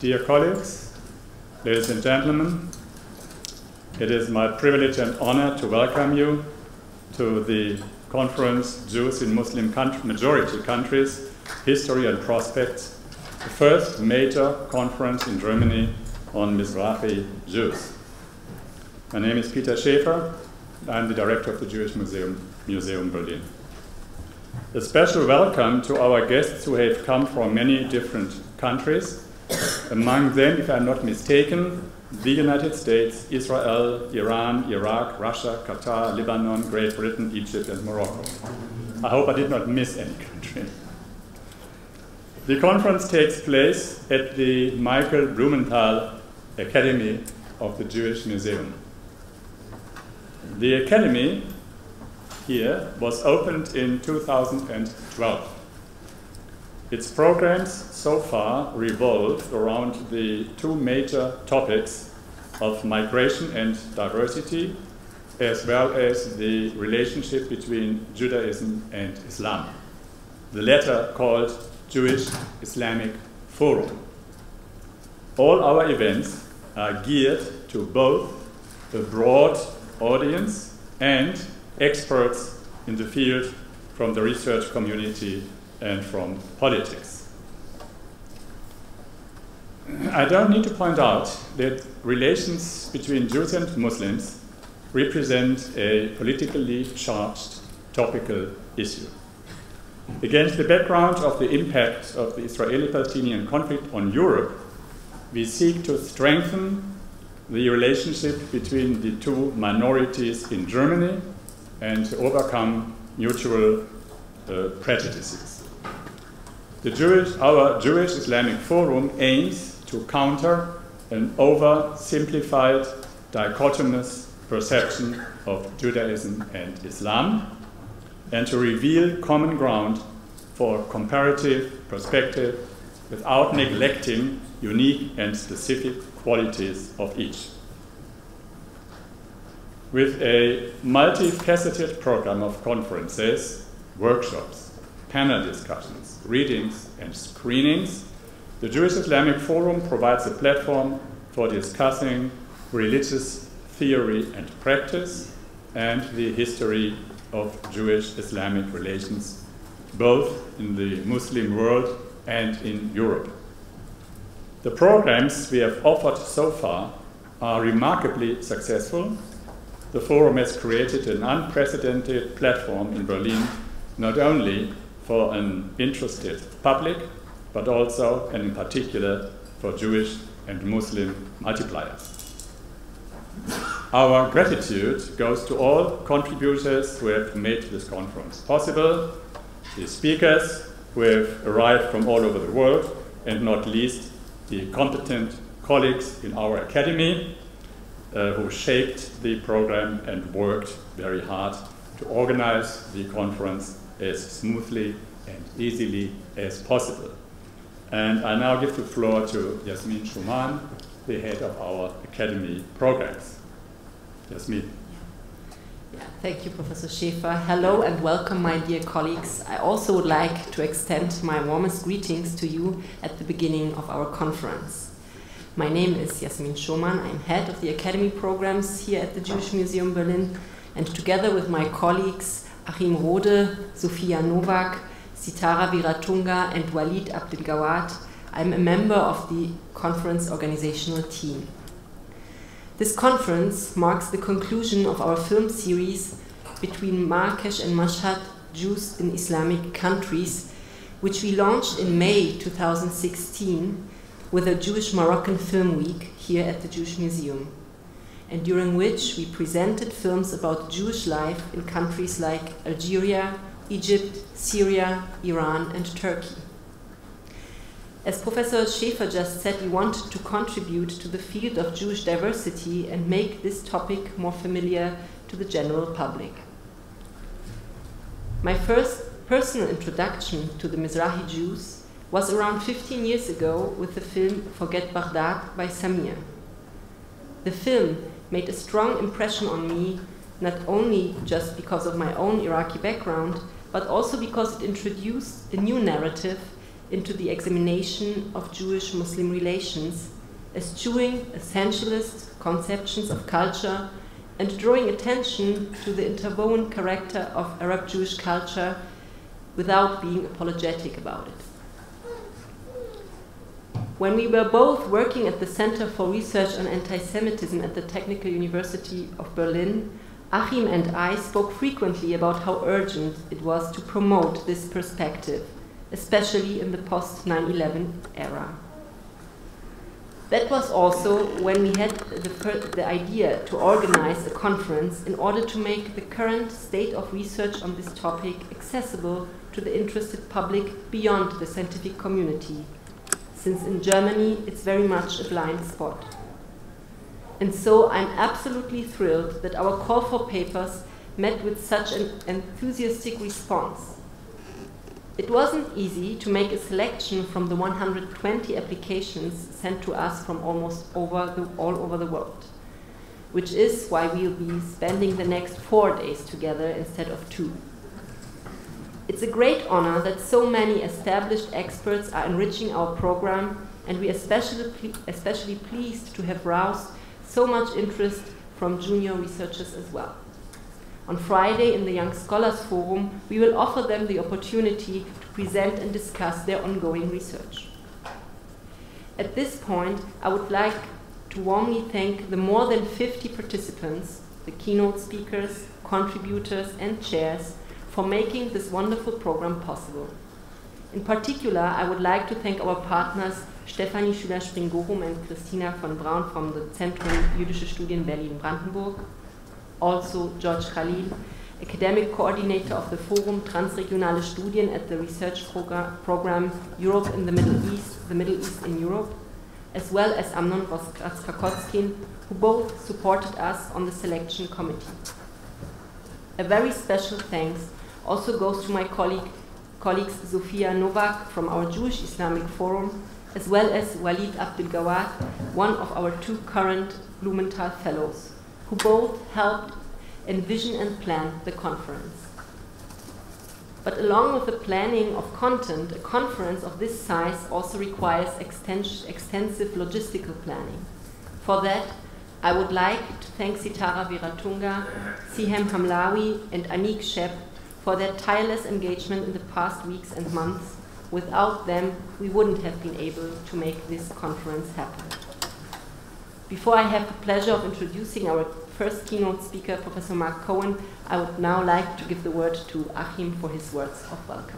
Dear colleagues, ladies and gentlemen, it is my privilege and honor to welcome you to the conference Jews in Muslim majority countries, History and Prospects, the first major conference in Germany on Mizrahi Jews. My name is Peter Schäfer. I'm the director of the Jewish Museum Berlin. A special welcome to our guests who have come from many different countries. Among them, if I'm not mistaken, the United States, Israel, Iran, Iraq, Russia, Qatar, Lebanon, Great Britain, Egypt, and Morocco. I hope I did not miss any country. The conference takes place at the Michael Blumenthal Academy of the Jewish Museum. The Academy here was opened in 2012. Its programs so far revolve around the two major topics of migration and diversity, as well as the relationship between Judaism and Islam, the latter called Jewish Islamic Forum. All our events are geared to both a broad audience and experts in the field from the research community and from politics. I don't need to point out that relations between Jews and Muslims represent a politically charged topical issue. Against the background of the impact of the Israeli-Palestinian conflict on Europe, we seek to strengthen the relationship between the two minorities in Germany and to overcome mutual prejudices. Our Jewish Islamic Forum aims to counter an oversimplified, dichotomous perception of Judaism and Islam, and to reveal common ground for comparative perspective without neglecting unique and specific qualities of each. With a multifaceted program of conferences, workshops, panel discussions, readings, and screenings, the Jewish Islamic Forum provides a platform for discussing religious theory and practice and the history of Jewish-Islamic relations, both in the Muslim world and in Europe. The programs we have offered so far are remarkably successful. The Forum has created an unprecedented platform in Berlin, not only for an interested public, but also, and in particular, for Jewish and Muslim multipliers. Our gratitude goes to all contributors who have made this conference possible, the speakers who have arrived from all over the world, and not least, the competent colleagues in our academy who shaped the program and worked very hard to organize the conference as smoothly and easily as possible. And I now give the floor to Jasmin Schumann, the head of our academy programs. Jasmin. Thank you, Professor Schäfer. Hello and welcome, my dear colleagues. I also would like to extend my warmest greetings to you at the beginning of our conference. My name is Jasmin Schumann. I'm head of the academy programs here at the Jewish Museum Berlin, and together with my colleagues Achim Rode, Sophia Nowak, Sitara Viratunga, and Walid Abdelgawad, I'm a member of the conference organizational team. This conference marks the conclusion of our film series between Marrakesh and Mashhad, Jews in Islamic countries, which we launched in May 2016 with a Jewish Moroccan Film Week here at the Jewish Museum, and during which we presented films about Jewish life in countries like Algeria, Egypt, Syria, Iran, and Turkey. As Professor Schäfer just said, we wanted to contribute to the field of Jewish diversity and make this topic more familiar to the general public. My first personal introduction to the Mizrahi Jews was around 15 years ago with the film Forget Baghdad by Samir. The film made a strong impression on me, not only just because of my own Iraqi background, but also because it introduced a new narrative into the examination of Jewish-Muslim relations, eschewing essentialist conceptions of culture and drawing attention to the interwoven character of Arab-Jewish culture without being apologetic about it. When we were both working at the Center for Research on Anti-Semitism at the Technical University of Berlin, Achim and I spoke frequently about how urgent it was to promote this perspective, especially in the post-9/11 era. That was also when we had the idea to organize a conference in order to make the current state of research on this topic accessible to the interested public beyond the scientific community, since in Germany it's very much a blind spot. And so I'm absolutely thrilled that our call for papers met with such an enthusiastic response. It wasn't easy to make a selection from the 120 applications sent to us from almost all over the world, which is why we'll be spending the next 4 days together instead of 2. It's a great honor that so many established experts are enriching our program, and we are especially pleased to have roused so much interest from junior researchers as well. On Friday in the Young Scholars Forum, we will offer them the opportunity to present and discuss their ongoing research. At this point, I would like to warmly thank the more than 50 participants, the keynote speakers, contributors, and chairs for making this wonderful program possible. In particular, I would like to thank our partners Stefanie Schüler-Springorum and Christina von Braun from the Zentrum Jüdische Studien Berlin-Brandenburg, also George Khalil, academic coordinator of the Forum Transregionale Studien at the research program Europe in the Middle East in Europe, as well as Amnon Ratzkakotskin, who both supported us on the selection committee. A very special thanks also goes to my colleagues Sofia Novak from our Jewish Islamic Forum, as well as Walid Abdelgawad, one of our 2 current Blumenthal Fellows, who both helped envision and plan the conference. But along with the planning of content, a conference of this size also requires extensive logistical planning. For that, I would like to thank Sitara Viratunga, Sihem Hamlawi, and Anik Shep for their tireless engagement in the past weeks and months. Without them, we wouldn't have been able to make this conference happen. Before I have the pleasure of introducing our first keynote speaker, Professor Mark Cohen, I would now like to give the word to Achim for his words of welcome.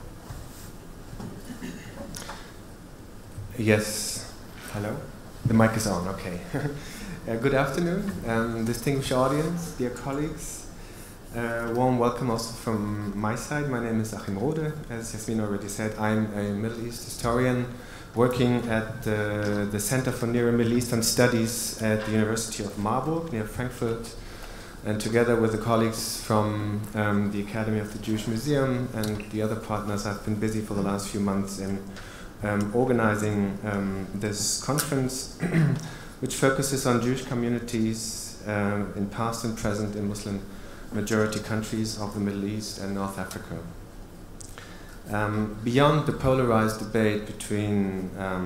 Yes, hello? The mic is on, okay. Good afternoon, distinguished audience, dear colleagues. Warm welcome also from my side. My name is Achim Rode. As Jasmin already said, I'm a Middle East historian working at the Center for Near and Middle Eastern Studies at the University of Marburg near Frankfurt, and together with the colleagues from the Academy of the Jewish Museum and the other partners, I've been busy for the last few months in organizing this conference which focuses on Jewish communities in past and present in Muslim majority countries of the Middle East and North Africa. Beyond the polarized debate between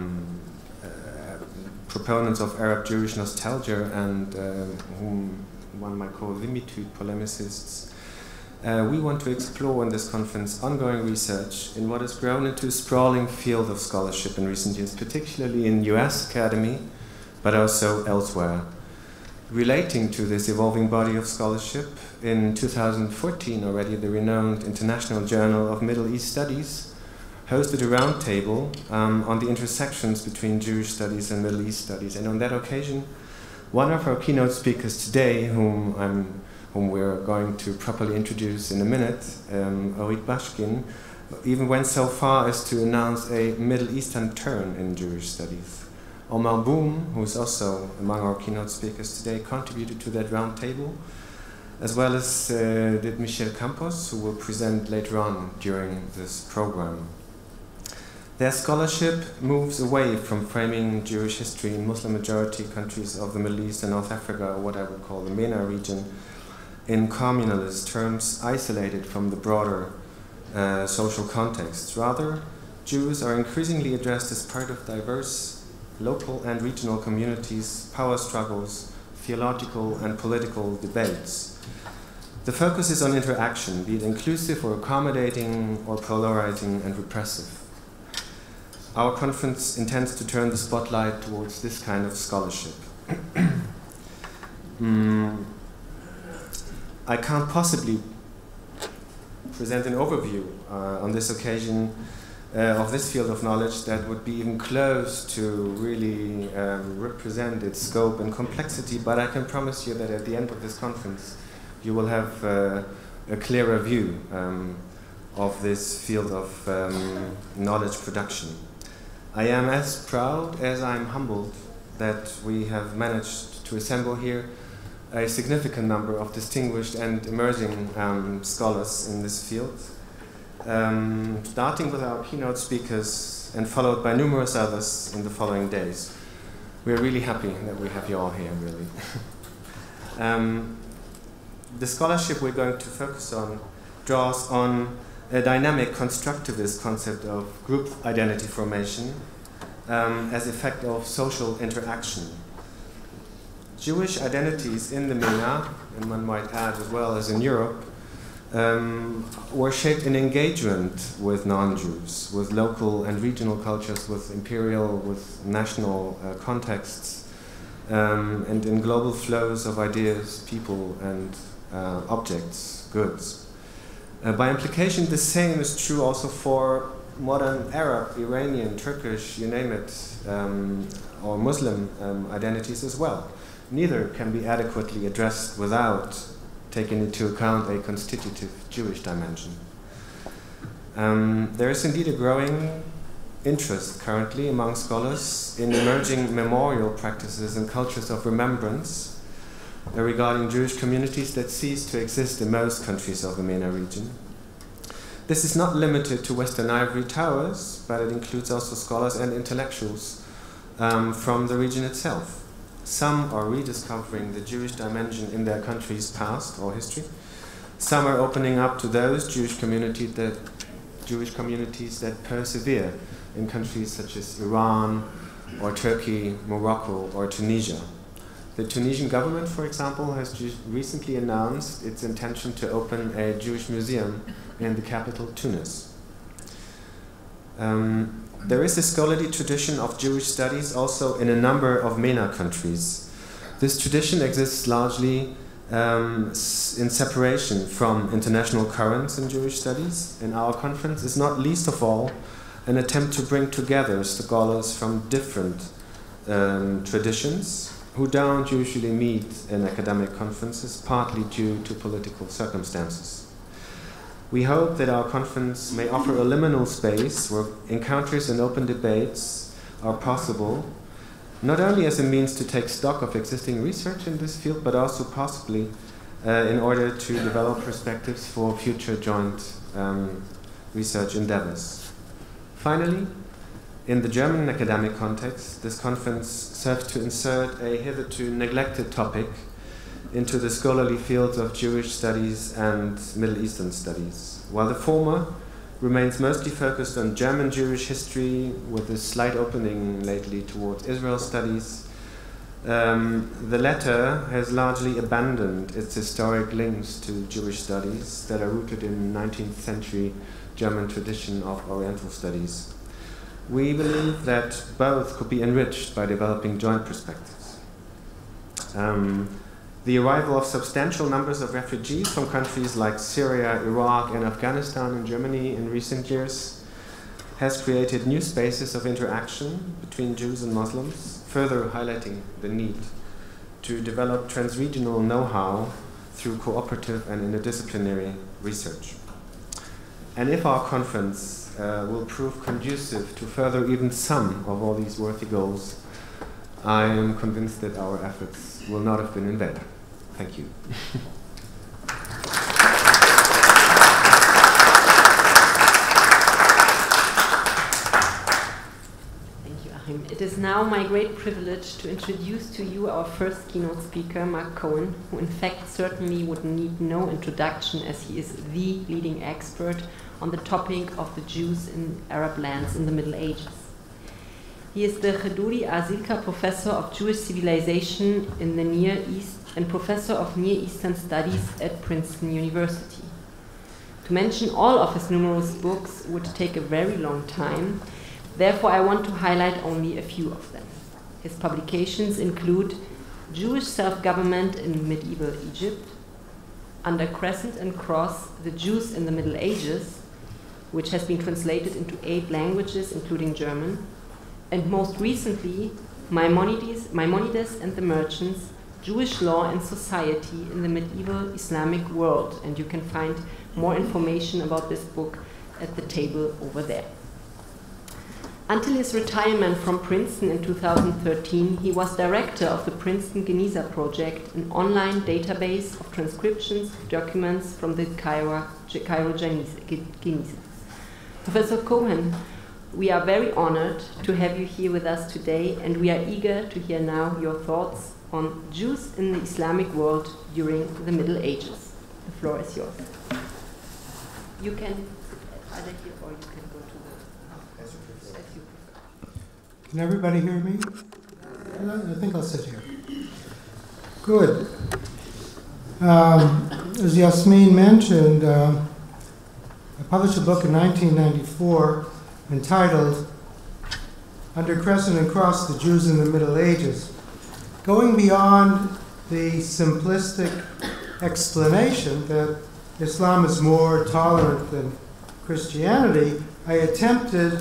proponents of Arab Jewish nostalgia and whom one might call Vimitude polemicists, we want to explore in this conference ongoing research in what has grown into a sprawling field of scholarship in recent years, particularly in US academy, but also elsewhere. Relating to this evolving body of scholarship, in 2014 already, the renowned International Journal of Middle East Studies hosted a roundtable on the intersections between Jewish studies and Middle East studies. And on that occasion, one of our keynote speakers today, whom we're going to properly introduce in a minute, Orit Bashkin, even went so far as to announce a Middle Eastern turn in Jewish studies. Omar Boum, who is also among our keynote speakers today, contributed to that roundtable, as well as did Michel Campos, who will present later on during this program. Their scholarship moves away from framing Jewish history in Muslim-majority countries of the Middle East and North Africa, or what I would call the MENA region, in communalist terms, isolated from the broader social context. Rather, Jews are increasingly addressed as part of diverse local and regional communities, power struggles, theological and political debates. The focus is on interaction, be it inclusive or accommodating or polarizing and repressive. Our conference intends to turn the spotlight towards this kind of scholarship. I can't possibly present an overview on this occasion of this field of knowledge that would be even close to really represent its scope and complexity, but I can promise you that at the end of this conference you will have a clearer view of this field of knowledge production. I am as proud as I'm humbled that we have managed to assemble here a significant number of distinguished and emerging scholars in this field, starting with our keynote speakers and followed by numerous others in the following days. We're really happy that we have you all here, really. The scholarship we're going to focus on draws on a dynamic constructivist concept of group identity formation as effect of social interaction. Jewish identities in the MENA, and one might add as well as in Europe, were shaped in engagement with non-Jews, with local and regional cultures, with imperial, with national contexts, and in global flows of ideas, people, and objects, goods. By implication, the same is true also for modern Arab, Iranian, Turkish, you name it, or Muslim identities as well. Neither can be adequately addressed without taking into account a constitutive Jewish dimension. There is indeed a growing interest currently among scholars in emerging memorial practices and cultures of remembrance regarding Jewish communities that cease to exist in most countries of the MENA region. This is not limited to Western ivory towers, but it includes also scholars and intellectuals from the region itself. Some are rediscovering the Jewish dimension in their country's past or history. Some are opening up to those Jewish communities that persevere in countries such as Iran or Turkey, Morocco or Tunisia. The Tunisian government, for example, has just recently announced its intention to open a Jewish museum in the capital, Tunis. There is a scholarly tradition of Jewish studies also in a number of MENA countries. This tradition exists largely in separation from international currents in Jewish studies, and our conference is not least of all an attempt to bring together scholars from different traditions who don't usually meet in academic conferences, partly due to political circumstances. We hope that our conference may offer a liminal space where encounters and open debates are possible, not only as a means to take stock of existing research in this field, but also possibly in order to develop perspectives for future joint research endeavors. Finally, in the German academic context, this conference serves to insert a hitherto neglected topic into the scholarly fields of Jewish studies and Middle Eastern studies. While the former remains mostly focused on German Jewish history, with a slight opening lately towards Israel studies, the latter has largely abandoned its historic links to Jewish studies that are rooted in 19th century German tradition of Oriental studies. We believe that both could be enriched by developing joint perspectives. The arrival of substantial numbers of refugees from countries like Syria, Iraq, and Afghanistan and Germany in recent years has created new spaces of interaction between Jews and Muslims, further highlighting the need to develop transregional know-how through cooperative and interdisciplinary research. And if our conference will prove conducive to further even some of all these worthy goals, I am convinced that our efforts will not have been in vain. Thank you. Thank you, Joachim. It is now my great privilege to introduce to you our first keynote speaker, Mark Cohen, who in fact certainly would need no introduction as he is the leading expert on the topic of the Jews in Arab lands in the Middle Ages. He is the Kheduri Azilka Professor of Jewish Civilization in the Near East and Professor of Near Eastern Studies at Princeton University. To mention all of his numerous books would take a very long time, therefore I want to highlight only a few of them. His publications include Jewish Self-Government in Medieval Egypt, Under Crescent and Cross, The Jews in the Middle Ages, which has been translated into 8 languages, including German, and most recently, Maimonides and the Merchants, Jewish Law and Society in the Medieval Islamic World, and you can find more information about this book at the table over there. Until his retirement from Princeton in 2013, he was director of the Princeton Geniza Project, an online database of transcriptions of documents from the Cairo Geniza. Professor Cohen, we are very honored to have you here with us today, and we are eager to hear now your thoughts on Jews in the Islamic world during the Middle Ages. The floor is yours. You can sit either here or you can go to the... as you prefer. Can everybody hear me? I think I'll sit here. Good. As Yasmin mentioned, I published a book in 1994 entitled Under Crescent and Cross, The Jews in the Middle Ages. Going beyond the simplistic explanation that Islam is more tolerant than Christianity, I attempted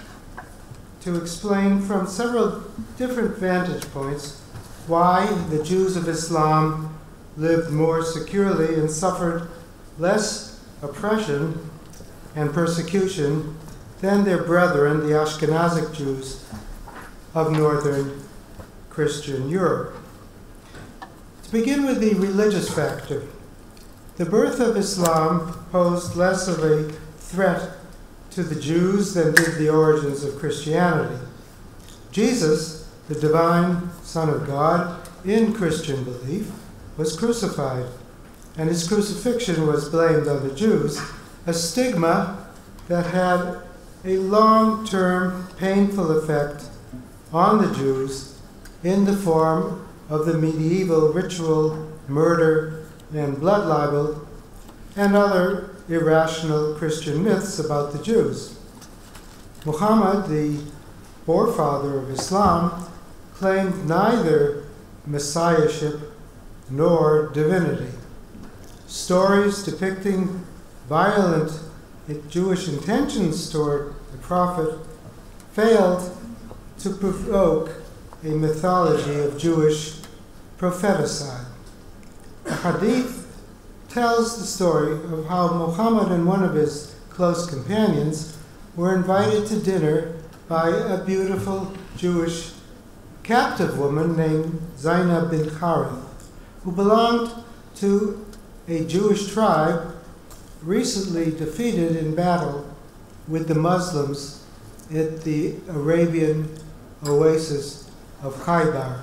to explain from several different vantage points why the Jews of Islam lived more securely and suffered less oppression and persecution than their brethren, the Ashkenazic Jews of northern Christian Europe. To begin with the religious factor, the birth of Islam posed less of a threat to the Jews than did the origins of Christianity. Jesus, the divine Son of God, in Christian belief, was crucified, and his crucifixion was blamed on the Jews, a stigma that had a long-term painful effect on the Jews in the form of the medieval ritual, murder, and blood libel, and other irrational Christian myths about the Jews. Muhammad, the forefather of Islam, claimed neither messiahship nor divinity. Stories depicting violent Jewish intentions toward the prophet failed to provoke a mythology of Jewish propheticide. The Hadith tells the story of how Muhammad and one of his close companions were invited to dinner by a beautiful Jewish captive woman named Zainab bin Harith, who belonged to a Jewish tribe recently defeated in battle with the Muslims at the Arabian oasis of Khaybar.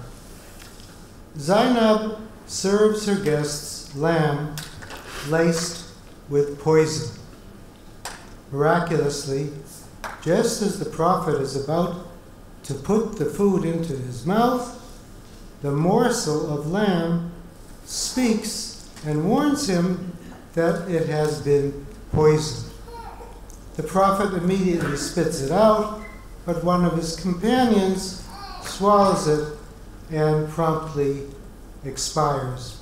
Zainab serves her guests lamb laced with poison. Miraculously, just as the prophet is about to put the food into his mouth, the morsel of lamb speaks and warns him that it has been poisoned. The prophet immediately spits it out, but one of his companions swallows it and promptly expires.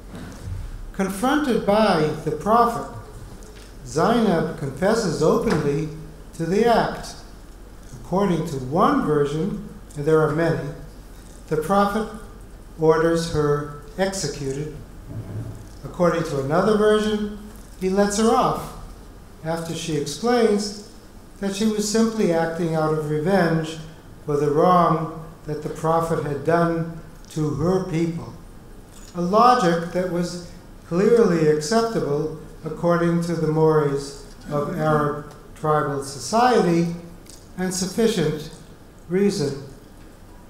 Confronted by the prophet, Zainab confesses openly to the act. According to one version, and there are many, the prophet orders her executed. According to another version, he lets her off after she explains that she was simply acting out of revenge for the wrong that the prophet had done to her people. A logic that was clearly acceptable according to the mores of Arab tribal society and sufficient reason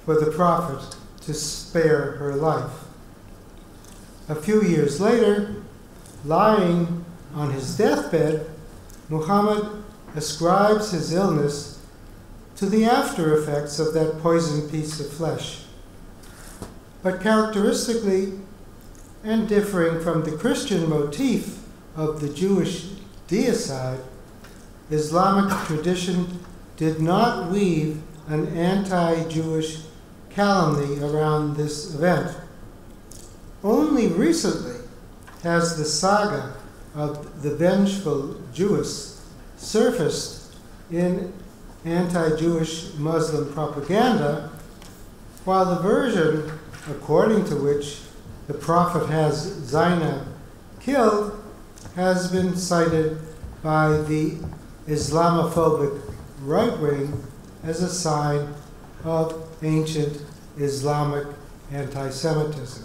for the Prophet to spare her life. A few years later, lying on his deathbed, Muhammad ascribes his illness to the after effects of that poisoned piece of flesh. But characteristically, and differing from the Christian motif of the Jewish deicide, Islamic tradition did not weave an anti-Jewish calumny around this event. Only recently has the saga of the vengeful Jewess surfaced in anti-Jewish Muslim propaganda, while the version according to which the Prophet has Zainab killed has been cited by the Islamophobic right wing as a sign of ancient Islamic anti-Semitism.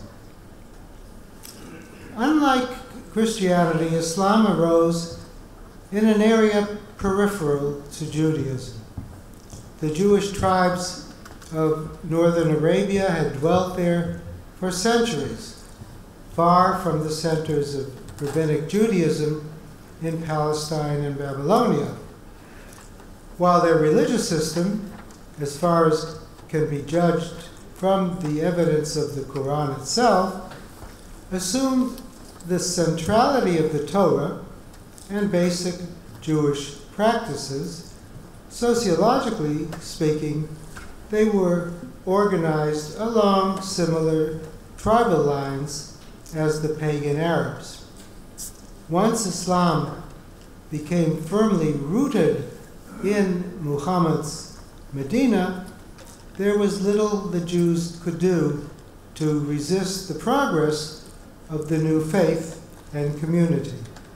Unlike Christianity, Islam arose in an area peripheral to Judaism. The Jewish tribes of northern Arabia had dwelt there for centuries, far from the centers of rabbinic Judaism in Palestine and Babylonia. While their religious system, as far as can be judged from the evidence of the Quran itself, assumed the centrality of the Torah and basic Jewish practices, sociologically speaking, they were organized along similar tribal lines as the pagan Arabs. Once Islam became firmly rooted in Muhammad's Medina, there was little the Jews could do to resist the progress of the new faith and community.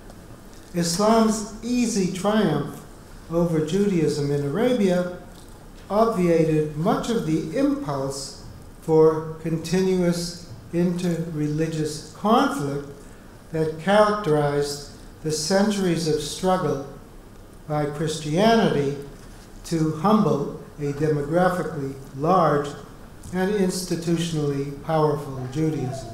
Islam's easy triumph over Judaism in Arabia obviated much of the impulse for continuous interreligious conflict that characterized the centuries of struggle by Christianity to humble a demographically large and institutionally powerful Judaism.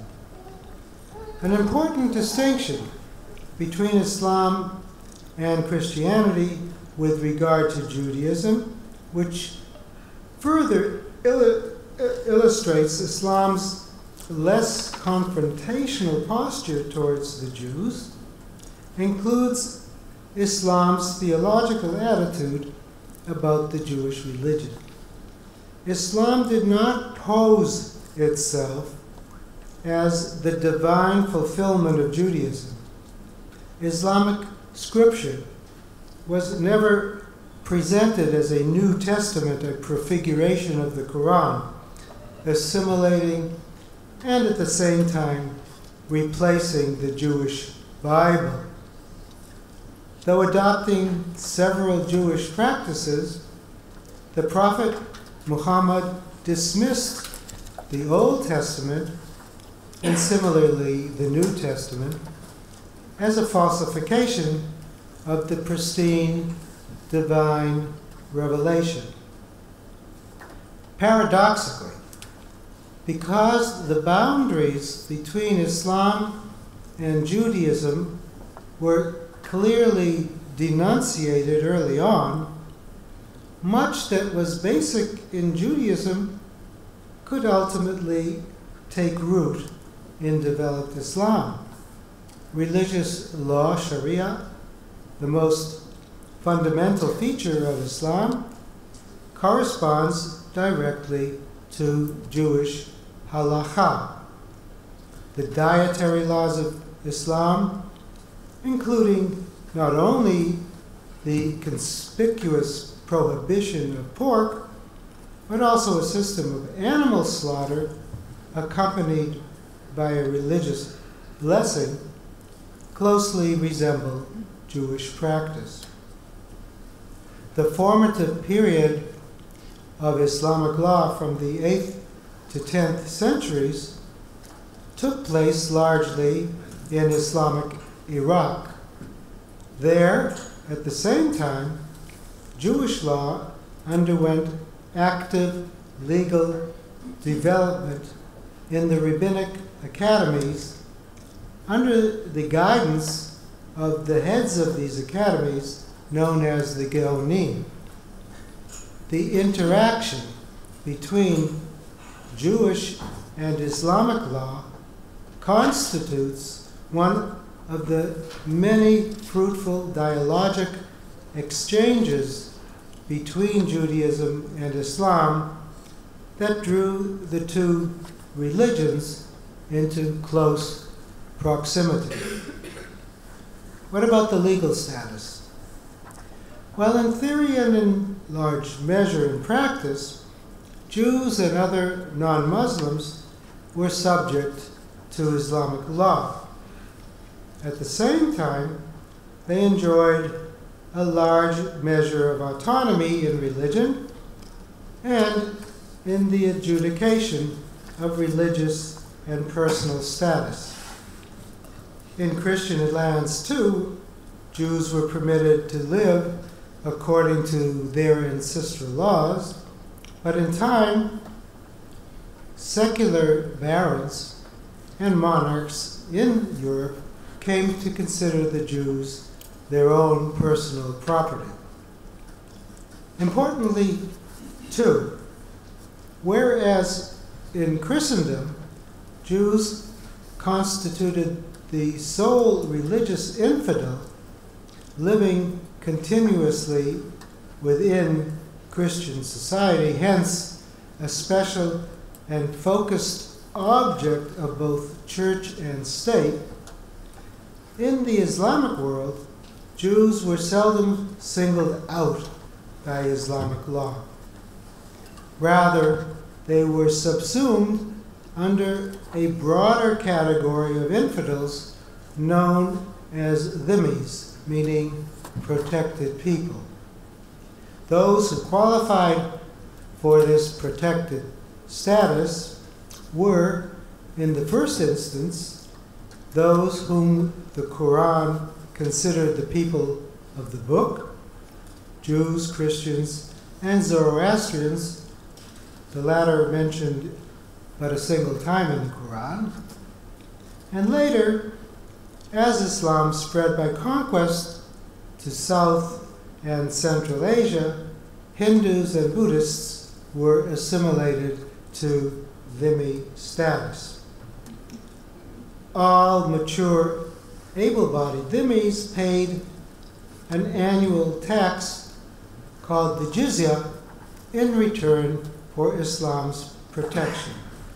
An important distinction between Islam and Christianity with regard to Judaism, which further illustrates Islam's less confrontational posture towards the Jews, includes Islam's theological attitude about the Jewish religion. Islam did not pose itself as the divine fulfillment of Judaism. Islamic scripture was never presented as a New Testament, a prefiguration of the Quran, assimilating and at the same time replacing the Jewish Bible. Though adopting several Jewish practices, the Prophet Muhammad dismissed the Old Testament and similarly the New Testament as a falsification of the pristine divine revelation. Paradoxically, because the boundaries between Islam and Judaism were clearly denunciated early on, much that was basic in Judaism could ultimately take root in developed Islam. Religious law, Sharia, the most fundamental feature of Islam, corresponds directly to Jewish halakha. The dietary laws of Islam, including not only the conspicuous prohibition of pork, but also a system of animal slaughter accompanied by a religious blessing, closely resemble Jewish practice. The formative period of Islamic law from the 8th to 10th centuries took place largely in Islamic Iraq. There, at the same time, Jewish law underwent active legal development in the rabbinic academies under the guidance of the heads of these academies, known as the Geonim. The interaction between Jewish and Islamic law constitutes one of the many fruitful dialogic exchanges between Judaism and Islam that drew the two religions into close proximity. What about the legal status? Well, in theory and in large measure in practice, Jews and other non-Muslims were subject to Islamic law. At the same time, they enjoyed a large measure of autonomy in religion and in the adjudication of religious and personal status. In Christian lands, too, Jews were permitted to live according to their ancestral laws, but in time, secular barons and monarchs in Europe came to consider the Jews their own personal property. Importantly, too, whereas in Christendom, Jews constituted the sole religious infidel living continuously within Christian society, hence a special and focused object of both church and state, in the Islamic world, Jews were seldom singled out by Islamic law. Rather, they were subsumed under a broader category of infidels known as dhimmis, meaning protected people. Those who qualified for this protected status were, in the first instance, those whom the Quran considered the people of the book, Jews, Christians, and Zoroastrians, the latter mentioned but a single time in the Quran. And later, as Islam spread by conquest to South and Central Asia, Hindus and Buddhists were assimilated to dhimmi status. All mature, able-bodied dhimmis paid an annual tax called the jizya in return for Islam's protection.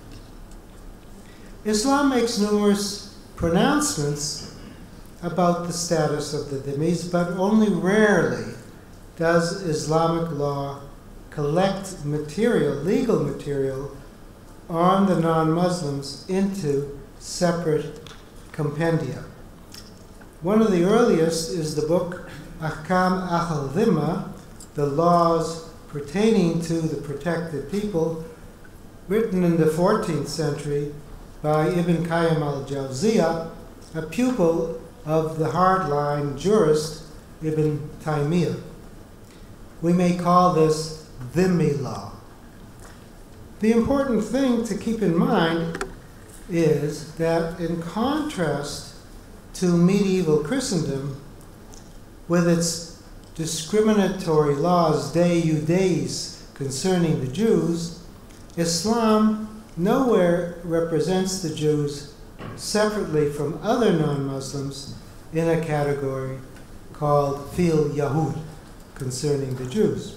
Islam makes numerous pronouncements about the status of the dhimmis, but only rarely does Islamic law collect material, legal material, on the non-Muslims into separate compendia. One of the earliest is the book Ahkam Ahl Dhimma, the laws pertaining to the protected people, written in the 14th century by Ibn Qayyim al-Jawziyah, a pupil of the hardline jurist Ibn Taymiyyah. We may call this dhimmi law. The important thing to keep in mind is that in contrast to medieval Christendom, with its discriminatory laws, deus concerning the Jews, Islam nowhere represents the Jews separately from other non-Muslims in a category called fil Yahud, concerning the Jews.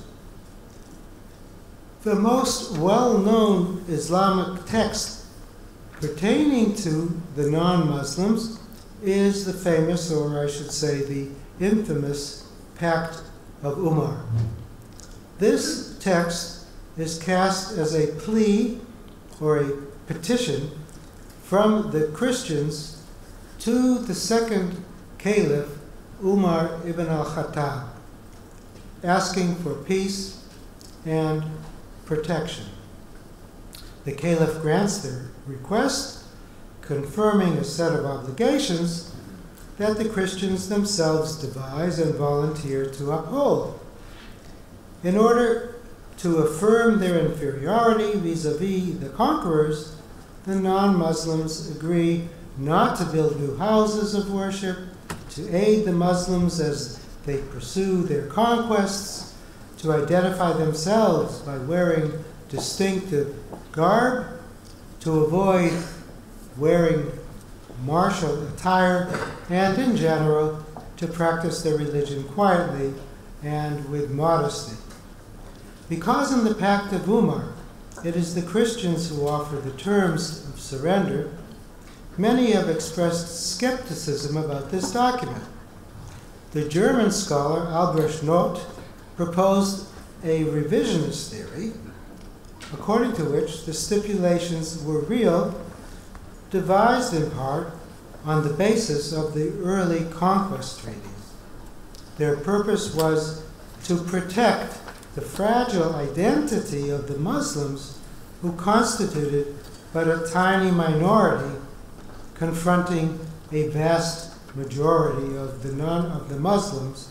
The most well-known Islamic text pertaining to the non-Muslims is the famous, or I should say the infamous, Pact of Umar. This text is cast as a plea or a petition from the Christians to the second caliph, Umar ibn al-Khattab, asking for peace and protection. The caliph grants their request, confirming a set of obligations that the Christians themselves devise and volunteer to uphold. In order to affirm their inferiority vis-a-vis the conquerors, the non-Muslims agree not to build new houses of worship, to aid the Muslims as they pursue their conquests, to identify themselves by wearing distinctive garb, to avoid wearing martial attire, and in general, to practice their religion quietly and with modesty. Because in the Pact of Umar, it is the Christians who offer the terms of surrender, many have expressed skepticism about this document. The German scholar Albrecht Noth proposed a revisionist theory, according to which the stipulations were real, devised in part on the basis of the early conquest treaties. Their purpose was to protect the fragile identity of the Muslims, who constituted but a tiny minority confronting a vast majority of the non-Muslims.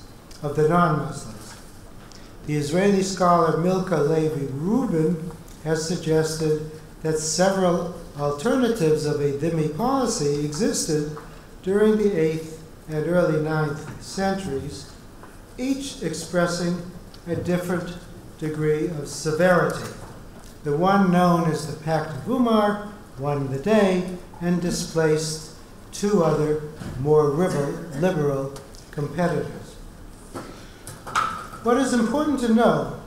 The Israeli scholar Milka Levi Rubin has suggested that several alternatives of a dhimmi policy existed during the 8th and early 9th centuries, each expressing a different degree of severity. The one known as the Pact of Umar won the day and displaced two other more liberal competitors. What is important to know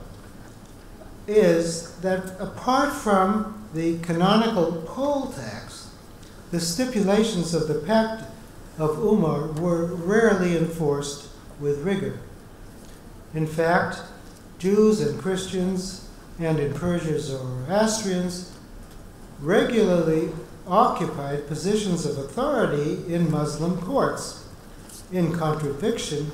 is that apart from the canonical poll tax, the stipulations of the Pact of Umar were rarely enforced with rigor. In fact, Jews and Christians, and in Persia Zoroastrians, regularly occupied positions of authority in Muslim courts, in contravention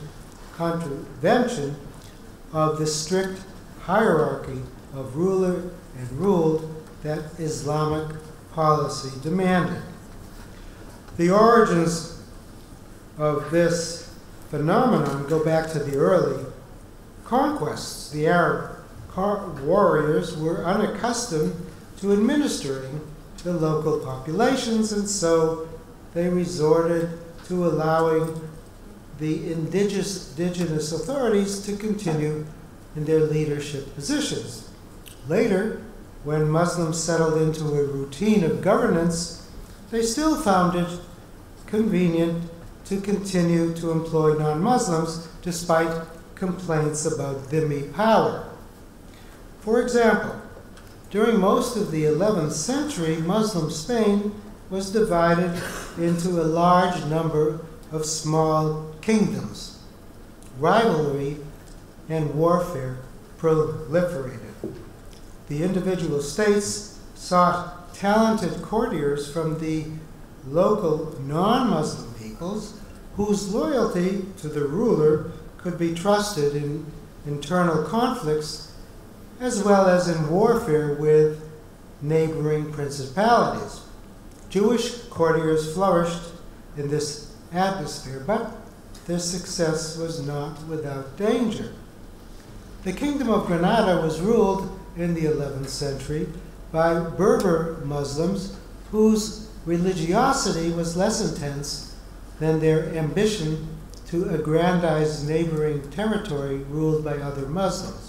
of the strict hierarchy of ruler and ruled that Islamic policy demanded. The origins of this phenomenon go back to the early conquests. The Arab warriors were unaccustomed to administering the local populations, and so they resorted to allowing the indigenous authorities to continue in their leadership positions. Later, when Muslims settled into a routine of governance, they still found it convenient to continue to employ non-Muslims despite complaints about dhimmi power. For example, during most of the 11th century, Muslim Spain was divided into a large number of small kingdoms. Rivalry and warfare proliferated. The individual states sought talented courtiers from the local non-Muslim peoples whose loyalty to the ruler could be trusted in internal conflicts as well as in warfare with neighboring principalities. Jewish courtiers flourished in this atmosphere, but their success was not without danger. The Kingdom of Granada was ruled in the 11th century by Berber Muslims whose religiosity was less intense than their ambition to aggrandize neighboring territory ruled by other Muslims.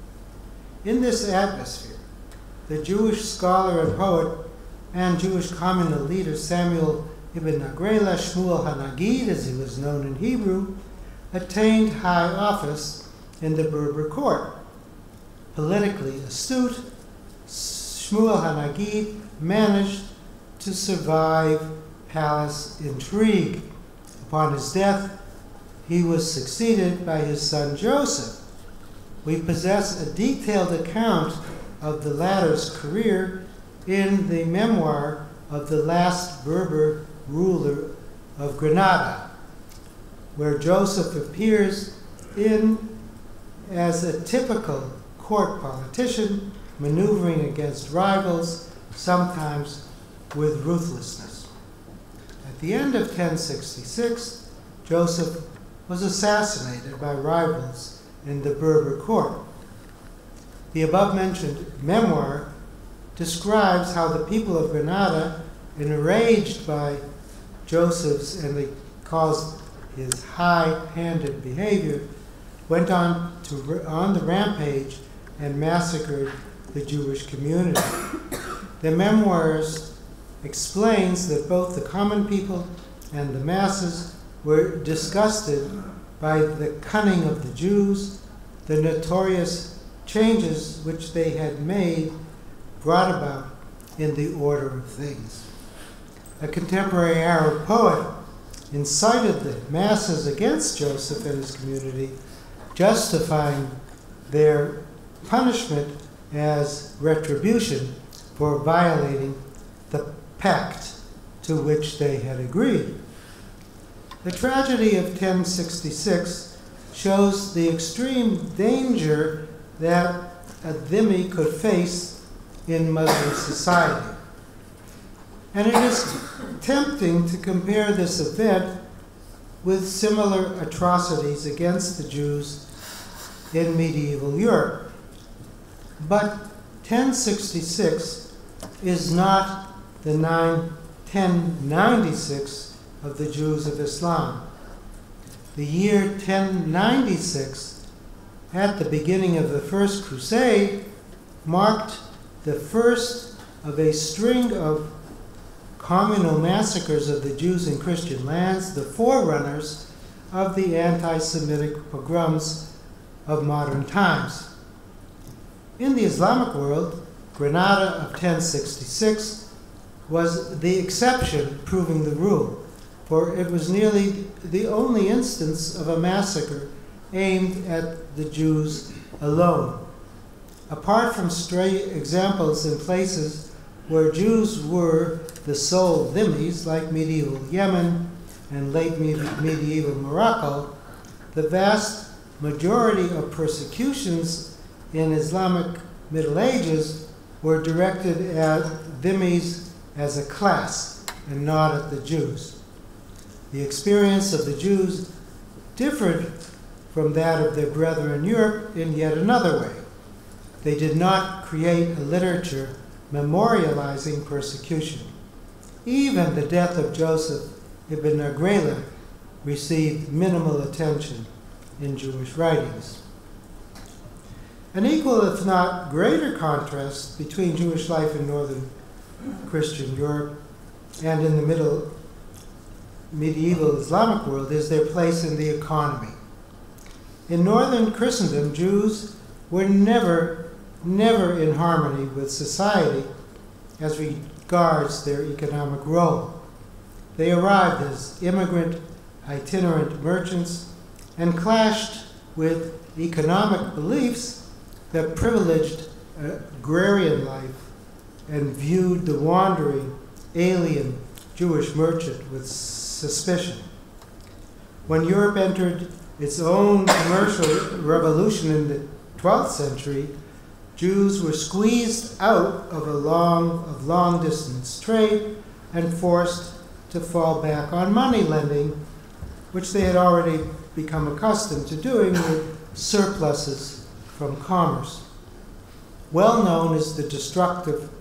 In this atmosphere, the Jewish scholar and poet and Jewish communal leader Samuel ibn Agrela, Shmuel HaNagid, as he was known in Hebrew, attained high office in the Berber court. Politically astute, Shmuel HaNagid managed to survive palace intrigue. Upon his death, he was succeeded by his son Joseph. We possess a detailed account of the latter's career in the memoir of the last Berber ruler of Granada, where Joseph appears as a typical court politician, maneuvering against rivals, sometimes with ruthlessness. At the end of 1066, Joseph was assassinated by rivals in the Berber court. The above-mentioned memoir describes how the people of Granada, enraged by Joseph's, and they calls his high-handed behavior, went on the rampage and massacred the Jewish community. The memoirs explains that both the common people and the masses were disgusted by the cunning of the Jews, the notorious changes which they had brought about in the order of things. A contemporary Arab poet incited the masses against Joseph and his community, justifying their punishment as retribution for violating the pact to which they had agreed. The tragedy of 1066 shows the extreme danger that a dhimmi could face in Muslim society. And it is tempting to compare this event with similar atrocities against the Jews in medieval Europe. But 1066 is not the 1096 of the Jews of Islam. The year 1096, at the beginning of the First Crusade, marked the first of a string of communal massacres of the Jews in Christian lands, the forerunners of the anti-Semitic pogroms of modern times. In the Islamic world, Granada of 1066 was the exception proving the rule, for it was nearly the only instance of a massacre aimed at the Jews alone. Apart from stray examples in places where Jews were the sole dhimmis, like medieval Yemen and late medieval Morocco, the vast majority of persecutions in Islamic Middle Ages were directed at dhimmis as a class and not at the Jews. The experience of the Jews differed from that of their brethren in Europe in yet another way. They did not create a literature memorializing persecution. Even the death of Joseph ibn Agrela received minimal attention in Jewish writings. An equal, if not greater, contrast between Jewish life in northern Christian Europe and in the medieval Islamic world is their place in the economy. In northern Christendom, Jews were never in harmony with society as regards their economic role. They arrived as immigrant, itinerant merchants and clashed with economic beliefs that privileged agrarian life and viewed the wandering, alien Jewish merchant with suspicion. When Europe entered its own commercial revolution in the 12th century, Jews were squeezed out of long-distance trade and forced to fall back on money lending, which they had already become accustomed to doing with surpluses from commerce. Well known is the destructive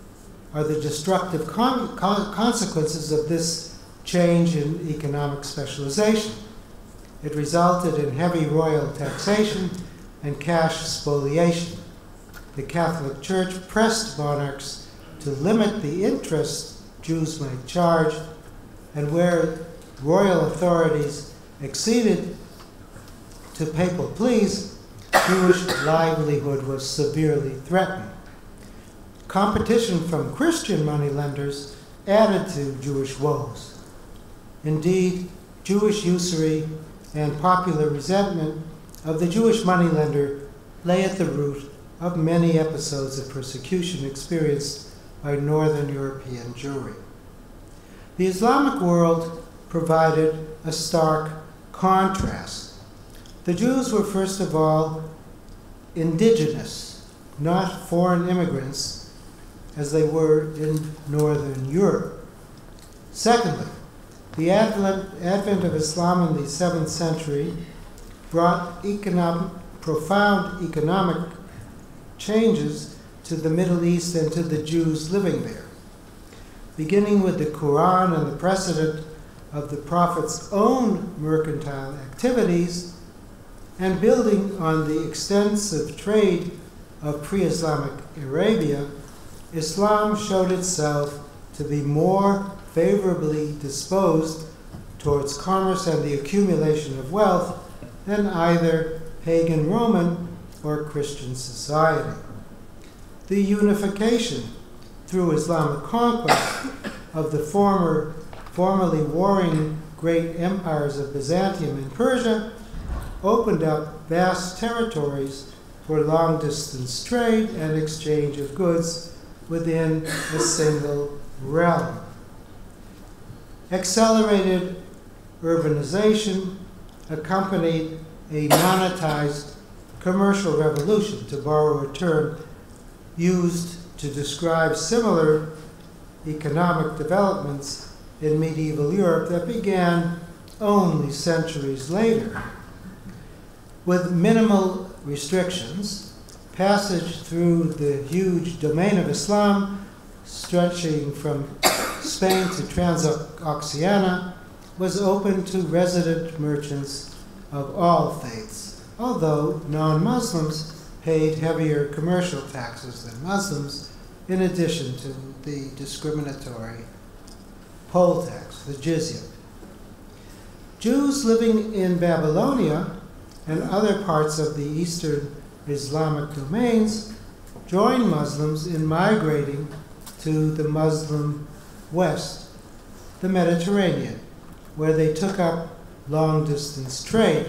consequences of this change in economic specialization. It resulted in heavy royal taxation and cash spoliation. The Catholic Church pressed monarchs to limit the interest Jews might charge, and where royal authorities acceded to papal pleas, Jewish livelihood was severely threatened. Competition from Christian moneylenders added to Jewish woes. Indeed, Jewish usury and popular resentment of the Jewish moneylender lay at the root of many episodes of persecution experienced by Northern European Jewry. The Islamic world provided a stark contrast. The Jews were, first of all, indigenous, not foreign immigrants, as they were in Northern Europe. Secondly, the advent of Islam in the 7th century brought profound economic changes to the Middle East and to the Jews living there. Beginning with the Quran and the precedent of the Prophet's own mercantile activities, and building on the extensive trade of pre-Islamic Arabia, Islam showed itself to be more favorably disposed towards commerce and the accumulation of wealth than either pagan Roman or Christian society. The unification through Islamic conquest of the formerly warring great empires of Byzantium and Persia opened up vast territories for long-distance trade and exchange of goods within a single realm. Accelerated urbanization accompanied a monetized commercial revolution, to borrow a term used to describe similar economic developments in medieval Europe that began only centuries later. With minimal restrictions, passage through the huge domain of Islam, stretching from Spain to Transoxiana, was open to resident merchants of all faiths, although non-Muslims paid heavier commercial taxes than Muslims, in addition to the discriminatory poll tax, the jizya. Jews living in Babylonia and other parts of the Eastern Islamic domains joined Muslims in migrating to the Muslim West, the Mediterranean, where they took up long-distance trade.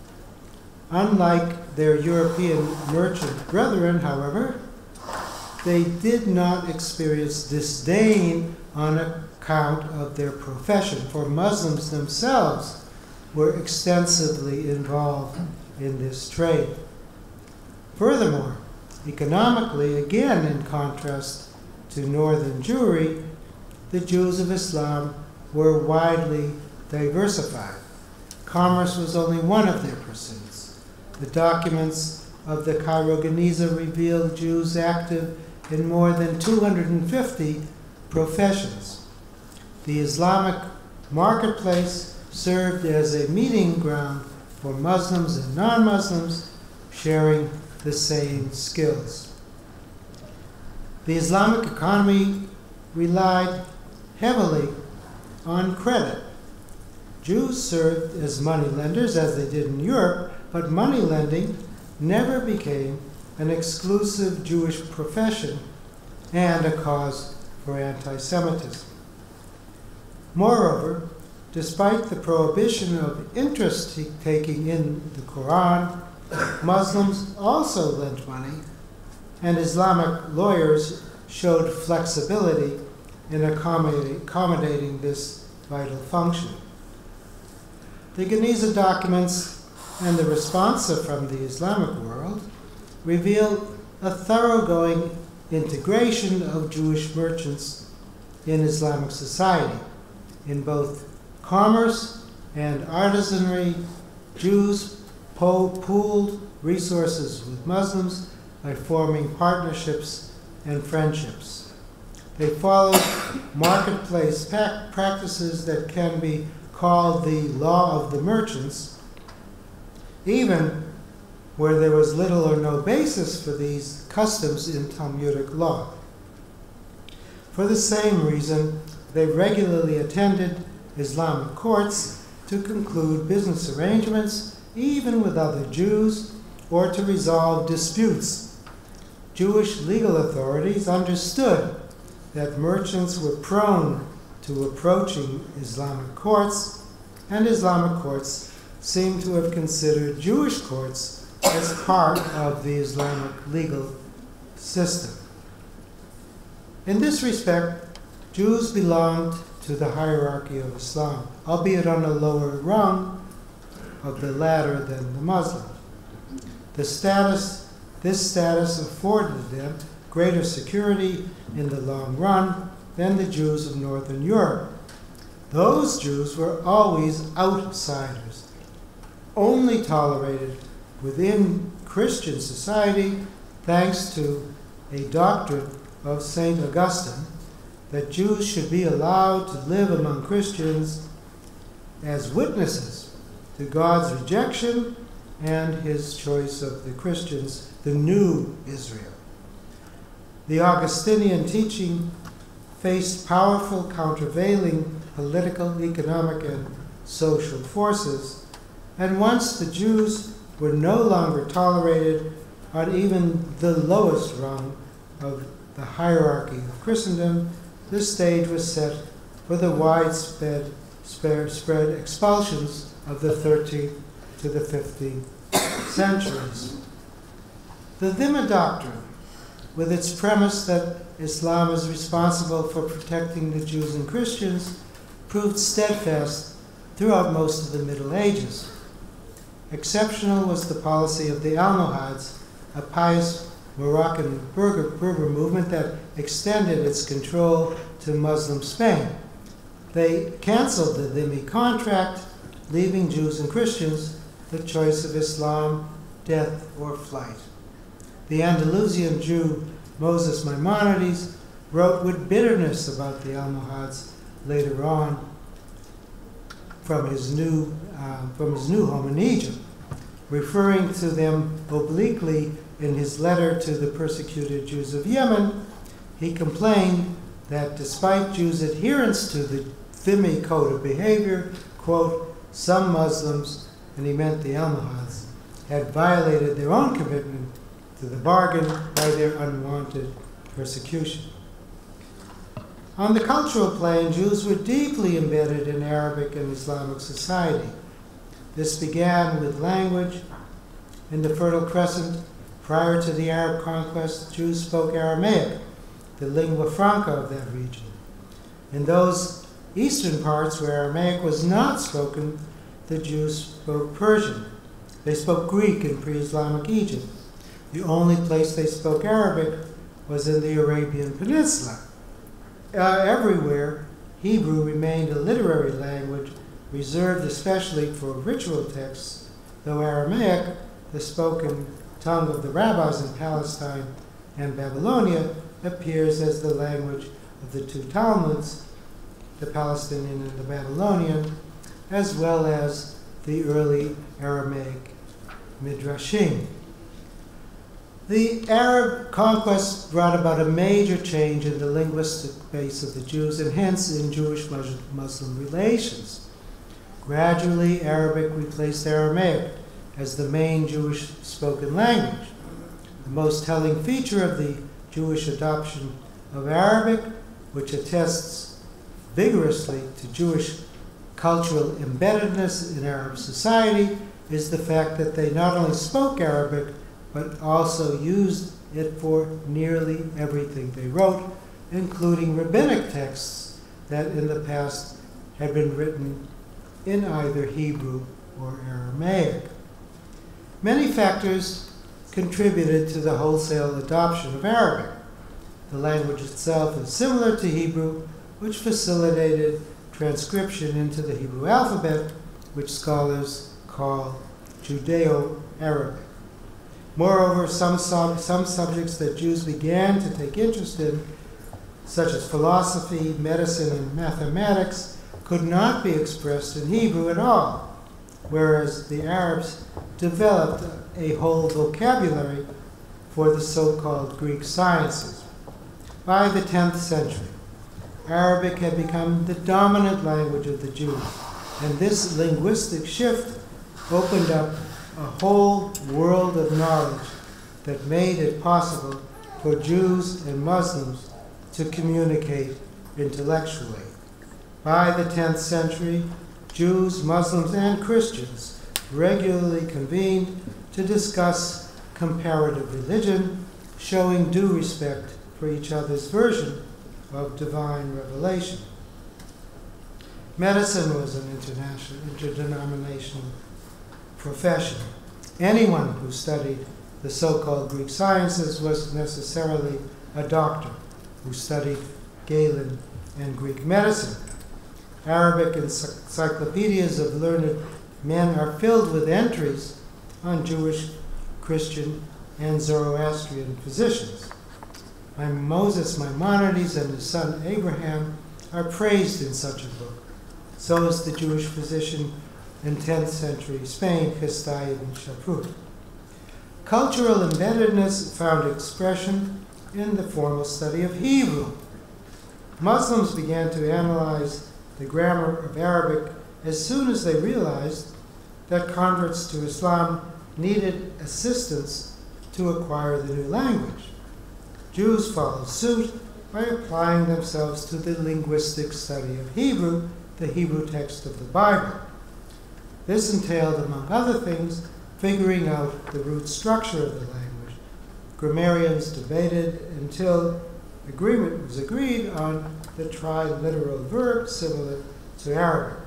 Unlike their European merchant brethren, however, they did not experience disdain on account of their profession, for Muslims themselves were extensively involved in this trade. Furthermore, economically, again in contrast to northern Jewry, the Jews of Islam were widely diversified. Commerce was only one of their pursuits. The documents of the Cairo Geniza reveal Jews active in more than 250 professions. The Islamic marketplace served as a meeting ground for Muslims and non-Muslims sharing the same skills. The Islamic economy relied heavily on credit. Jews served as money lenders, as they did in Europe, but money lending never became an exclusive Jewish profession and a cause for anti-Semitism. Moreover, despite the prohibition of interest-taking in the Quran, Muslims also lent money, and Islamic lawyers showed flexibility in accommodating this vital function. The Geniza documents and the responsa from the Islamic world reveal a thoroughgoing integration of Jewish merchants in Islamic society. In both commerce and artisanry, Jews pooled resources with Muslims by forming partnerships and friendships. They followed marketplace practices that can be called the law of the merchants, even where there was little or no basis for these customs in Talmudic law. For the same reason, they regularly attended Islamic courts to conclude business arrangements, even with other Jews, or to resolve disputes. Jewish legal authorities understood that merchants were prone to approaching Islamic courts, and Islamic courts seem to have considered Jewish courts as part of the Islamic legal system. In this respect, Jews belonged to the hierarchy of Islam, albeit on a lower rung of the ladder than the Muslim. This status afforded them greater security in the long run than the Jews of Northern Europe. Those Jews were always outsiders, only tolerated within Christian society thanks to a doctrine of St. Augustine that Jews should be allowed to live among Christians as witnesses to God's rejection and his choice of the Christians, the new Israel. The Augustinian teaching faced powerful countervailing political, economic, and social forces, and once the Jews were no longer tolerated on even the lowest rung of the hierarchy of Christendom, the stage was set for the widespread expulsions of the 13th to the 15th centuries. The Dhimma doctrine, with its premise that Islam is responsible for protecting the Jews and Christians, proved steadfast throughout most of the Middle Ages. Exceptional was the policy of the Almohads, a pious Moroccan Berber movement that extended its control to Muslim Spain. They canceled the Dhimmi contract, leaving Jews and Christians the choice of Islam, death, or flight. The Andalusian Jew Moses Maimonides wrote with bitterness about the Almohads later on from his new home in Egypt, referring to them obliquely in his letter to the persecuted Jews of Yemen. He complained that despite Jews' adherence to the Dhimmi code of behavior, quote, some Muslims, and he meant the Almohads, had violated their own commitment to the bargain by their unwanted persecution. On the cultural plane, Jews were deeply embedded in Arabic and Islamic society. This began with language. In the Fertile Crescent, prior to the Arab conquest, Jews spoke Aramaic, the lingua franca of that region. In those eastern parts where Aramaic was not spoken, the Jews spoke Persian. They spoke Greek in pre-Islamic Egypt. The only place they spoke Arabic was in the Arabian Peninsula. Everywhere, Hebrew remained a literary language reserved especially for ritual texts, though Aramaic, the spoken tongue of the rabbis in Palestine and Babylonia, appears as the language of the two Talmuds, the Palestinian and the Babylonian, as well as the early Aramaic Midrashim. The Arab conquest brought about a major change in the linguistic base of the Jews and hence in Jewish-Muslim relations. Gradually, Arabic replaced Aramaic as the main Jewish spoken language. The most telling feature of the Jewish adoption of Arabic, which attests vigorously to Jewish cultural embeddedness in Arab society, is the fact that they not only spoke Arabic, but also used it for nearly everything they wrote, including rabbinic texts that in the past had been written in either Hebrew or Aramaic. Many factors contributed to the wholesale adoption of Arabic. The language itself is similar to Hebrew, which facilitated transcription into the Hebrew alphabet, which scholars call Judeo-Arabic. Moreover, some subjects that Jews began to take interest in, such as philosophy, medicine, and mathematics, could not be expressed in Hebrew at all, whereas the Arabs developed a whole vocabulary for the so-called Greek sciences. By the 10th century, Arabic had become the dominant language of the Jews, and this linguistic shift opened up a whole world of knowledge that made it possible for Jews and Muslims to communicate intellectually. By the 10th century, Jews, Muslims, and Christians regularly convened to discuss comparative religion, showing due respect for each other's version of divine revelation. Medicine was an interdenominational profession. Anyone who studied the so-called Greek sciences was necessarily a doctor who studied Galen and Greek medicine. Arabic encyclopedias of learned men are filled with entries on Jewish, Christian, and Zoroastrian physicians. Moses Maimonides and his son Abraham are praised in such a book. So is the Jewish physician in 10th century Spain, Castalla ibn Shaprut. Cultural embeddedness found expression in the formal study of Hebrew. Muslims began to analyze the grammar of Arabic as soon as they realized that converts to Islam needed assistance to acquire the new language. Jews followed suit by applying themselves to the linguistic study of Hebrew, the Hebrew text of the Bible. This entailed, among other things, figuring out the root structure of the language. Grammarians debated until agreement was agreed on the triliteral verb similar to Arabic.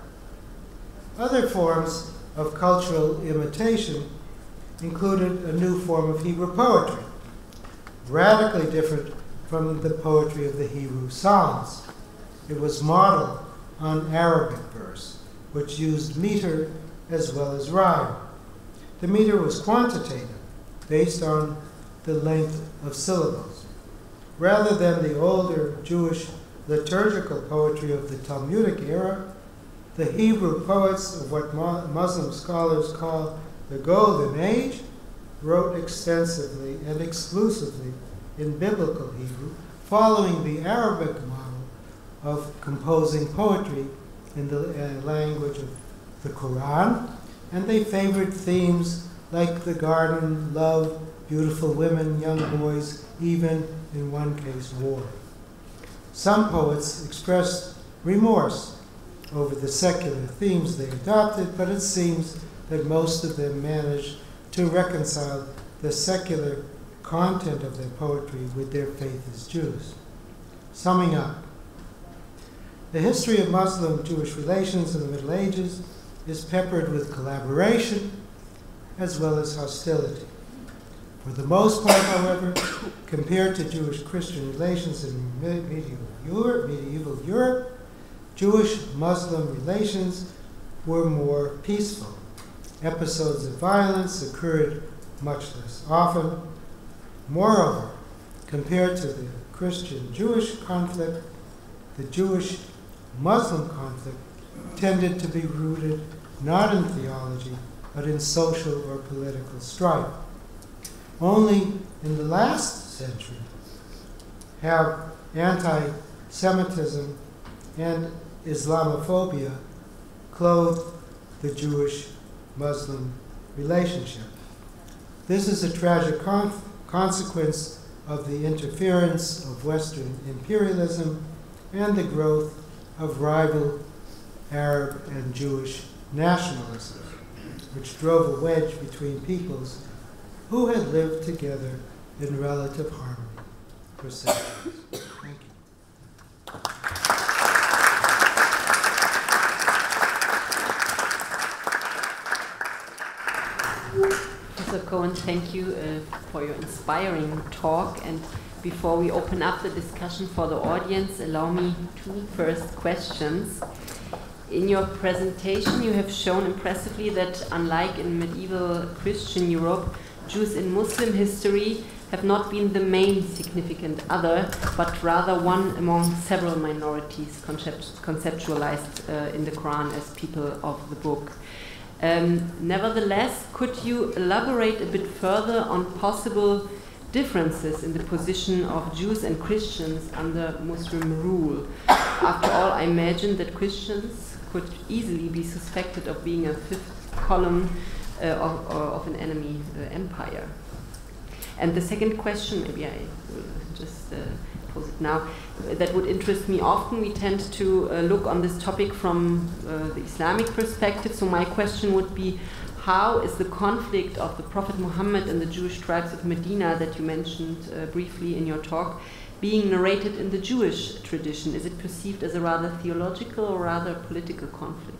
Other forms of cultural imitation included a new form of Hebrew poetry, radically different from the poetry of the Hebrew Psalms. It was modeled on Arabic verse, which used meter as well as rhyme. The meter was quantitative, based on the length of syllables. Rather than the older Jewish liturgical poetry of the Talmudic era, the Hebrew poets of what Muslim scholars call the Golden Age wrote extensively and exclusively in biblical Hebrew, following the Arabic model of composing poetry in the language of the Quran, and they favored themes like the garden, love, beautiful women, young boys, even, in one case, war. Some poets expressed remorse over the secular themes they adopted, but it seems that most of them managed to reconcile the secular content of their poetry with their faith as Jews. Summing up, the history of Muslim-Jewish relations in the Middle Ages is peppered with collaboration as well as hostility. For the most part, however, compared to Jewish-Christian relations in medieval Europe, Jewish-Muslim relations were more peaceful. Episodes of violence occurred much less often. Moreover, compared to the Christian-Jewish conflict, the Jewish-Muslim conflict tended to be rooted not in theology, but in social or political strife. Only in the last century have anti-Semitism and Islamophobia clothed the Jewish-Muslim relationship. This is a tragic consequence of the interference of Western imperialism and the growth of rival Arab and Jewish nationalism, which drove a wedge between peoples who had lived together in relative harmony for centuries. Thank you. Professor Cohen, thank you for your inspiring talk. And before we open up the discussion for the audience, allow me two first questions. In your presentation, you have shown impressively that unlike in medieval Christian Europe, Jews in Muslim history have not been the main significant other, but rather one among several minorities conceptualized in the Quran as people of the book. Nevertheless, could you elaborate a bit further on possible differences in the position of Jews and Christians under Muslim rule? After all, I imagine that Christians could easily be suspected of being a fifth column of an enemy empire. And the second question, maybe I will just pose it now, that would interest me often. We tend to look on this topic from the Islamic perspective. So my question would be, how is the conflict of the Prophet Muhammad and the Jewish tribes of Medina that you mentioned briefly in your talk being narrated in the Jewish tradition? Is it perceived as a rather theological or rather political conflict?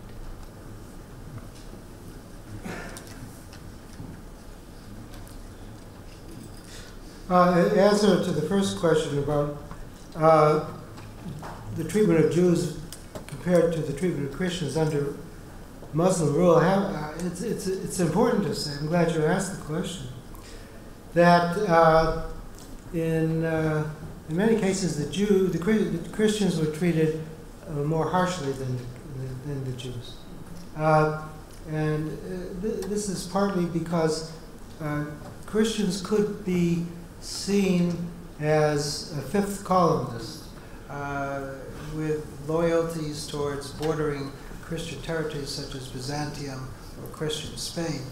Answer to the first question about the treatment of Jews compared to the treatment of Christians under Muslim rule, it's important to say, I'm glad you asked the question, that in many cases the Christians were treated more harshly than the Jews. This is partly because Christians could be seen as a fifth columnist with loyalties towards bordering Christian territories such as Byzantium or Christian Spain.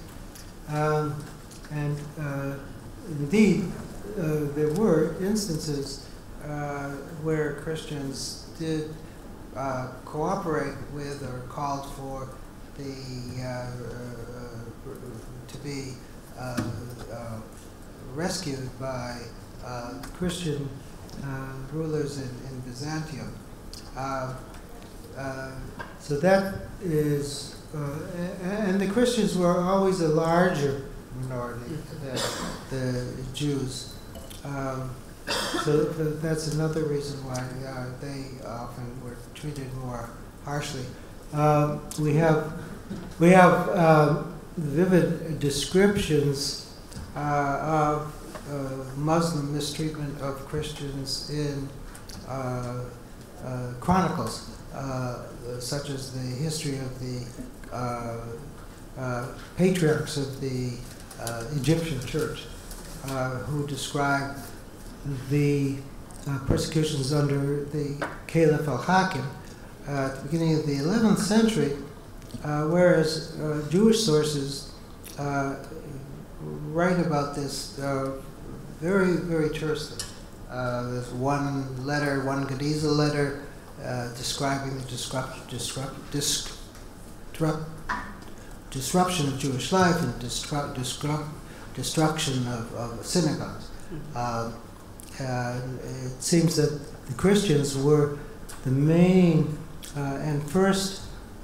Indeed, there were instances where Christians did cooperate with or called for to be rescued by Christian rulers in Byzantium. So that is, and the Christians were always a larger minority than the Jews. So that's another reason why they often were treated more harshly. We have vivid descriptions of Muslim mistreatment of Christians in chronicles, such as the history of the patriarchs of the Egyptian church, who describe the persecutions under the Caliph al-Hakim at the beginning of the 11th century, whereas Jewish sources write about this very, very tersely. There's one letter, one Gediza letter, describing the disruption of Jewish life and destruction of synagogues. It seems that the Christians were the main and first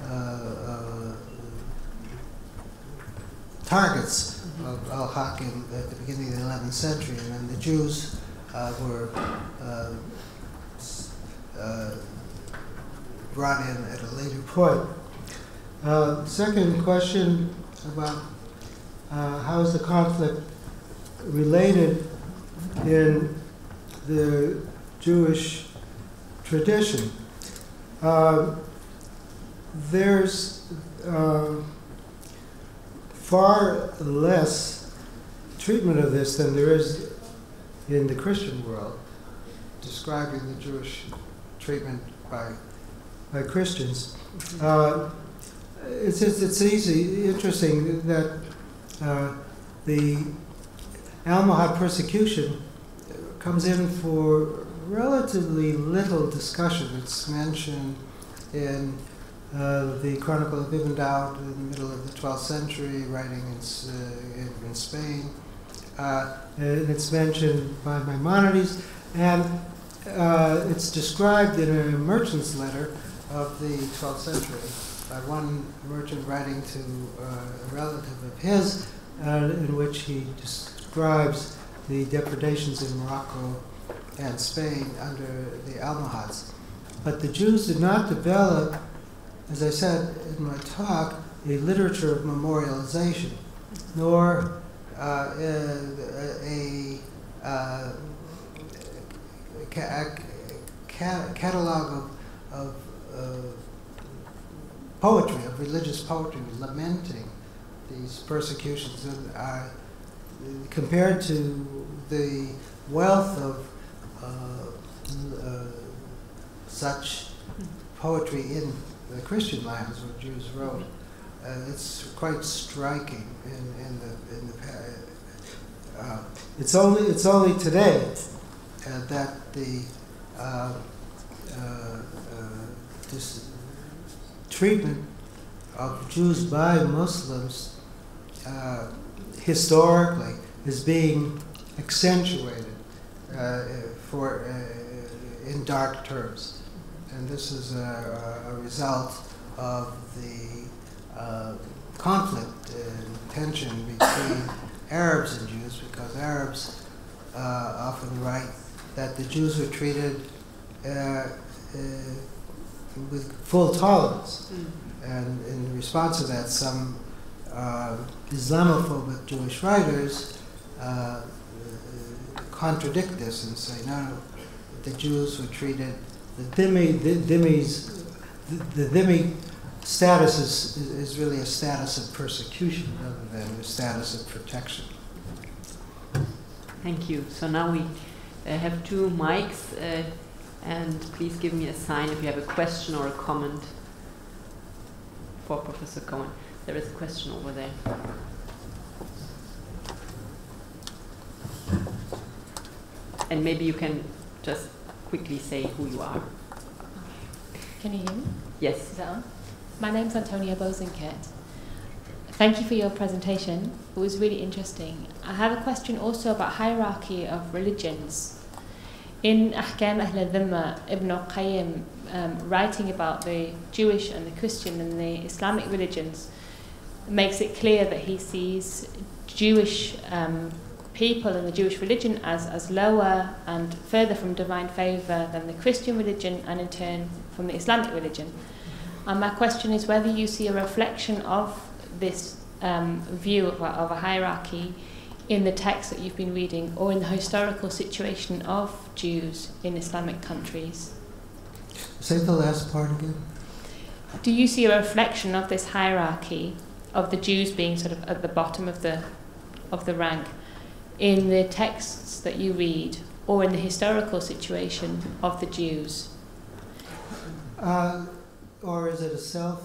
targets of al-Hakim at the beginning of the 11th century, and then the Jews were brought in at a later point. Second question about how is the conflict related in the Jewish tradition. There's far less treatment of this than there is in the Christian world, describing the Jewish treatment by Christians. It's interesting that the Almohad persecution comes in for relatively little discussion. It's mentioned in the Chronicle of Ibn Daud in the middle of the 12th century, writing in Spain. And it's mentioned by Maimonides, and it's described in a merchant's letter of the 12th century by one merchant writing to a relative of his, in which he describes the depredations in Morocco and Spain under the Almohads. But the Jews did not develop, as I said in my talk, a literature of memorialization, nor a catalog of poetry, of religious poetry, lamenting these persecutions. And compared to the wealth of such poetry in the Christian lands where Jews wrote, it's quite striking. It's only today that the this treatment of Jews by Muslims historically is being accentuated in dark terms. And this is a result of the conflict and tension between Arabs and Jews, because Arabs often write that the Jews were treated with full tolerance. And in response to that, some Islamophobic Jewish writers contradict this and say, no, the Jews were treated, the dhimmi status is really a status of persecution rather than a status of protection. Thank you. So now we have two mics, and please give me a sign if you have a question or a comment for Professor Cohen. There is a question over there. And maybe you can just quickly say who you are. Can you hear me? Yes. Is that on? My name's Antonia Bozenkert. Thank you for your presentation. It was really interesting. I have a question also about hierarchy of religions. In Ahkam Ahl al-Dhimma, Ibn al-Qayyim, writing about the Jewish and the Christian and the Islamic religions, makes it clear that he sees Jewish people and the Jewish religion as lower and further from divine favour than the Christian religion and in turn from the Islamic religion. And my question is whether you see a reflection of this view of a hierarchy in the text that you've been reading or in the historical situation of Jews in Islamic countries. Say the last part again. Do you see a reflection of this hierarchy of the Jews being sort of at the bottom of the rank in the texts that you read or in the historical situation of the Jews? Or is it a self?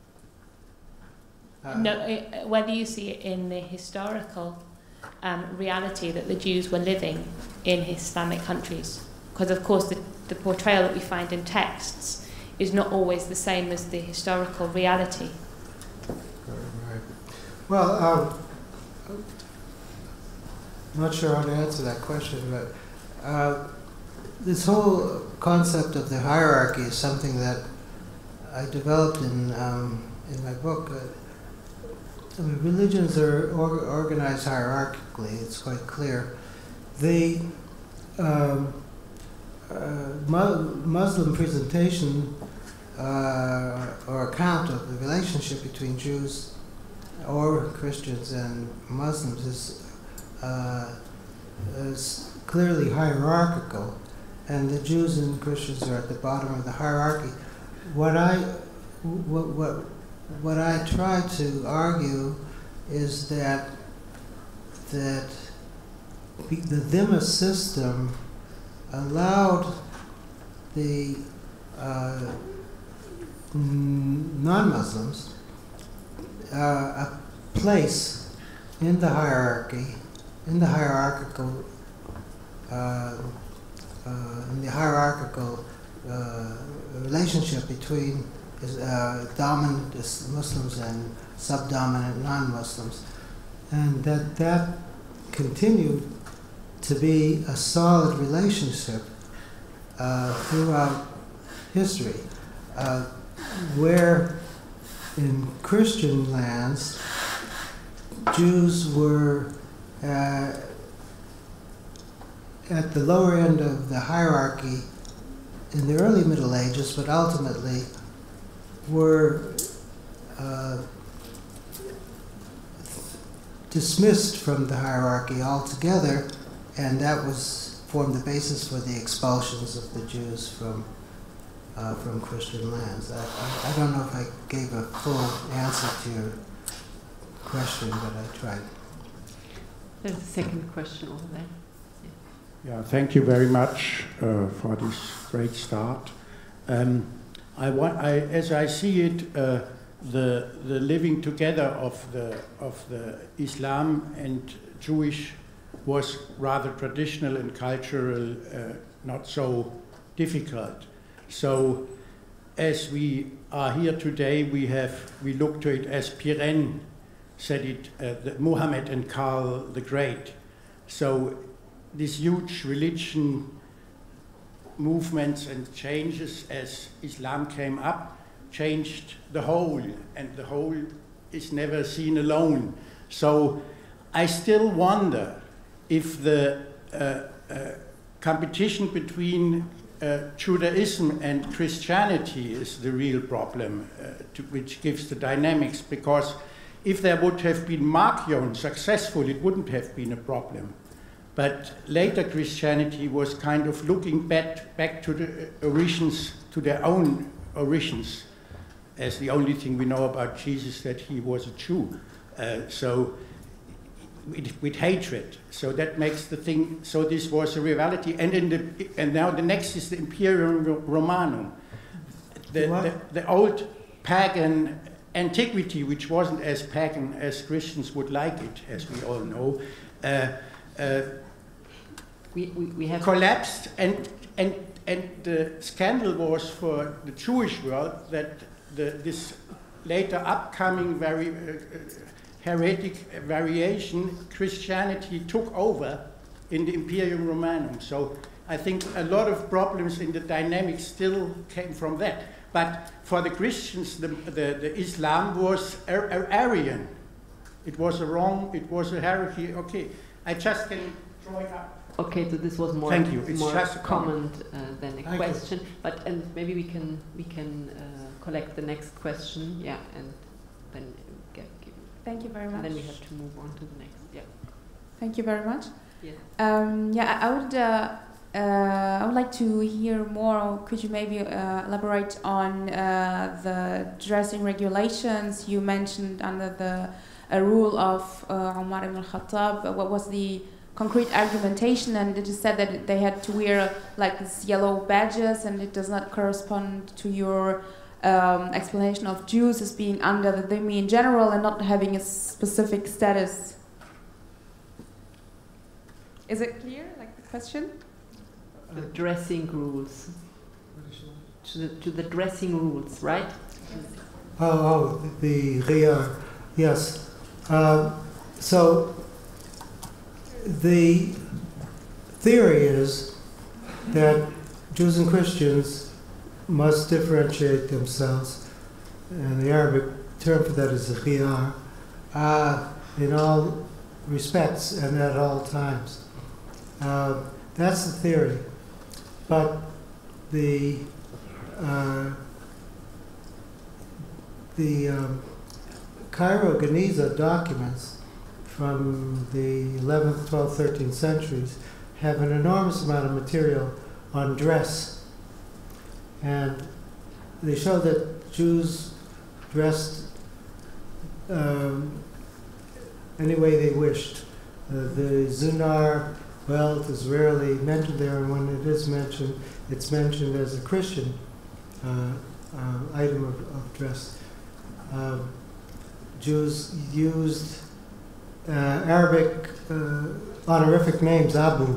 Whether you see it in the historical reality that the Jews were living in Islamic countries. Because, of course, the portrayal that we find in texts is not always the same as the historical reality. Right. Well, I'm not sure how to answer that question, but this whole concept of the hierarchy is something that I developed in my book. Religions are organized hierarchically, it's quite clear. The Muslim presentation or account of the relationship between Jews or Christians and Muslims is clearly hierarchical, and the Jews and Christians are at the bottom of the hierarchy. What I try to argue is that the dhimma system allowed the non-Muslims a place in the hierarchy, in the hierarchical relationship between dominant Muslims and subdominant non-Muslims, and that continued to be a solid relationship throughout history, where in Christian lands Jews were at the lower end of the hierarchy in the early Middle Ages, but ultimately were dismissed from the hierarchy altogether, and that formed the basis for the expulsions of the Jews from Christian lands. I don't know if I gave a full answer to your question, but I tried. There's a second question over there. Yeah, thank you very much for this great start. As I see it, the living together of the Islam and Jewish was rather traditional and cultural, not so difficult. So, as we are here today, we look to it as Pirenne said it, Muhammad and Karl the Great. So, this huge religion movements and changes as Islam came up changed the whole, and the whole is never seen alone. So I still wonder if the competition between Judaism and Christianity is the real problem, which gives the dynamics, because if there would have been Marcion successful, it wouldn't have been a problem. But later Christianity was kind of looking back to the origins, to their own origins, as the only thing we know about Jesus that he was a Jew. So with hatred. So that makes the thing, so this was a rivalry. And now the next is the Imperium Romanum. The old pagan antiquity, which wasn't as pagan as Christians would like it, as we all know, we have collapsed, and the scandal was for the Jewish world that this later upcoming very heretic variation, Christianity took over in the Imperium Romanum. So I think a lot of problems in the dynamics still came from that. But for the Christians, the Islam was Arian. It was a hierarchy. Okay, I just can draw it up. Okay, so this was more, Thank you. It's more just a comment than a question. But and maybe we can collect the next question. Yeah, and then give. Thank you very much. And then we have to move on to the next. Yeah. Thank you very much. Yes. I would like to hear more. Could you maybe elaborate on the dressing regulations you mentioned under the rule of Umar ibn al-Khattab? What was the concrete argumentation? And it is said that they had to wear like these yellow badges, and it does not correspond to your explanation of Jews as being under the dhimmi in general and not having a specific status. Is it clear, like the question? The dressing rules. To the dressing rules, right? The riyah, yes. So the theory is that Jews and Christians must differentiate themselves, and the Arabic term for that is the khiyar, in all respects and at all times. That's the theory. But the Cairo Geniza documents from the 11th, 12th, 13th centuries have an enormous amount of material on dress. And they show that Jews dressed any way they wished. The zunar belt is rarely mentioned there, and when it is mentioned, it's mentioned as a Christian item of dress. Jews used Arabic honorific names, Abu,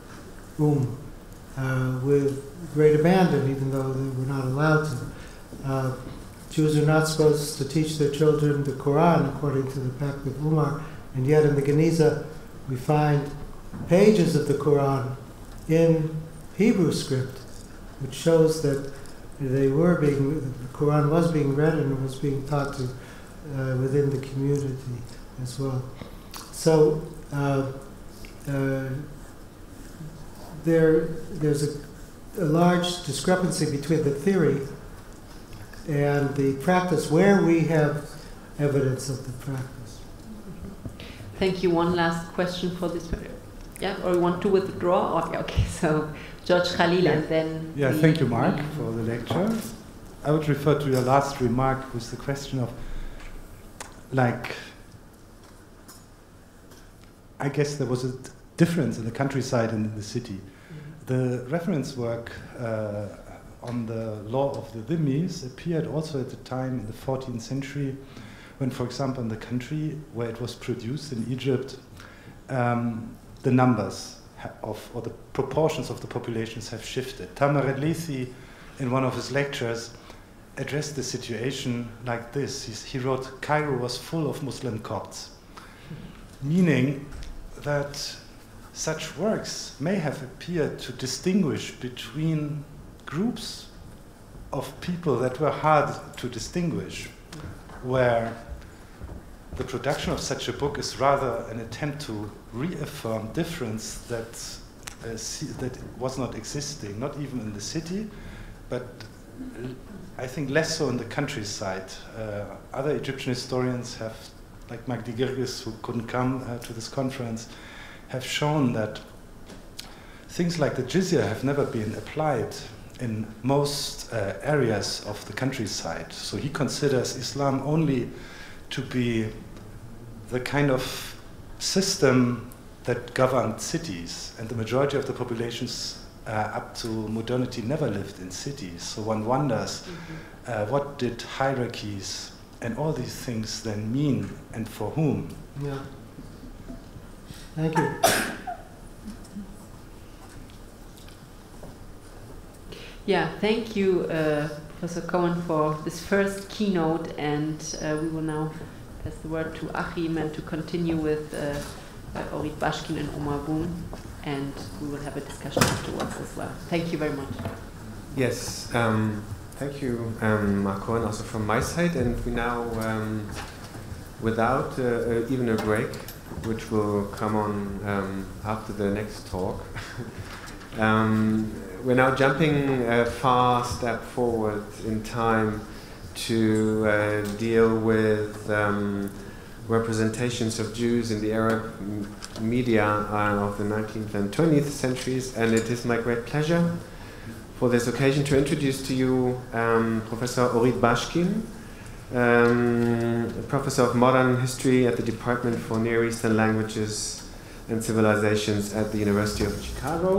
with great abandon, even though they were not allowed to. Jews are not supposed to teach their children the Quran, according to the Pact of Umar, and yet in the Geniza we find pages of the Quran in Hebrew script, which shows that the Quran was being read and was being taught to within the community as well. So there's a large discrepancy between the theory and the practice, where we have evidence of the practice. Thank you. One last question for this. Yeah, or you want to withdraw? Or, okay, so George Khalil, and then. Yeah, thank you, Mark, for the lecture. I would refer to your last remark with the question of, like, I guess there was a difference in the countryside and in the city. The reference work on the law of the dhimmis appeared also at the time in the 14th century, when, for example, in the country where it was produced in Egypt, the numbers or the proportions of the populations have shifted. Tamer al-Laythi, in one of his lectures, addressed the situation like this. He wrote, "Cairo was full of Muslim Copts," meaning that such works may have appeared to distinguish between groups of people that were hard to distinguish, where the production of such a book is rather an attempt to reaffirm difference that was not existing, not even in the city, but I think less so in the countryside. Other Egyptian historians have, like Magdi Girgis, who couldn't come to this conference, have shown that things like the jizya have never been applied in most areas of the countryside. So he considers Islam only to be the kind of system that governed cities, and the majority of the populations up to modernity never lived in cities. So one wonders, what did hierarchies and all these things then mean, and for whom? Yeah. Thank you. Yeah, thank you, Professor Cohen, for this first keynote, and we will now pass the word to Achim and to continue with Orit Bashkin and Omar Boom, and we will have a discussion afterwards as well. Thank you very much. Yes, thank you, Marco, and also from my side. And we now, without even a break, which will come on after the next talk, we're now jumping a far step forward in time to deal with representations of Jews in the Arab media of the 19th and 20th centuries, and it is my great pleasure for this occasion to introduce to you Professor Orit Bashkin, Professor of Modern History at the Department for Near Eastern Languages and Civilizations at the University of Chicago.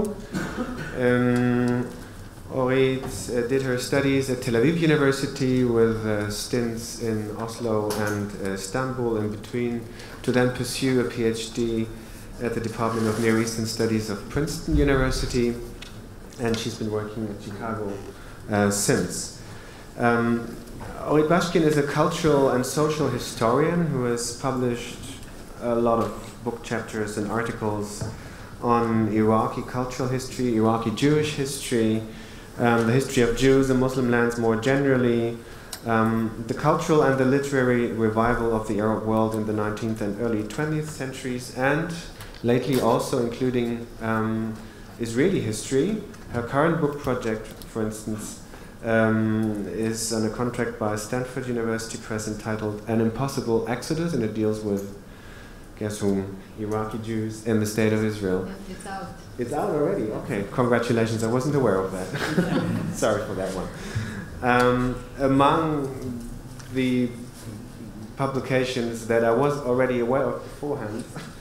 Orit did her studies at Tel Aviv University with stints in Oslo and Istanbul in between, to then pursue a PhD at the Department of Near Eastern Studies of Princeton University, and she's been working at Chicago since. Orit Bashkin is a cultural and social historian who has published a lot of book chapters and articles on Iraqi cultural history, Iraqi Jewish history, the history of Jews and Muslim lands more generally, the cultural and the literary revival of the Arab world in the 19th and early 20th centuries, and lately also including Israeli history. Her current book project, for instance, is on a contract by Stanford University Press entitled An Impossible Exodus, and it deals with, guess whom, Iraqi Jews in the State of Israel. Yeah, it's out. It's out already? Okay, congratulations. I wasn't aware of that. Sorry for that one. Among the publications that I was already aware of beforehand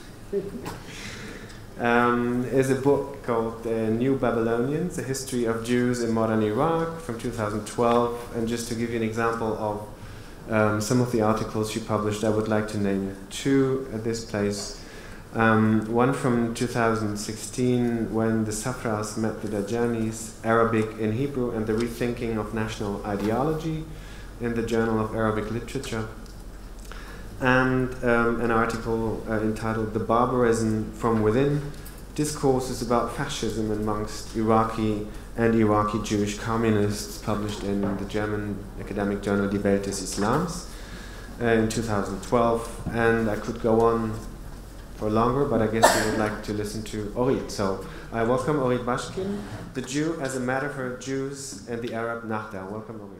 is a book called New Babylonians, A History of Jews in Modern Iraq from 2012. And just to give you an example of some of the articles she published, I would like to name two at this place. One from 2016, when the Safras met the Dajanis, Arabic in Hebrew and the Rethinking of National Ideology in the Journal of Arabic Literature. And an article entitled The Barbarism from Within, Discourses about Fascism amongst Iraqi and Iraqi Jewish communists, published in the German academic journal Die Welt des Islams in 2012. And I could go on for longer, but I guess you would like to listen to Orit. So I welcome Orit Bashkin, The Jew as a Matter for Jews and the Arab Nahda. Welcome, Orit.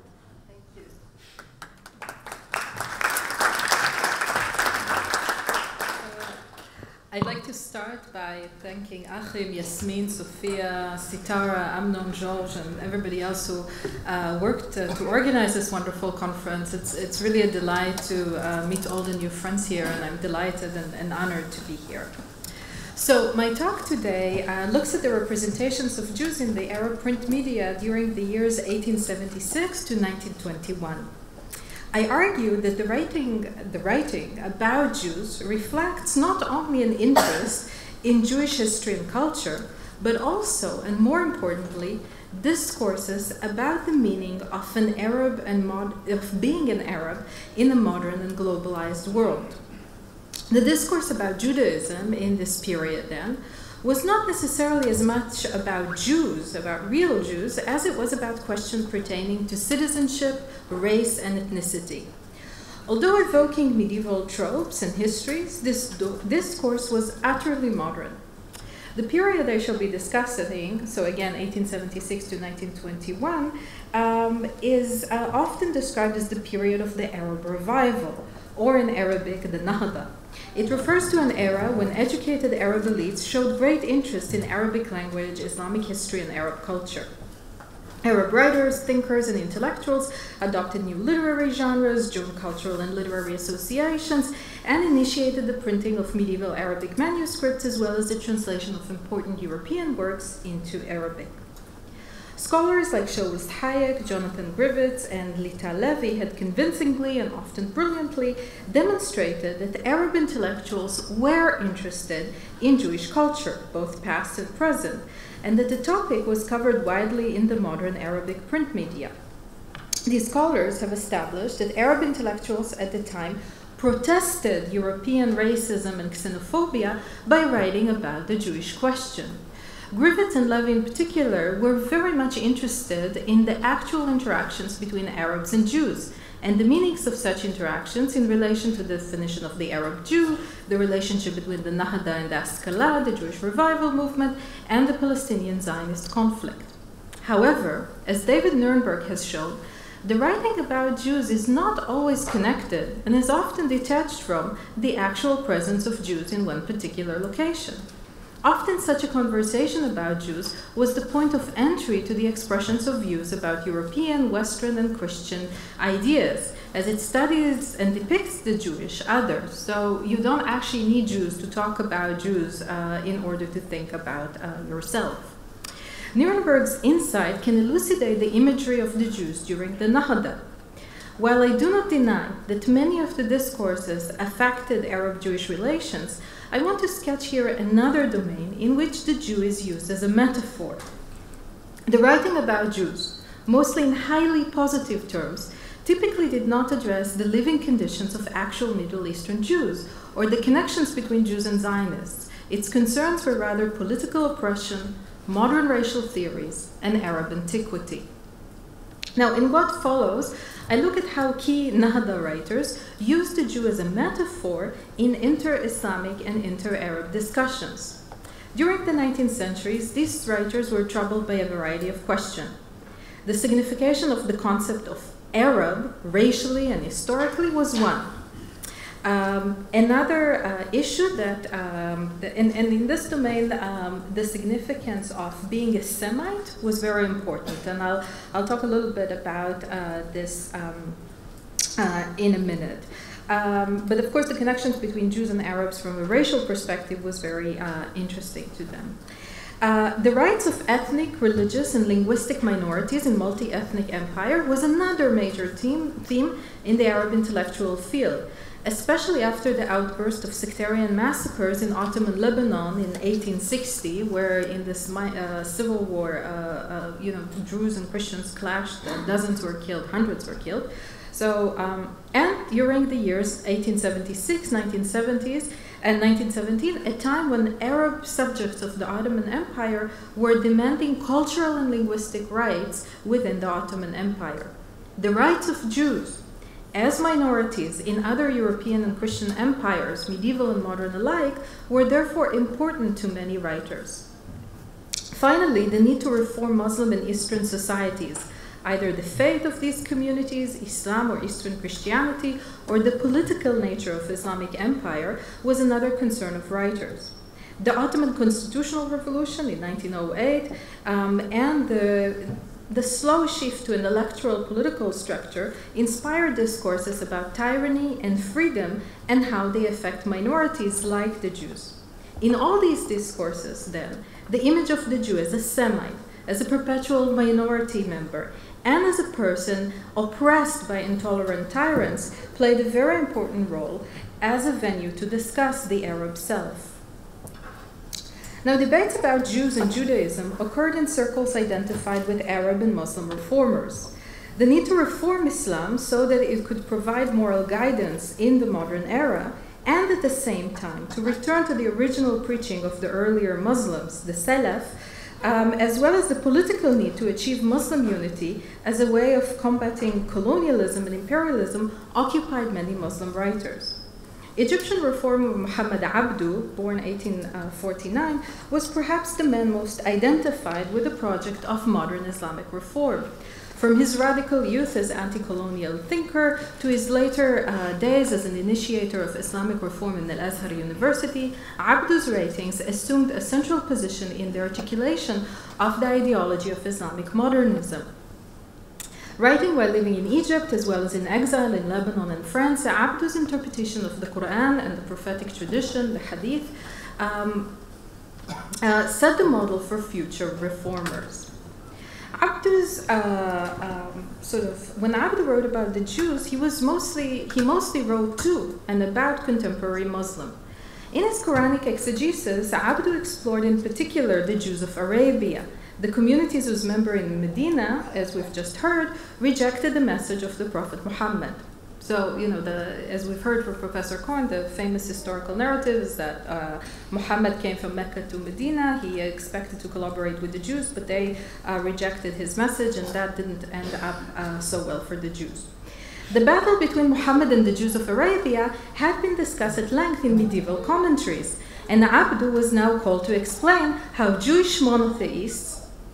I'd like to start by thanking Achim, Yasmin, Sophia, Sitara, Amnon, George, and everybody else who worked to organize this wonderful conference. It's really a delight to meet all the new friends here, and I'm delighted and honored to be here. So my talk today looks at the representations of Jews in the Arab print media during the years 1876 to 1921. I argue that the writing about Jews reflects not only an interest in Jewish history and culture, but also, and more importantly, discourses about the meaning of an Arab and of being an Arab in a modern and globalized world. The discourse about Judaism in this period, then, was not necessarily as much about Jews, about real Jews, as it was about questions pertaining to citizenship, race, and ethnicity. Although evoking medieval tropes and histories, this discourse was utterly modern. The period I shall be discussing, so again 1876 to 1921, is often described as the period of the Arab revival, or in Arabic, the Nahda. It refers to an era when educated Arab elites showed great interest in Arabic language, Islamic history, and Arab culture. Arab writers, thinkers, and intellectuals adopted new literary genres, joined cultural and literary associations, and initiated the printing of medieval Arabic manuscripts as well as the translation of important European works into Arabic. Scholars like Sholes Hayek, Jonathan Griffiths, and Lita Levy had convincingly and often brilliantly demonstrated that Arab intellectuals were interested in Jewish culture, both past and present, and that the topic was covered widely in the modern Arabic print media. These scholars have established that Arab intellectuals at the time protested European racism and xenophobia by writing about the Jewish question. Griffiths and Levy in particular were very much interested in the actual interactions between Arabs and Jews and the meanings of such interactions in relation to the definition of the Arab Jew, the relationship between the Nahda and the Askala, the Jewish revival movement, and the Palestinian Zionist conflict. However, as David Nurnberg has shown, the writing about Jews is not always connected and is often detached from the actual presence of Jews in one particular location. Often such a conversation about Jews was the point of entry to the expressions of views about European, Western, and Christian ideas, as it studies and depicts the Jewish other. So you don't actually need Jews to talk about Jews in order to think about yourself. Nurnberg's insight can elucidate the imagery of the Jews during the Nahda. While I do not deny that many of the discourses affected Arab-Jewish relations, I want to sketch here another domain in which the Jew is used as a metaphor. The writing about Jews, mostly in highly positive terms, typically did not address the living conditions of actual Middle Eastern Jews or the connections between Jews and Zionists. Its concerns were rather political oppression, modern racial theories, and Arab antiquity. Now, in what follows, I look at how key Nahda writers used the Jew as a metaphor in inter-Islamic and inter-Arab discussions. During the 19th centuries, these writers were troubled by a variety of questions. The signification of the concept of Arab, racially and historically, was one. Another issue that, and in this domain, the significance of being a Semite was very important, and I'll talk a little bit about this in a minute. But of course, the connections between Jews and Arabs from a racial perspective was very interesting to them. The rights of ethnic, religious, and linguistic minorities in multi-ethnic empire was another major theme in the Arab intellectual field, especially after the outburst of sectarian massacres in Ottoman Lebanon in 1860, where in this civil war, Jews and Christians clashed, dozens were killed, hundreds were killed. So, and during the years 1876, 1970s, and 1917, a time when Arab subjects of the Ottoman Empire were demanding cultural and linguistic rights within the Ottoman Empire. The rights of Jews as minorities in other European and Christian empires, medieval and modern alike, were therefore important to many writers. Finally, the need to reform Muslim and Eastern societies, either the faith of these communities, Islam or Eastern Christianity, or the political nature of Islamic empire, was another concern of writers. The Ottoman Constitutional Revolution in 1908 and the slow shift to an electoral political structure inspired discourses about tyranny and freedom and how they affect minorities like the Jews. In all these discourses, then, the image of the Jew as a Semite, as a perpetual minority member, and as a person oppressed by intolerant tyrants played a very important role as a venue to discuss the Arab self. Now, debates about Jews and Judaism occurred in circles identified with Arab and Muslim reformers. The need to reform Islam so that it could provide moral guidance in the modern era, and at the same time to return to the original preaching of the earlier Muslims, the Salaf, as well as the political need to achieve Muslim unity as a way of combating colonialism and imperialism, occupied many Muslim writers. Egyptian reformer Muhammad Abdu, born 1849, was perhaps the man most identified with the project of modern Islamic reform. From his radical youth as anti-colonial thinker to his later days as an initiator of Islamic reform in Al-Azhar University, Abdu's writings assumed a central position in the articulation of the ideology of Islamic modernism. Writing while living in Egypt as well as in exile in Lebanon and France, Abdu's interpretation of the Quran and the prophetic tradition, the Hadith, set the model for future reformers. Abdu's when Abdu wrote about the Jews, he mostly wrote to and about contemporary Muslim. In his Quranic exegesis, Abdu explored in particular the Jews of Arabia. The communities whose members in Medina, as we've just heard, rejected the message of the Prophet Muhammad. So, as we've heard from Professor Korn, the famous historical narrative is that Muhammad came from Mecca to Medina. He expected to collaborate with the Jews, but they rejected his message, and that didn't end up so well for the Jews. The battle between Muhammad and the Jews of Arabia had been discussed at length in medieval commentaries, and Abdu was now called to explain how Jewish monotheists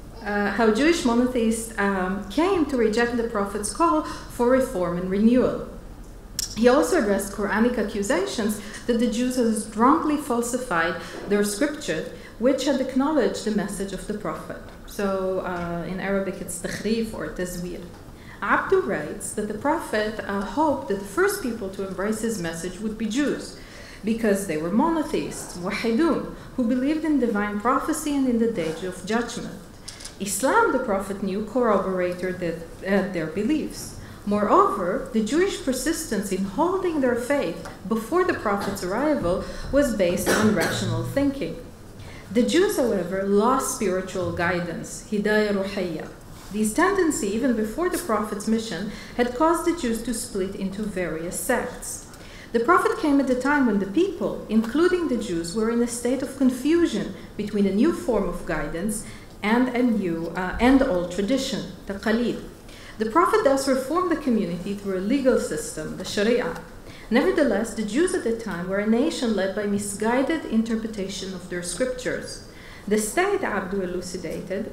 came to reject the Prophet's call for reform and renewal. He also addressed Quranic accusations that the Jews had strongly falsified their scripture, which had acknowledged the message of the Prophet. So in Arabic it's takhrif or tazwir. Abdu writes that the Prophet hoped that the first people to embrace his message would be Jews, because they were monotheists, wahidun, who believed in divine prophecy and in the day of judgment. Islam, the Prophet knew, corroborated their beliefs. Moreover, the Jewish persistence in holding their faith before the Prophet's arrival was based on rational thinking. The Jews, however, lost spiritual guidance, hidayah ruhiyya. These tendencies, even before the Prophet's mission, had caused the Jews to split into various sects. The Prophet came at a time when the people, including the Jews, were in a state of confusion between a new form of guidance and a new and old tradition, the Qalid. The Prophet thus reformed the community through a legal system, the Sharia. Nevertheless, the Jews at the time were a nation led by misguided interpretation of their scriptures. This state Abdu elucidated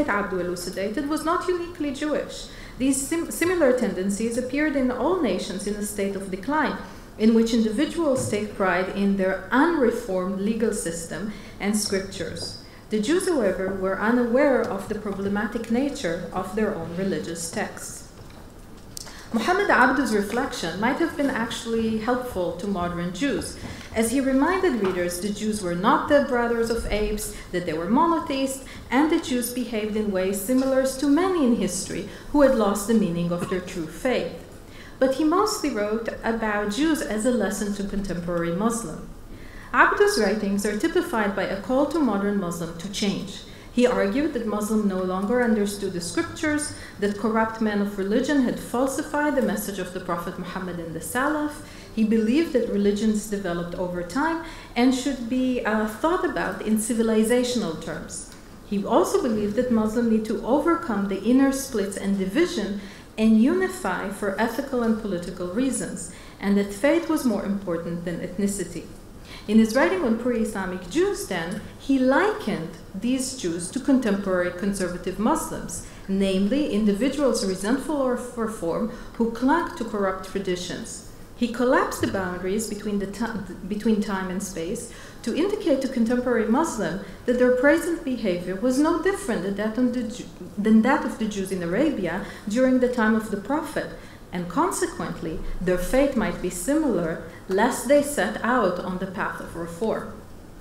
was not uniquely Jewish. These similar tendencies appeared in all nations in a state of decline, in which individuals take pride in their unreformed legal system and scriptures. The Jews, however, were unaware of the problematic nature of their own religious texts. Muhammad Abdu's reflection might have been actually helpful to modern Jews, as he reminded readers the Jews were not the brothers of apes, that they were monotheists, and the Jews behaved in ways similar to many in history who had lost the meaning of their true faith. But he mostly wrote about Jews as a lesson to contemporary Muslims. Abdu's writings are typified by a call to modern Muslim to change. He argued that Muslims no longer understood the scriptures, that corrupt men of religion had falsified the message of the Prophet Muhammad and the Salaf. He believed that religions developed over time and should be thought about in civilizational terms. He also believed that Muslims need to overcome the inner splits and division and unify for ethical and political reasons, and that faith was more important than ethnicity. In his writing on pre-Islamic Jews, then, he likened these Jews to contemporary conservative Muslims, namely individuals resentful of reform who clung to corrupt traditions. He collapsed the boundaries between time and space to indicate to contemporary Muslims that their present behavior was no different than that of the Jews in Arabia during the time of the Prophet, and consequently, their fate might be similar, lest they set out on the path of reform.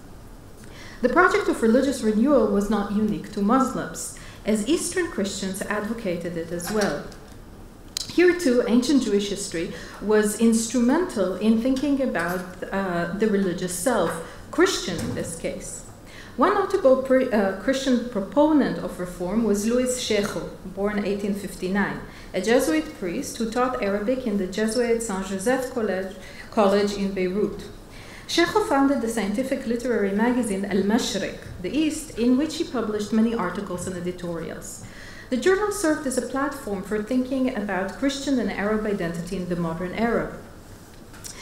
The project of religious renewal was not unique to Muslims, as Eastern Christians advocated it as well. Here too, ancient Jewish history was instrumental in thinking about the religious self, Christian in this case. One notable Christian proponent of reform was Louis Shecho, born 1859, a Jesuit priest who taught Arabic in the Jesuit Saint Joseph College in Beirut. Shecho founded the scientific literary magazine Al-Mashriq, the East, in which he published many articles and editorials. The journal served as a platform for thinking about Christian and Arab identity in the modern era.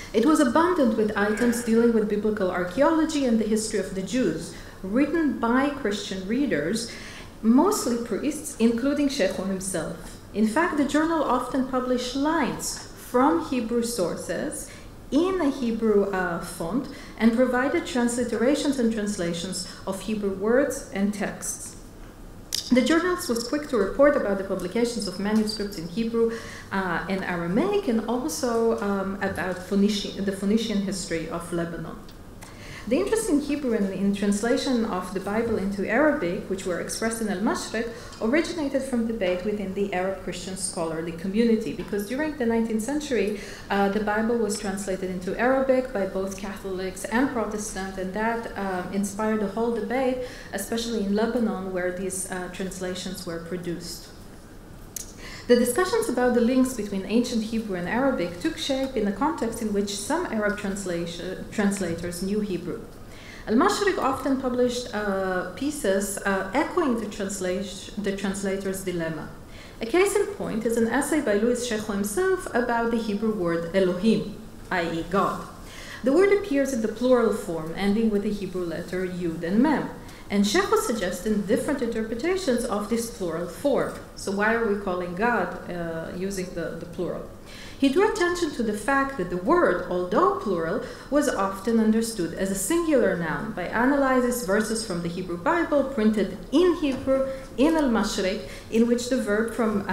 It was abundant with items dealing with biblical archaeology and the history of the Jews, written by Christian readers, mostly priests, including Shecho himself. In fact, the journal often published lines from Hebrew sources in a Hebrew font and provided transliterations and translations of Hebrew words and texts. The journals was quick to report about the publications of manuscripts in Hebrew and Aramaic, and also about the Phoenician history of Lebanon. The interest in Hebrew and in translation of the Bible into Arabic, which were expressed in Al-Mashriq, originated from debate within the Arab Christian scholarly community, because during the 19th century, the Bible was translated into Arabic by both Catholics and Protestants, and that inspired a whole debate, especially in Lebanon, where these translations were produced. The discussions about the links between ancient Hebrew and Arabic took shape in a context in which some Arab translators knew Hebrew. Al-Mashriq often published pieces echoing the translator's dilemma. A case in point is an essay by Louis Shecho himself about the Hebrew word Elohim, i.e. God. The word appears in the plural form, ending with the Hebrew letter Yud and Mem. And Shecho suggested different interpretations of this plural form. So why are we calling God using the plural? He drew attention to the fact that the word, although plural, was often understood as a singular noun by analyzing verses from the Hebrew Bible printed in Hebrew in Al-Mashriq, in which the verb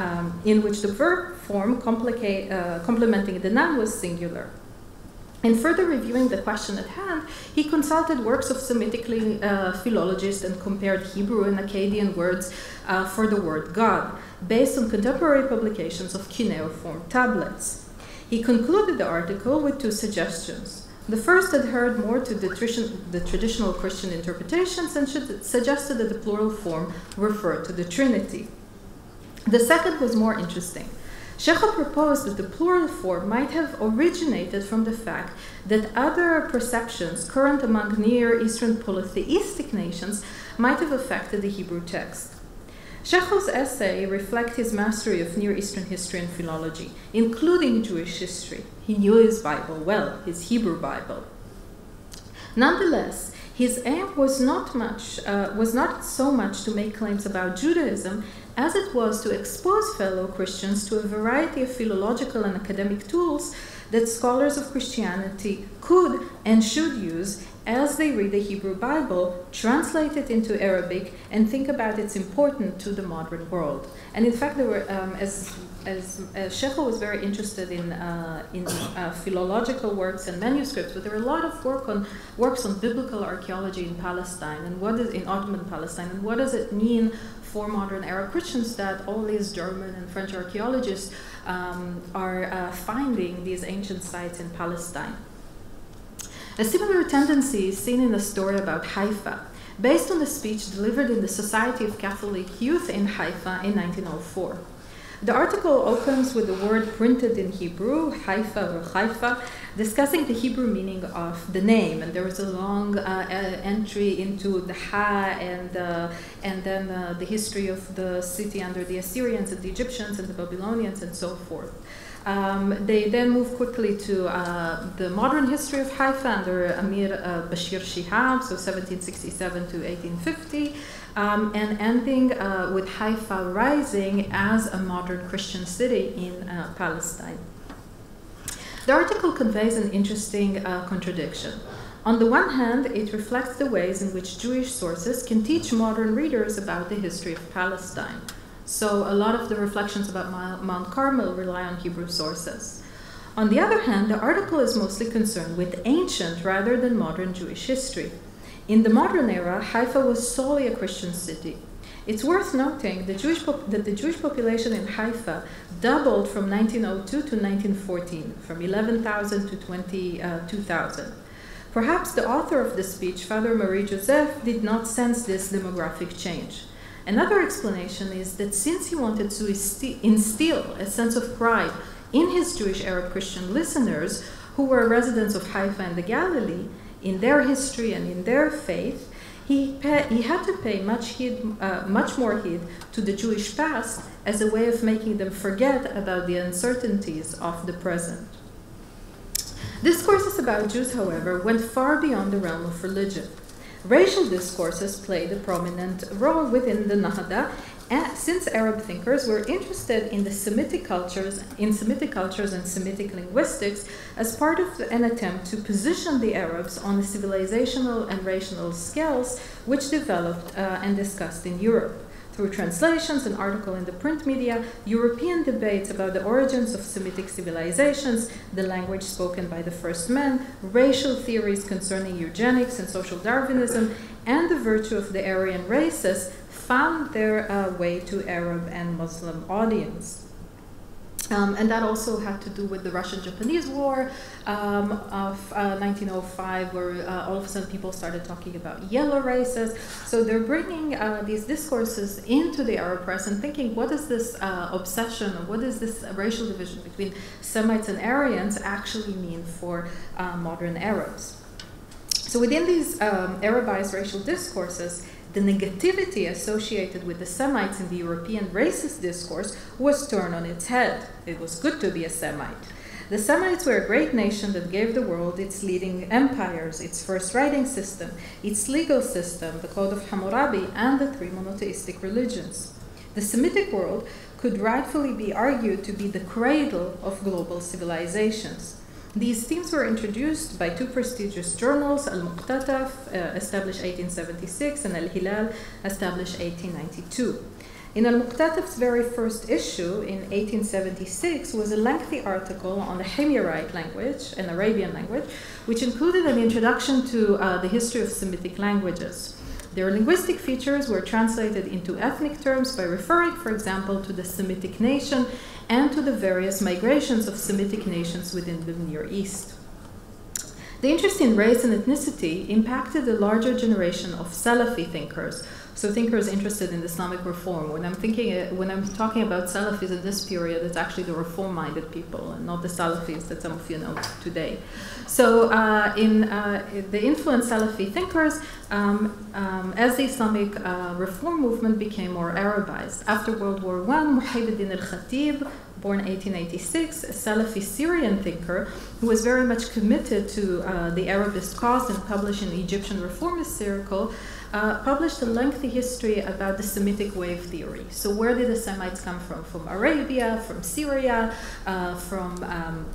form complementing the noun was singular. In further reviewing the question at hand, he consulted works of Semitic philologists and compared Hebrew and Akkadian words for the word God, based on contemporary publications of cuneiform tablets. He concluded the article with two suggestions. The first adhered more to the traditional Christian interpretations and suggested that the plural form referred to the Trinity. The second was more interesting. Shecho proposed that the plural form might have originated from the fact that other perceptions current among Near Eastern polytheistic nations might have affected the Hebrew text. Shecho's essay reflects his mastery of Near Eastern history and philology, including Jewish history. He knew his Bible well, his Hebrew Bible. Nonetheless, his aim was not so much to make claims about Judaism as it was to expose fellow Christians to a variety of philological and academic tools that scholars of Christianity could and should use as they read the Hebrew Bible, translate it into Arabic, and think about its importance to the modern world. And in fact, there were, as Shecho was very interested in philological works and manuscripts, but there were a lot of works on biblical archaeology in Palestine and in Ottoman Palestine, and what does it mean for modern Arab Christians that all these German and French archaeologists are finding these ancient sites in Palestine. A similar tendency is seen in the story about Haifa, based on a speech delivered in the Society of Catholic Youth in Haifa in 1904. The article opens with the word printed in Hebrew, Haifa or Haifa, discussing the Hebrew meaning of the name, and there is a long entry into the Ha and then the history of the city under the Assyrians and the Egyptians and the Babylonians and so forth. They then move quickly to the modern history of Haifa under Amir Bashir Shihab, so 1767 to 1850, and ending with Haifa rising as a modern Christian city in Palestine. The article conveys an interesting contradiction. On the one hand, it reflects the ways in which Jewish sources can teach modern readers about the history of Palestine. So a lot of the reflections about Mount Carmel rely on Hebrew sources. On the other hand, the article is mostly concerned with ancient rather than modern Jewish history. In the modern era, Haifa was solely a Christian city. It's worth noting that the Jewish population in Haifa doubled from 1902 to 1914, from 11,000 to 22,000. Perhaps the author of the speech, Father Marie Joseph, did not sense this demographic change. Another explanation is that since he wanted to instill a sense of pride in his Jewish Arab Christian listeners, who were residents of Haifa and the Galilee, in their history and in their faith, he had to pay much more heed to the Jewish past as a way of making them forget about the uncertainties of the present. Discourses about Jews, however, went far beyond the realm of religion. Racial discourses played a prominent role within the Nahda, since Arab thinkers were interested in the Semitic cultures, and Semitic linguistics as part of an attempt to position the Arabs on the civilizational and racial scales which developed and discussed in Europe. Through translations and articles in the print media, European debates about the origins of Semitic civilizations, the language spoken by the first men, racial theories concerning eugenics and social Darwinism, and the virtue of the Aryan races found their way to Arab and Muslim audience. And that also had to do with the Russian-Japanese War of 1905, where all of a sudden people started talking about yellow races. So they're bringing these discourses into the Arab press and thinking, what is this obsession, or what does this racial division between Semites and Aryans actually mean for modern Arabs? So within these Arabized racial discourses, the negativity associated with the Semites in the European racist discourse was turned on its head. It was good to be a Semite. The Semites were a great nation that gave the world its leading empires, its first writing system, its legal system, the Code of Hammurabi, and the three monotheistic religions. The Semitic world could rightfully be argued to be the cradle of global civilizations. These themes were introduced by two prestigious journals, Al-Muqtataf, established 1876, and Al-Hilal, established 1892. In Al-Muqtataf's very first issue in 1876 was a lengthy article on the Himyarite language, an Arabian language, which included an introduction to the history of Semitic languages. Their linguistic features were translated into ethnic terms by referring, for example, to the Semitic nation and to the various migrations of Semitic nations within the Near East. The interest in race and ethnicity impacted a larger generation of Salafi thinkers, so thinkers interested in Islamic reform. When I'm talking about Salafis in this period, it's actually the reform-minded people and not the Salafis that some of you know today. So the influenced Salafi thinkers, as the Islamic reform movement became more Arabized. After World War I, Muhyiddin al-Khatib, born 1886, a Salafi Syrian thinker who was very much committed to the Arabist cause and published in the Egyptian reformist circle, published a lengthy history about the Semitic wave theory. So where did the Semites come from? From Arabia, from Syria, from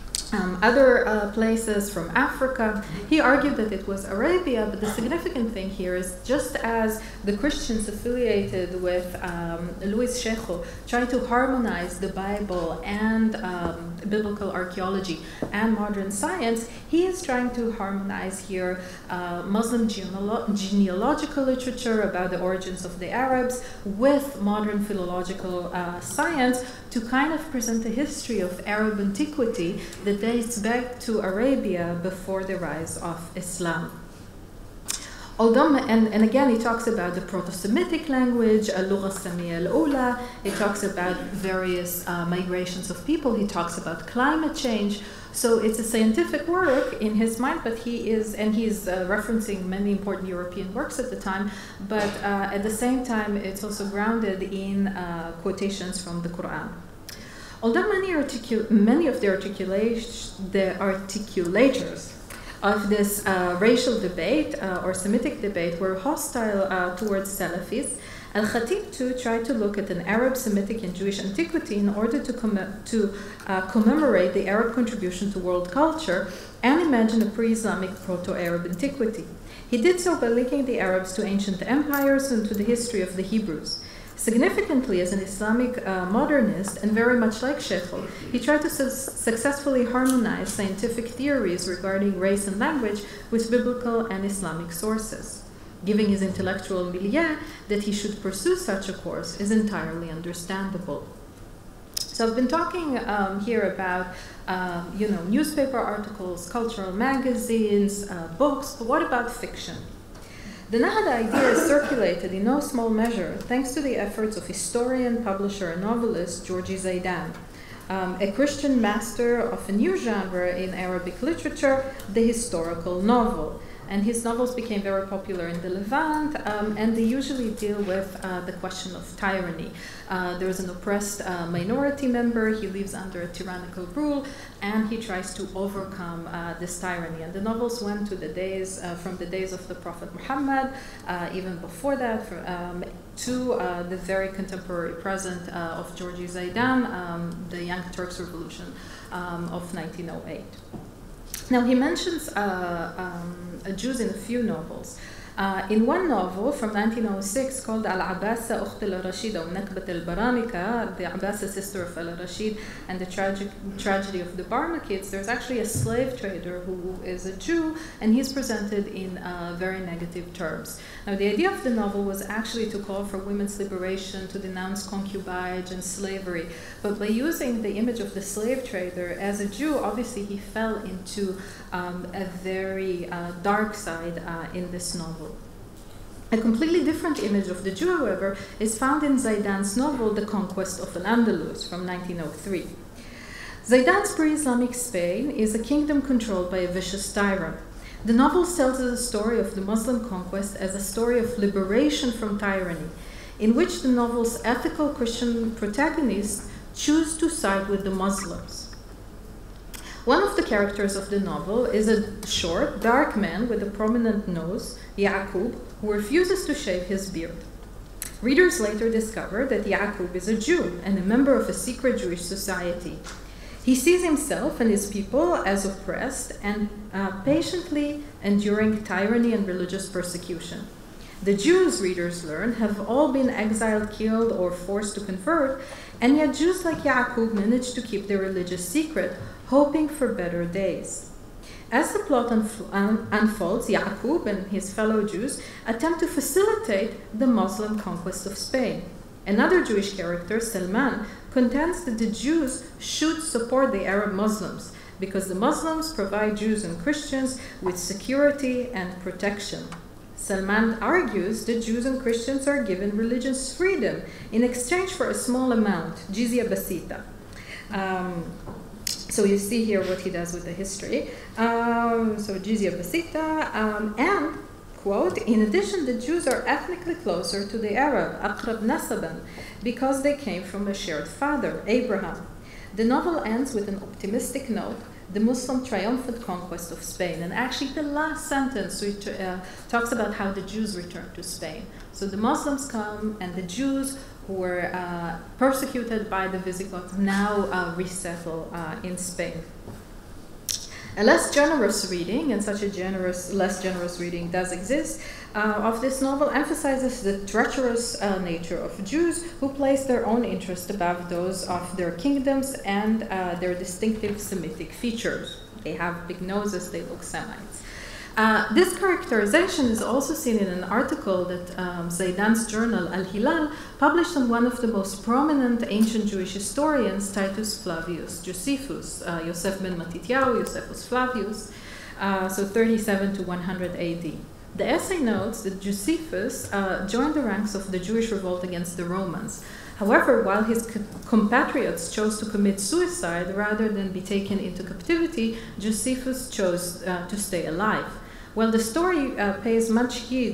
other places, from Africa. He argued that it was Arabia, but the significant thing here is just as the Christians affiliated with Louis Shecho tried to harmonize the Bible and biblical archaeology and modern science, he is trying to harmonize here Muslim genealogical literature about the origins of the Arabs with modern philological science to kind of present a history of Arab antiquity that dates back to Arabia before the rise of Islam. Although, and again, he talks about the Proto-Semitic language, Al-Lugha Samiyya al-Ula. He talks about various migrations of people. He talks about climate change. So it's a scientific work in his mind, but he's referencing many important European works at the time, but at the same time, it's also grounded in quotations from the Quran. Although many of the articulators of this racial debate or Semitic debate were hostile towards Salafis, Al-Khatib too tried to look at an Arab, Semitic, and Jewish antiquity in order to commemorate the Arab contribution to world culture and imagine a pre-Islamic proto-Arab antiquity. He did so by linking the Arabs to ancient empires and to the history of the Hebrews. Significantly, as an Islamic modernist, and very much like Shecho, he tried to successfully harmonize scientific theories regarding race and language with biblical and Islamic sources. Giving his intellectual milieu that he should pursue such a course is entirely understandable. So I've been talking here about newspaper articles, cultural magazines, books, but what about fiction? The Nahda idea is circulated in no small measure thanks to the efforts of historian, publisher, and novelist Georgi Zaidan, a Christian master of a new genre in Arabic literature, the historical novel. And his novels became very popular in the Levant, and they usually deal with the question of tyranny. There is an oppressed minority member, he lives under a tyrannical rule, and he tries to overcome this tyranny. And the novels went to the days, from the days of the Prophet Muhammad, even before that, to the very contemporary present of Georgi Zaidan, the Young Turks Revolution of 1908. Now, he mentions Jews in a few novels. In one novel from 1906 called Al-Abasa Ukht al-Rashida wa Nakbat al-Baramika, the Abasa sister of al-Rashid and the tragedy of the Barmakids, there's actually a slave trader who is a Jew, and he's presented in very negative terms. Now, the idea of the novel was actually to call for women's liberation, to denounce concubinage and slavery, but by using the image of the slave trader as a Jew, obviously he fell into a very dark side in this novel. A completely different image of the Jew, however, is found in Zaidan's novel, The Conquest of Al-Andalus, from 1903. Zaidan's pre-Islamic Spain is a kingdom controlled by a vicious tyrant. The novel tells the story of the Muslim conquest as a story of liberation from tyranny, in which the novel's ethical Christian protagonists choose to side with the Muslims. One of the characters of the novel is a short, dark man with a prominent nose, Yaqub, who refuses to shave his beard. Readers later discover that Yaqub is a Jew and a member of a secret Jewish society. He sees himself and his people as oppressed and patiently enduring tyranny and religious persecution. The Jews, readers learn, have all been exiled, killed, or forced to convert, and yet Jews like Yaqub manage to keep their religious secret, hoping for better days. As the plot unfolds, Yaqub and his fellow Jews attempt to facilitate the Muslim conquest of Spain. Another Jewish character, Salman, contends that the Jews should support the Arab Muslims because the Muslims provide Jews and Christians with security and protection. Salman argues that Jews and Christians are given religious freedom in exchange for a small amount, jizya basita. So you see here what he does with the history. So jizya basita, and, quote, in addition, the Jews are ethnically closer to the Arab, aqrab nasaban, because they came from a shared father, Abraham. The novel ends with an optimistic note, the Muslim triumphant conquest of Spain. And actually the last sentence talks about how the Jews returned to Spain. So the Muslims come, and the Jews who were persecuted by the Visigoths now resettle in Spain. A less generous reading, and such a less generous reading does exist, of this novel emphasizes the treacherous nature of Jews who place their own interest above those of their kingdoms and their distinctive Semitic features. They have big noses, they look Semites. This characterization is also seen in an article that Zaidan's journal, Al-Hilal, published on one of the most prominent ancient Jewish historians, Titus Flavius Josephus, Yosef ben Matityahu, Josephus Flavius, so 37 to 100 AD. The essay notes that Josephus joined the ranks of the Jewish revolt against the Romans. However, while his compatriots chose to commit suicide rather than be taken into captivity, Josephus chose to stay alive. While the story pays much heed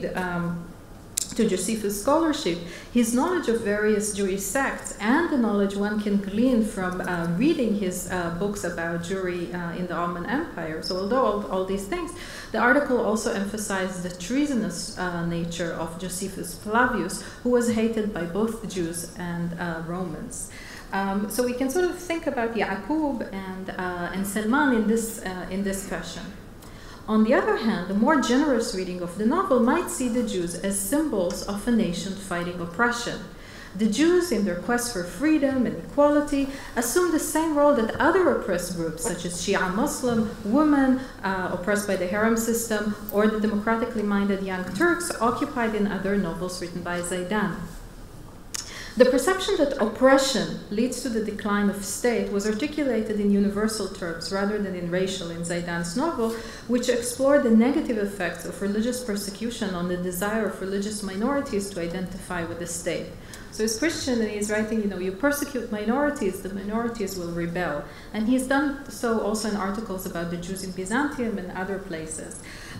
to Josephus' scholarship, his knowledge of various Jewish sects and the knowledge one can glean from reading his books about Jewry in the Ottoman Empire. So although all these things, the article also emphasized the treasonous nature of Josephus Flavius, who was hated by both the Jews and Romans. So we can sort of think about Yaqub and Salman in this fashion. On the other hand, a more generous reading of the novel might see the Jews as symbols of a nation fighting oppression. The Jews, in their quest for freedom and equality, assume the same role that other oppressed groups, such as Shia Muslim, women oppressed by the harem system, or the democratically minded Young Turks, occupied in other novels written by Zaidan. The perception that oppression leads to the decline of state was articulated in universal terms rather than in racial in Zaidan's novel, which explored the negative effects of religious persecution on the desire of religious minorities to identify with the state. So he's Christian and he's writing, you persecute minorities, the minorities will rebel. And he's done so also in articles about the Jews in Byzantium and other places.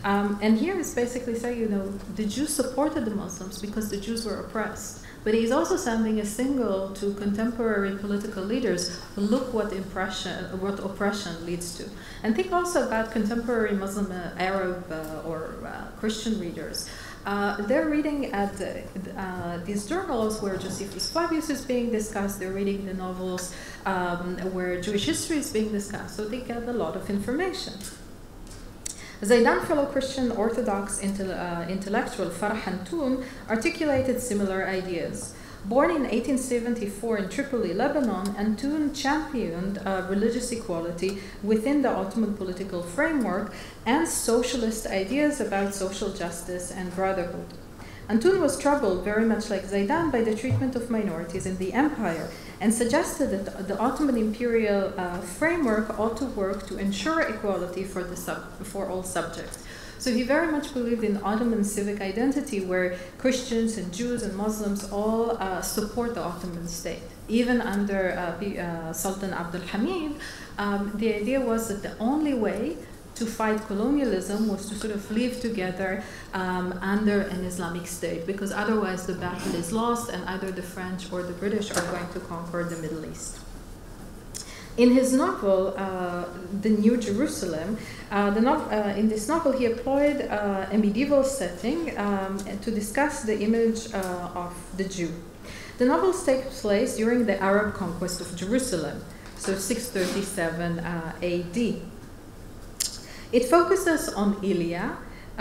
And here he's basically saying, you know, the Jews supported the Muslims because the Jews were oppressed. But he's also sending a signal to contemporary political leaders, look what oppression leads to. And think also about contemporary Muslim, Arab, or Christian readers. They're reading at these journals where Josephus Flavius is being discussed. They're reading the novels where Jewish history is being discussed. So they get a lot of information. Zaidan fellow Christian Orthodox intellectual Farah Hantoun articulated similar ideas. Born in 1874 in Tripoli, Lebanon, Hantoun championed religious equality within the Ottoman political framework and socialist ideas about social justice and brotherhood. Hantoun was troubled, very much like Zaidan, by the treatment of minorities in the empire and suggested that the Ottoman imperial framework ought to work to ensure equality for all subjects. So he very much believed in Ottoman civic identity, where Christians and Jews and Muslims all support the Ottoman state. Even under Sultan Abdul Hamid, the idea was that the only way to fight colonialism was to sort of live together under an Islamic state, because otherwise the battle is lost and either the French or the British are going to conquer the Middle East. In his novel, The New Jerusalem, in this novel he employed a medieval setting to discuss the image of the Jew. The novel takes place during the Arab conquest of Jerusalem, so 637 AD. It focuses on Ilya.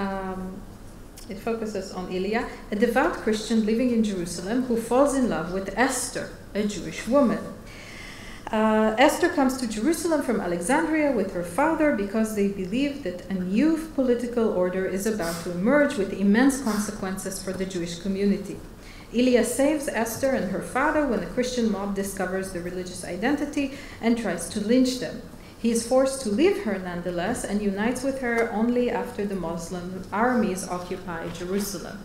A devout Christian living in Jerusalem who falls in love with Esther, a Jewish woman. Esther comes to Jerusalem from Alexandria with her father because they believe that a new political order is about to emerge with immense consequences for the Jewish community. Ilya saves Esther and her father when a Christian mob discovers their religious identity and tries to lynch them. He is forced to leave her nonetheless and unites with her only after the Muslim armies occupy Jerusalem.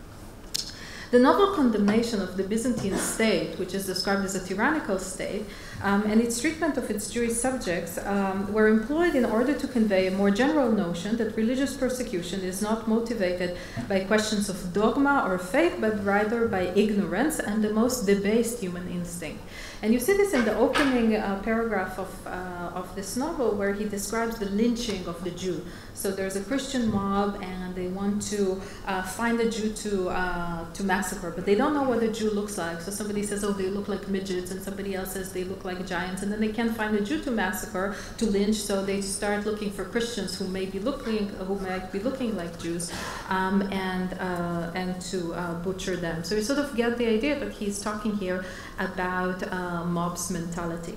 The novel condemnation of the Byzantine state, which is described as a tyrannical state, and its treatment of its Jewish subjects were employed in order to convey a more general notion that religious persecution is not motivated by questions of dogma or faith, but rather by ignorance and the most debased human instinct. And you see this in the opening paragraph of this novel, where he describes the lynching of the Jew. So there's a Christian mob, and they want to find a Jew to massacre, but they don't know what a Jew looks like. So somebody says, oh, they look like midgets, and somebody else says they look like giants, and then they can't find a Jew to massacre, to lynch. So they start looking for Christians who might be looking like Jews, and to butcher them. So you sort of get the idea that he's talking here about mob's mentality.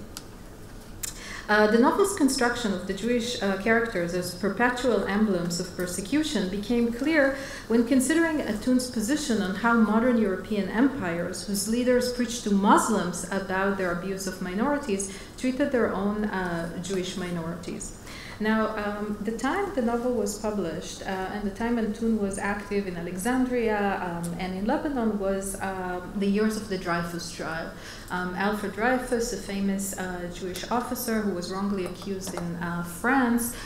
The novel's construction of the Jewish characters as perpetual emblems of persecution became clear when considering Hantoun's position on how modern European empires, whose leaders preached to Muslims about their abuse of minorities, treated their own Jewish minorities. Now, the time the novel was published and the time Hantoun was active in Alexandria and in Lebanon was the years of the Dreyfus trial. Alfred Dreyfus, a famous Jewish officer who was wrongly accused in France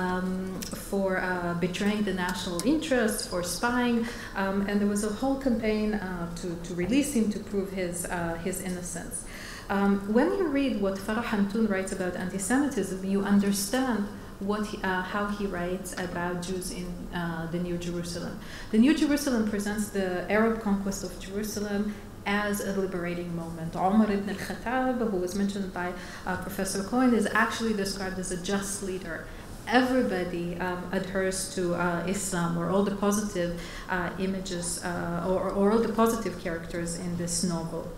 for betraying the national interest, for spying, and there was a whole campaign to release him, to prove his innocence. When you read what Farah Hantoun writes about anti-Semitism, you understand how he writes about Jews in the New Jerusalem. The New Jerusalem presents the Arab conquest of Jerusalem as a liberating moment. Umar ibn al-Khattab, who was mentioned by Professor Cohen, is actually described as a just leader. Everybody adheres to Islam, or all the positive images, or all the positive characters in this novel.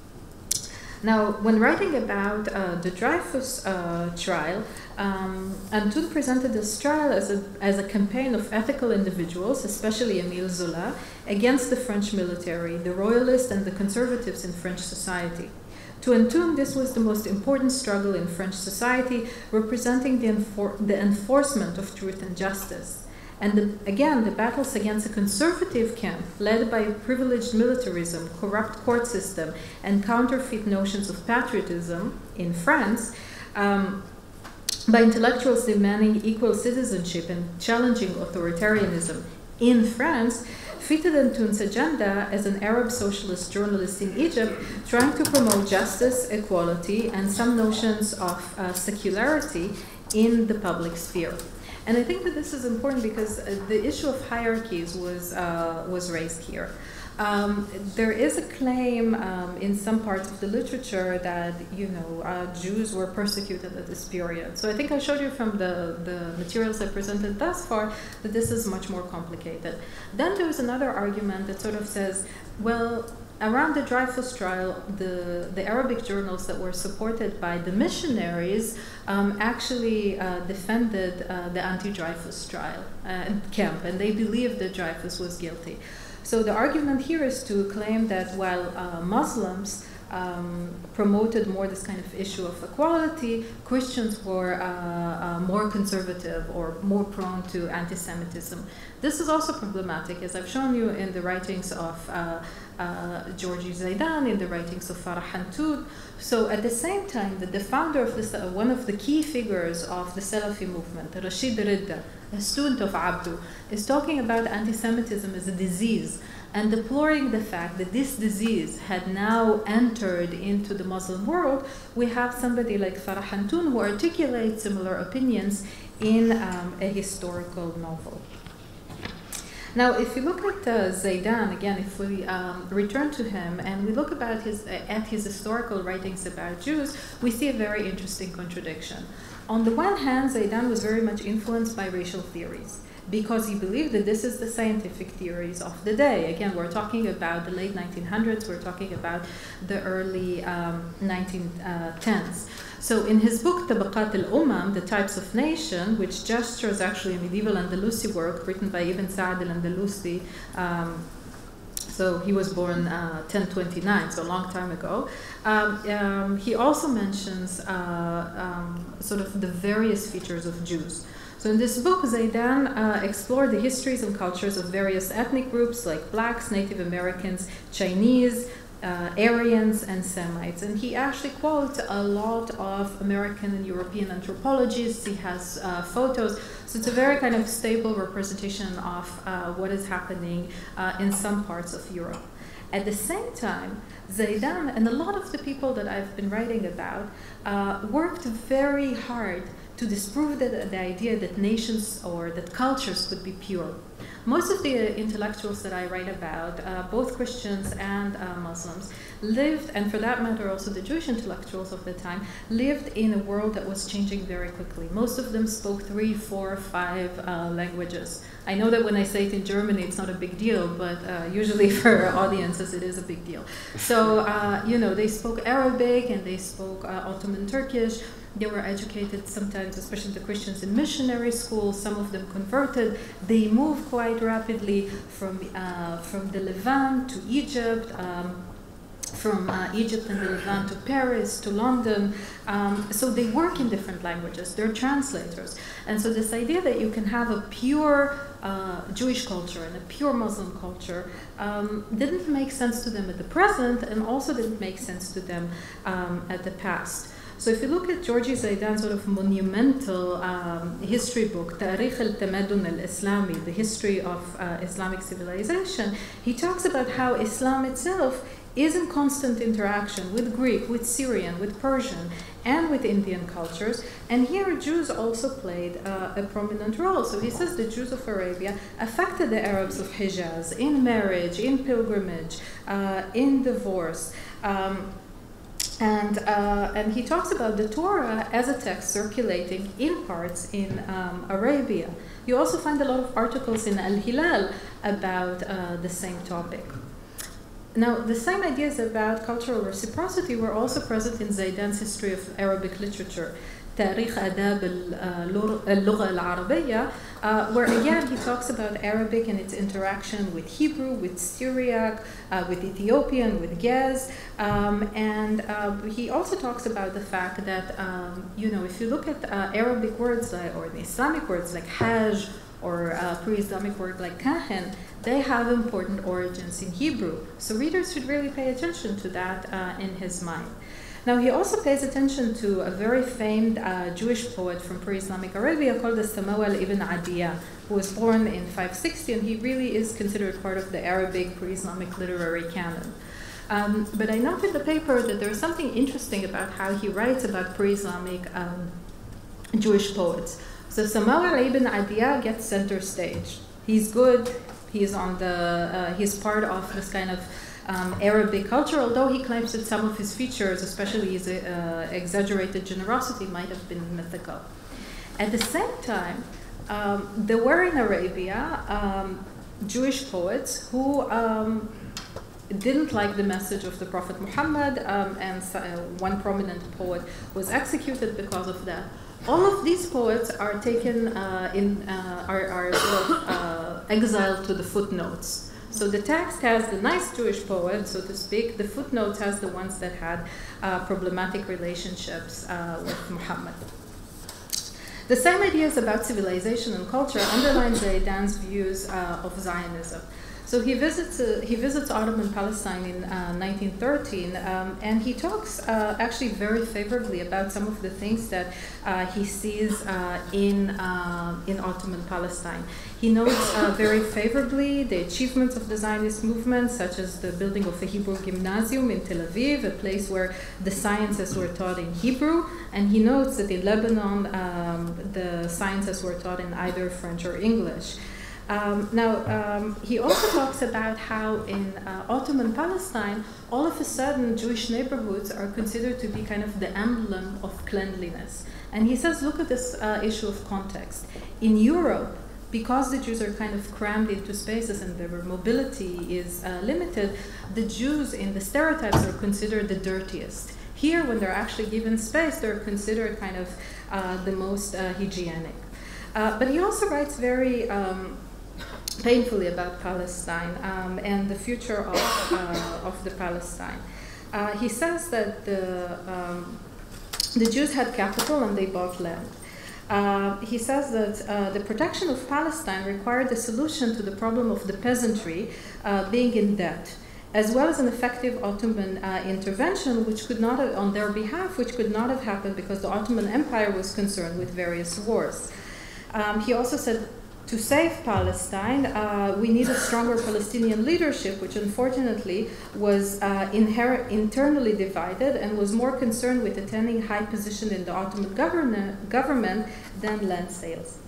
Now, when writing about the Dreyfus trial, Hantoun presented this trial as a campaign of ethical individuals, especially Émile Zola, against the French military, the royalists and the conservatives in French society. To Hantoun, this was the most important struggle in French society, representing the enforcement of truth and justice. And again, the battles against a conservative camp led by privileged militarism, corrupt court system, and counterfeit notions of patriotism in France by intellectuals demanding equal citizenship and challenging authoritarianism in France, fitted Antoun's agenda as an Arab socialist journalist in Egypt, trying to promote justice, equality, and some notions of secularity in the public sphere. And I think that this is important because the issue of hierarchies was raised here. There is a claim in some parts of the literature that Jews were persecuted at this period. So I think I showed you from the materials I presented thus far that this is much more complicated. Then there's another argument that sort of says, well, around the Dreyfus trial, the Arabic journals that were supported by the missionaries actually defended the anti-Dreyfus trial camp, and they believed that Dreyfus was guilty. So the argument here is to claim that while Muslims promoted more this kind of issue of equality, Christians were more conservative or more prone to anti-Semitism. This is also problematic, as I've shown you in the writings of Georgi Zaidan, in the writings of Farah Hantoud. So at the same time, the founder of this, one of the key figures of the Salafi movement, Rashid Ridda, a student of Abdu, is talking about anti-Semitism as a disease and deploring the fact that this disease had now entered into the Muslim world. We have somebody like Farah Hantoud who articulates similar opinions in a historical novel. Now, if you look at Zaidan, again, if we return to him and we look at his historical writings about Jews, we see a very interesting contradiction. On the one hand, Zaidan was very much influenced by racial theories because he believed that this is the scientific theories of the day. Again, we're talking about the late 1900s, we're talking about the early 1910s. So in his book, Tabaqat al-Umam, The Types of Nation, which gestures actually a medieval Andalusi work written by Ibn Sa'd al-Andalusi, so he was born 1029, so a long time ago. He also mentions sort of the various features of Jews. So in this book, Zaidan explored the histories and cultures of various ethnic groups like blacks, Native Americans, Chinese, Aryans, and Semites. And he actually quotes a lot of American and European anthropologists. He has photos. So it's a very kind of stable representation of what is happening in some parts of Europe. At the same time, Zaidan and a lot of the people that I've been writing about worked very hard to disprove the idea that nations or that cultures could be pure. Most of the intellectuals that I write about, both Christians and Muslims, lived, and for that matter also the Jewish intellectuals of the time, lived in a world that was changing very quickly. Most of them spoke 3, 4, 5 languages. I know that when I say it in Germany, it's not a big deal, but usually for audiences, it is a big deal. So, they spoke Arabic and they spoke Ottoman Turkish. They were educated sometimes, especially the Christians, in missionary schools. Some of them converted. They moved quite rapidly from the Levant to Egypt, from Egypt and the Levant to Paris, to London. So they work in different languages. They're translators. And so this idea that you can have a pure Jewish culture and a pure Muslim culture didn't make sense to them at the present and also didn't make sense to them at the past. So if you look at Georgi Zaidan's sort of monumental history book, Tarikh al-Tamaddun al-Islami, the history of Islamic civilization, he talks about how Islam itself is in constant interaction with Greek, with Syrian, with Persian, and with Indian cultures. And here Jews also played a prominent role. So he says the Jews of Arabia affected the Arabs of Hijaz in marriage, in pilgrimage, in divorce. And he talks about the Torah as a text circulating in parts in Arabia. You also find a lot of articles in Al-Hilal about the same topic. Now, the same ideas about cultural reciprocity were also present in Zaidan's history of Arabic literature, Tarikh Adab al-Lugha al-Arabiyya, where again he talks about Arabic and its interaction with Hebrew, with Syriac, with Ethiopian, with Gez, and he also talks about the fact that, if you look at Arabic words or the Islamic words like Hajj, or pre-Islamic word like kahin, they have important origins in Hebrew. So readers should really pay attention to that in his mind. Now, he also pays attention to a very famed Jewish poet from pre-Islamic Arabia called Samawal ibn Adiyah, who was born in 560, and he really is considered part of the Arabic pre-Islamic literary canon. But I note in the paper that there's something interesting about how he writes about pre-Islamic Jewish poets. So Samawal ibn Adiyah gets center stage. He's good. He's on the. He's part of this kind of Arabic culture, although he claims that some of his features, especially his exaggerated generosity, might have been mythical. At the same time, there were in Arabia Jewish poets who didn't like the message of the Prophet Muhammad, and one prominent poet was executed because of that. All of these poets are taken are sort of exiled to the footnotes. So the text has the nice Jewish poets, so to speak. The footnotes has the ones that had problematic relationships with Muhammad. The same ideas about civilization and culture underline Zaidan's views of Zionism. So he visits Ottoman Palestine in 1913, and he talks actually very favorably about some of the things that he sees in Ottoman Palestine. He notes very favorably the achievements of the Zionist movement, such as the building of a Hebrew gymnasium in Tel Aviv, a place where the sciences were taught in Hebrew, and he notes that in Lebanon the sciences were taught in either French or English. He also talks about how in Ottoman Palestine, all of a sudden Jewish neighborhoods are considered to be kind of the emblem of cleanliness. And he says, look at this issue of context. In Europe, because the Jews are kind of crammed into spaces and their mobility is limited, the Jews in the stereotypes are considered the dirtiest. Here, when they're actually given space, they're considered kind of the most hygienic. But he also writes very painfully about Palestine and the future of the Palestine. He says that the Jews had capital and they bought land. He says that the protection of Palestine required a solution to the problem of the peasantry being in debt, as well as an effective Ottoman intervention, which could not have, on their behalf, which could not have happened because the Ottoman Empire was concerned with various wars. He also said, to save Palestine, we need a stronger Palestinian leadership, which unfortunately was internally divided and was more concerned with attaining high position in the Ottoman government than land sales.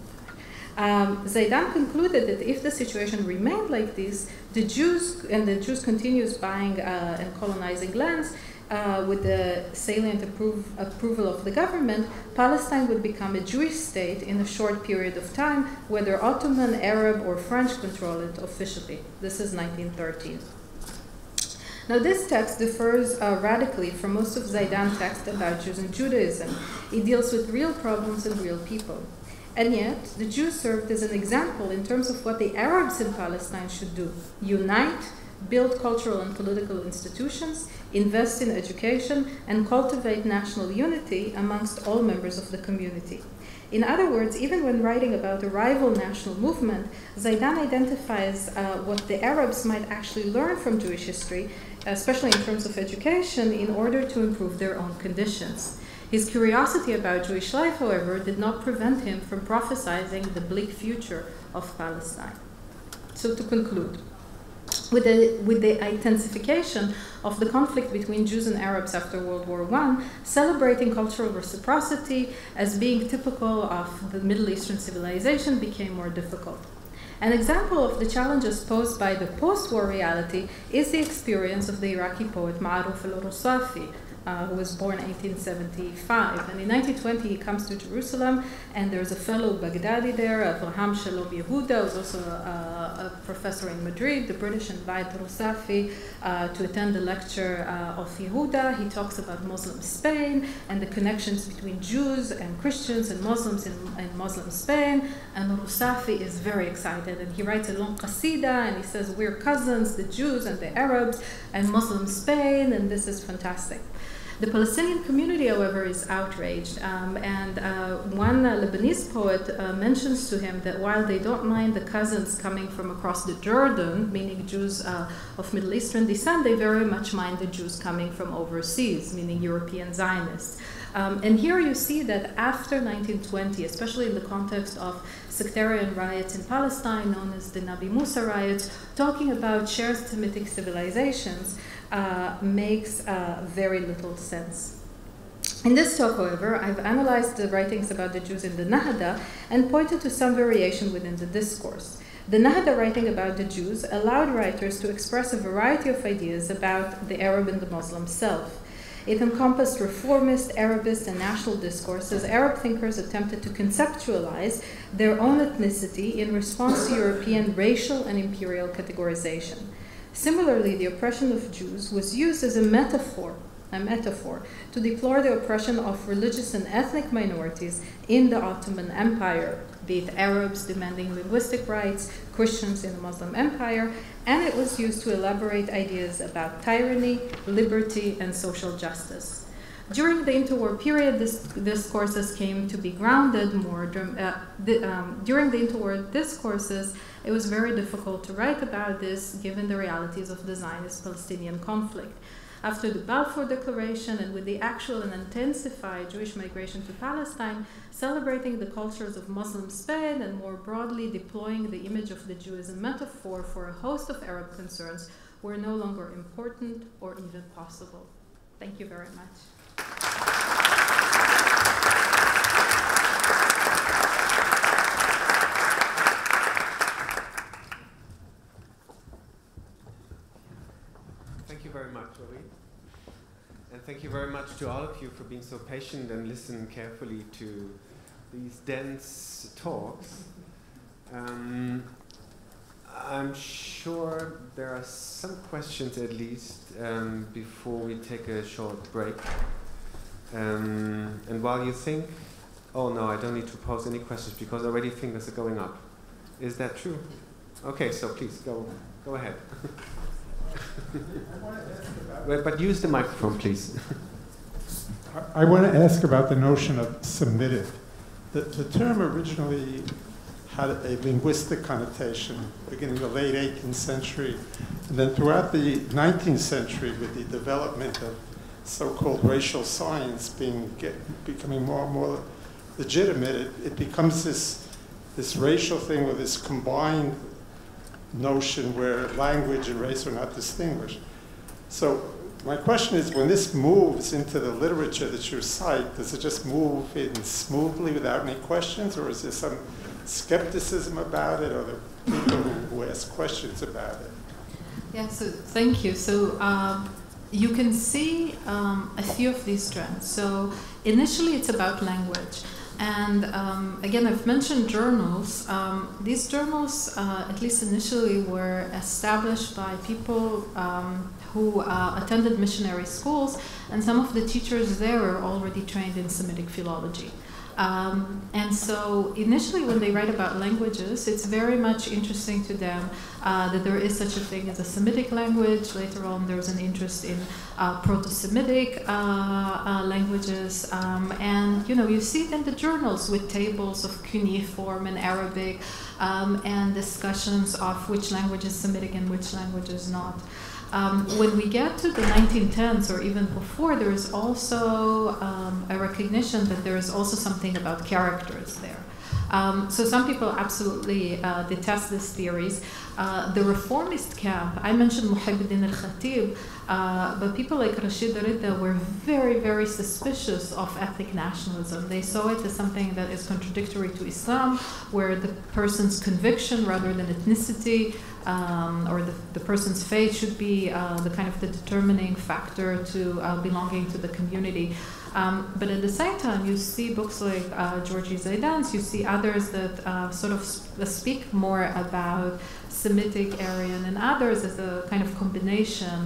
Zaidan concluded that if the situation remained like this, the Jews continues buying and colonizing lands, with the salient approval of the government, Palestine would become a Jewish state in a short period of time, whether Ottoman, Arab, or French control it officially. This is 1913. Now, this text differs radically from most of Zaidan's text about Jews and Judaism. It deals with real problems and real people. And yet, the Jews served as an example in terms of what the Arabs in Palestine should do: unite, build cultural and political institutions, invest in education, and cultivate national unity amongst all members of the community. In other words, even when writing about a rival national movement, Zaidan identifies what the Arabs might actually learn from Jewish history, especially in terms of education, in order to improve their own conditions. His curiosity about Jewish life, however, did not prevent him from prophesizing the bleak future of Palestine. So to conclude, with the intensification of the conflict between Jews and Arabs after World War I, celebrating cultural reciprocity as being typical of the Middle Eastern civilization became more difficult. An example of the challenges posed by the post-war reality is the experience of the Iraqi poet Ma'ruf al-Rusafi, who was born in 1875. And in 1920, he comes to Jerusalem, and there's a fellow Baghdadi there, Avraham Shalom Yehuda, who's also a professor in Madrid. The British invite Rusafi to attend the lecture of Yehuda. He talks about Muslim Spain and the connections between Jews and Christians and Muslims in Muslim Spain. And Rusafi is very excited, and he writes a long qasida, and he says, we're cousins, the Jews and the Arabs and Muslim Spain, and this is fantastic. The Palestinian community, however, is outraged, and one Lebanese poet mentions to him that while they don't mind the cousins coming from across the Jordan, meaning Jews of Middle Eastern descent, they very much mind the Jews coming from overseas, meaning European Zionists. And here you see that after 1920, especially in the context of sectarian riots in Palestine, known as the Nabi Musa riots, talking about shared Semitic civilizations makes very little sense. In this talk, however, I've analyzed the writings about the Jews in the Nahda and pointed to some variation within the discourse. The Nahda writing about the Jews allowed writers to express a variety of ideas about the Arab and the Muslim self. It encompassed reformist, Arabist, and national discourse as Arab thinkers attempted to conceptualize their own ethnicity in response to European racial and imperial categorization. Similarly, the oppression of Jews was used as a metaphor to deplore the oppression of religious and ethnic minorities in the Ottoman Empire, be it Arabs demanding linguistic rights, Christians in the Muslim Empire, and it was used to elaborate ideas about tyranny, liberty, and social justice. During the interwar period, discourses came to be grounded more. During the interwar discourses, it was very difficult to write about this given the realities of the Zionist-Palestinian conflict. After the Balfour Declaration and with the actual and intensified Jewish migration to Palestine, celebrating the cultures of Muslim Spain and more broadly deploying the image of the Jew as a metaphor for a host of Arab concerns were no longer important or even possible. Thank you very much. Thank you very much, Ori. And thank you very much to all of you for being so patient and listen carefully to these dense talks. I'm sure there are some questions at least before we take a short break. And while you think, oh no, I don't need to pose any questions because already fingers are going up. Is that true? Okay, so please go ahead. But use the microphone, please. I want to ask about the notion of Semitic. The term originally had a linguistic connotation beginning in the late 18th century. And then throughout the 19th century, with the development of so-called racial science becoming more and more legitimate, it becomes this racial thing with this combined notion where language and race are not distinguished. So my question is, when this moves into the literature that you cite, does it just move in smoothly without any questions, or is there some skepticism about it, or the people who ask questions about it? Yeah, so thank you. So you can see a few of these trends. So initially it's about language. And again, I've mentioned journals. These journals, at least initially, were established by people who attended missionary schools, and some of the teachers there were already trained in Semitic philology. And so initially when they write about languages, it's very much interesting to them that there is such a thing as a Semitic language. Later on there's an interest in Proto-Semitic languages. And you see it in the journals with tables of cuneiform and Arabic and discussions of which language is Semitic and which language is not. When we get to the 1910s or even before, there is also a recognition that there is also something about characters there. So some people absolutely detest these theories. The reformist camp, I mentioned Muhyiddin al-Khatib, but people like Rashid Rida were very, very suspicious of ethnic nationalism. They saw it as something that is contradictory to Islam, where the person's conviction rather than ethnicity or the person's faith should be the kind of the determining factor to belonging to the community. But at the same time, you see books like Georgi Zaidan's, you see others that sort of speak more about Semitic, Aryan, and others as a kind of combination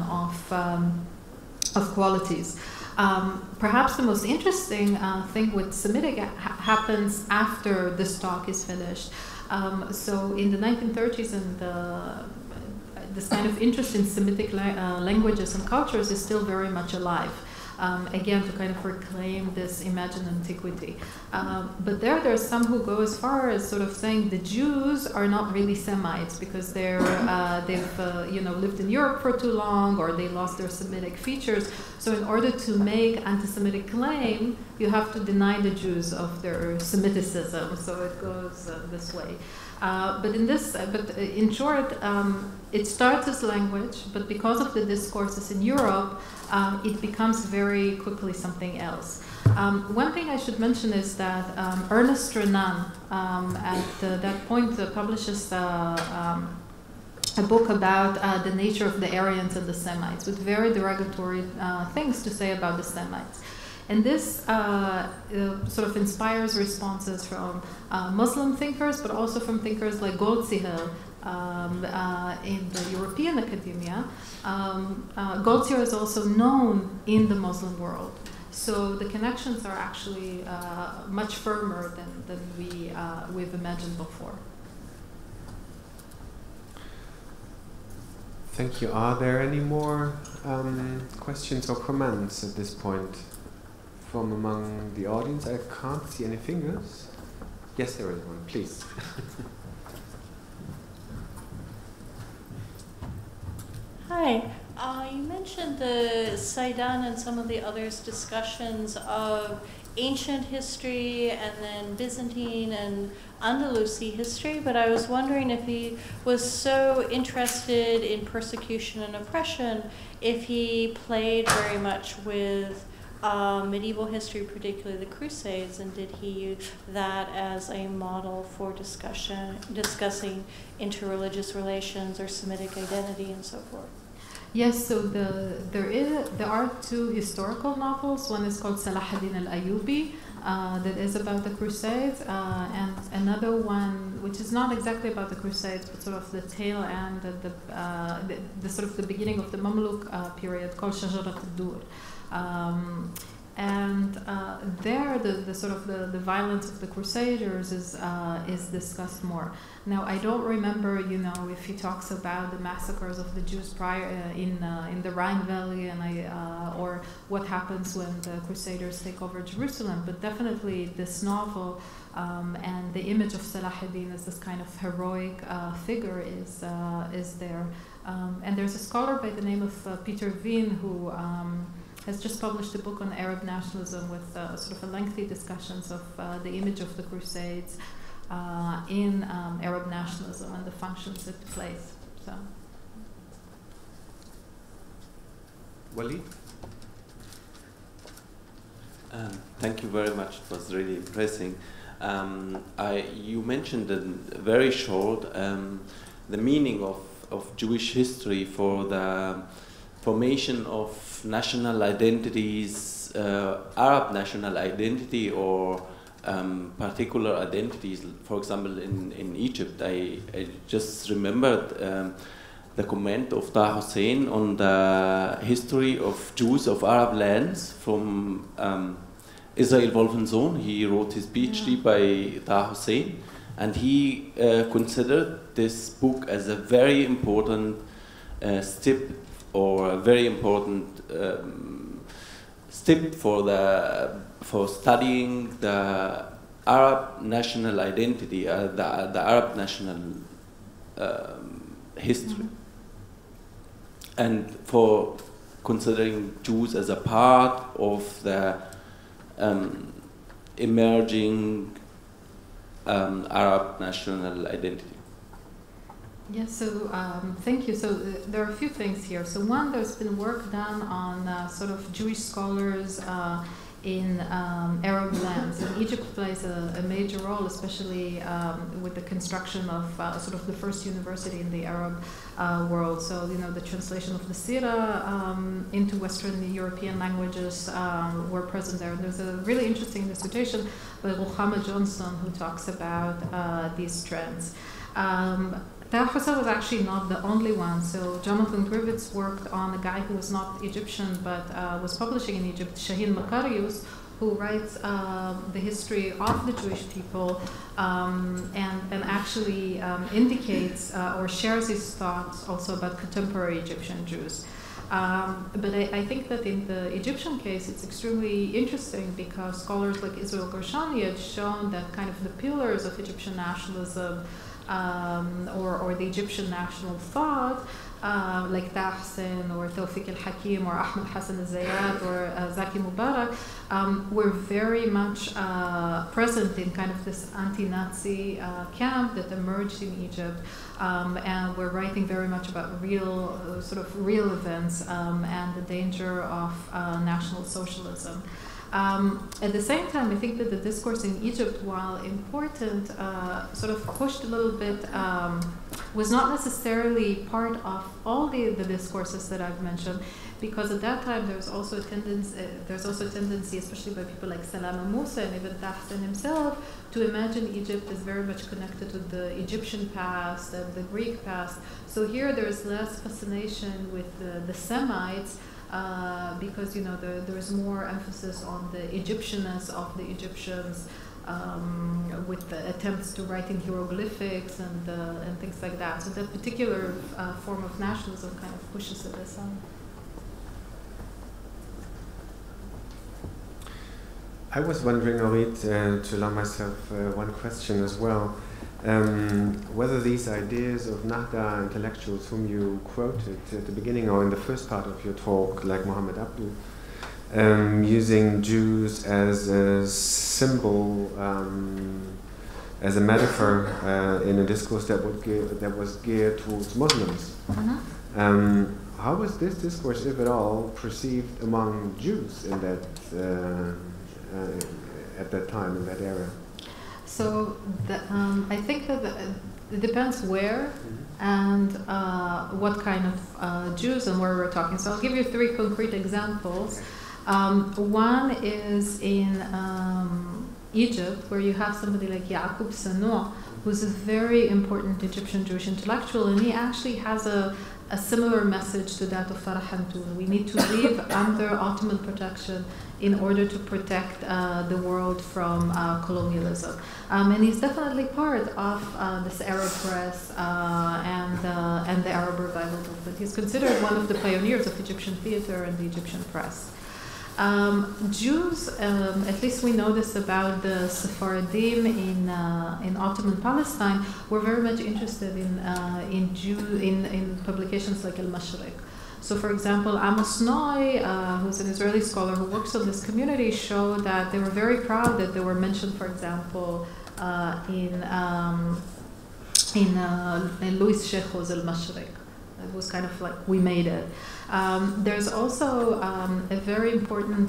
of qualities. Perhaps the most interesting thing with Semitic happens after this talk is finished. So in the 1930s, and this kind of interest in Semitic languages and cultures is still very much alive. again, to kind of reclaim this imagined antiquity. But there's some who go as far as sort of saying the Jews are not really Semites because they've lived in Europe for too long, or they lost their Semitic features. So in order to make anti-Semitic claim, you have to deny the Jews of their Semiticism. So it goes this way. But in short, it starts as language, but because of the discourses in Europe, it becomes very quickly something else. One thing I should mention is that Ernest Renan, at that point, publishes a book about the nature of the Aryans and the Semites, with very derogatory things to say about the Semites. And this sort of inspires responses from Muslim thinkers, but also from thinkers like Goldziher in the European academia. Goldziher is also known in the Muslim world. So the connections are actually much firmer than we've imagined before. Thank you. Are there any more questions or comments at this point from among the audience? I can't see any fingers. Yes, there is one, please. Hi. You mentioned the Saidan and some of the others' discussions of ancient history and then Byzantine and Andalusi history, but I was wondering if he was so interested in persecution and oppression, if he played very much with medieval history, particularly the Crusades, and did he use that as a model for discussing interreligious relations or Semitic identity and so forth? Yes, so there are two historical novels. One is called Salah ad-Din al-Ayyubi, that is about the Crusades, and another one which is not exactly about the Crusades, but sort of the tail end, the sort of the beginning of the Mamluk period, called Shajarat al-Dur. And there, the sort of the violence of the Crusaders is discussed more. Now, I don't remember, if he talks about the massacres of the Jews prior in the Rhine Valley, and or what happens when the Crusaders take over Jerusalem. But definitely, this novel and the image of Salah ad-Din as this kind of heroic figure is there. And there's a scholar by the name of Peter Wien who has just published a book on Arab nationalism with sort of a lengthy discussions of the image of the Crusades in Arab nationalism and the functions it plays. So, Walid? Thank you very much. It was really impressive. You mentioned very short the meaning of Jewish history for the formation of national identities, Arab national identity, or particular identities. For example, in Egypt, I just remembered the comment of Taha Hussein on the history of Jews of Arab lands from Israel Wolfensohn. He wrote his PhD by Taha Hussein, and he considered this book as a very important step, or a very important step for studying the Arab national identity, the Arab national history, and for considering Jews as a part of the emerging Arab national identity. Yes, so thank you. So there are a few things here. So one, there's been work done on sort of Jewish scholars in Arab lands. And Egypt plays a major role, especially with the construction of sort of the first university in the Arab world. So, the translation of the Sira into Western European languages were present there. And there's a really interesting dissertation by Ruchama Johnson who talks about these trends. Taha Hussein was actually not the only one. So Jonathan Griffiths worked on a guy who was not Egyptian but was publishing in Egypt, Shaheen Makarius, who writes the history of the Jewish people and actually indicates or shares his thoughts also about contemporary Egyptian Jews. But I think that in the Egyptian case, it's extremely interesting because scholars like Israel Gershoni had shown that kind of the pillars of Egyptian nationalism or the Egyptian national thought, like Tahsin or Tawfiq al-Hakim or Ahmed Hassan al-Zayat or Zaki Mubarak, were very much present in kind of this anti-Nazi camp that emerged in Egypt, and were writing very much about real events and the danger of National Socialism. At the same time, I think that the discourse in Egypt, while important, sort of pushed a little bit, was not necessarily part of all the discourses that I've mentioned, because at that time there's also a tendency, especially by people like Salama Musa and even Tahsin himself, to imagine Egypt as very much connected to the Egyptian past and the Greek past. So here there's less fascination with the Semites, because there's more emphasis on the Egyptianness of the Egyptians, with the attempts to write in hieroglyphics and things like that. So that particular form of nationalism kind of pushes it aside. I was wondering, Orit, to allow myself one question as well, whether these ideas of Nahda intellectuals whom you quoted at the beginning or in the first part of your talk, like Mohammed Abdu, using Jews as a symbol, as a metaphor in a discourse that was geared towards Muslims. How was this discourse, if at all, perceived among Jews in that at that time, in that era? So I think that it depends where and what kind of Jews and where we're talking. So I'll give you 3 concrete examples. One is in Egypt, where you have somebody like Yaqub Sanoa, who's a very important Egyptian Jewish intellectual, and he actually has a similar message to that of Farah Hantoun. We need to live under Ottoman protection in order to protect the world from colonialism. And he's definitely part of this Arab press and the Arab revival movement. He's considered one of the pioneers of Egyptian theater and the Egyptian press. Jews, at least we know this about the Sephardim in Ottoman Palestine, were very much interested in publications like Al-Mashriq. So, for example, Amos Noy, who's an Israeli scholar who works on this community, showed that they were very proud that they were mentioned, for example, in Louis Sheikho's Al-Mashriq. It was kind of like, we made it. There's also a very important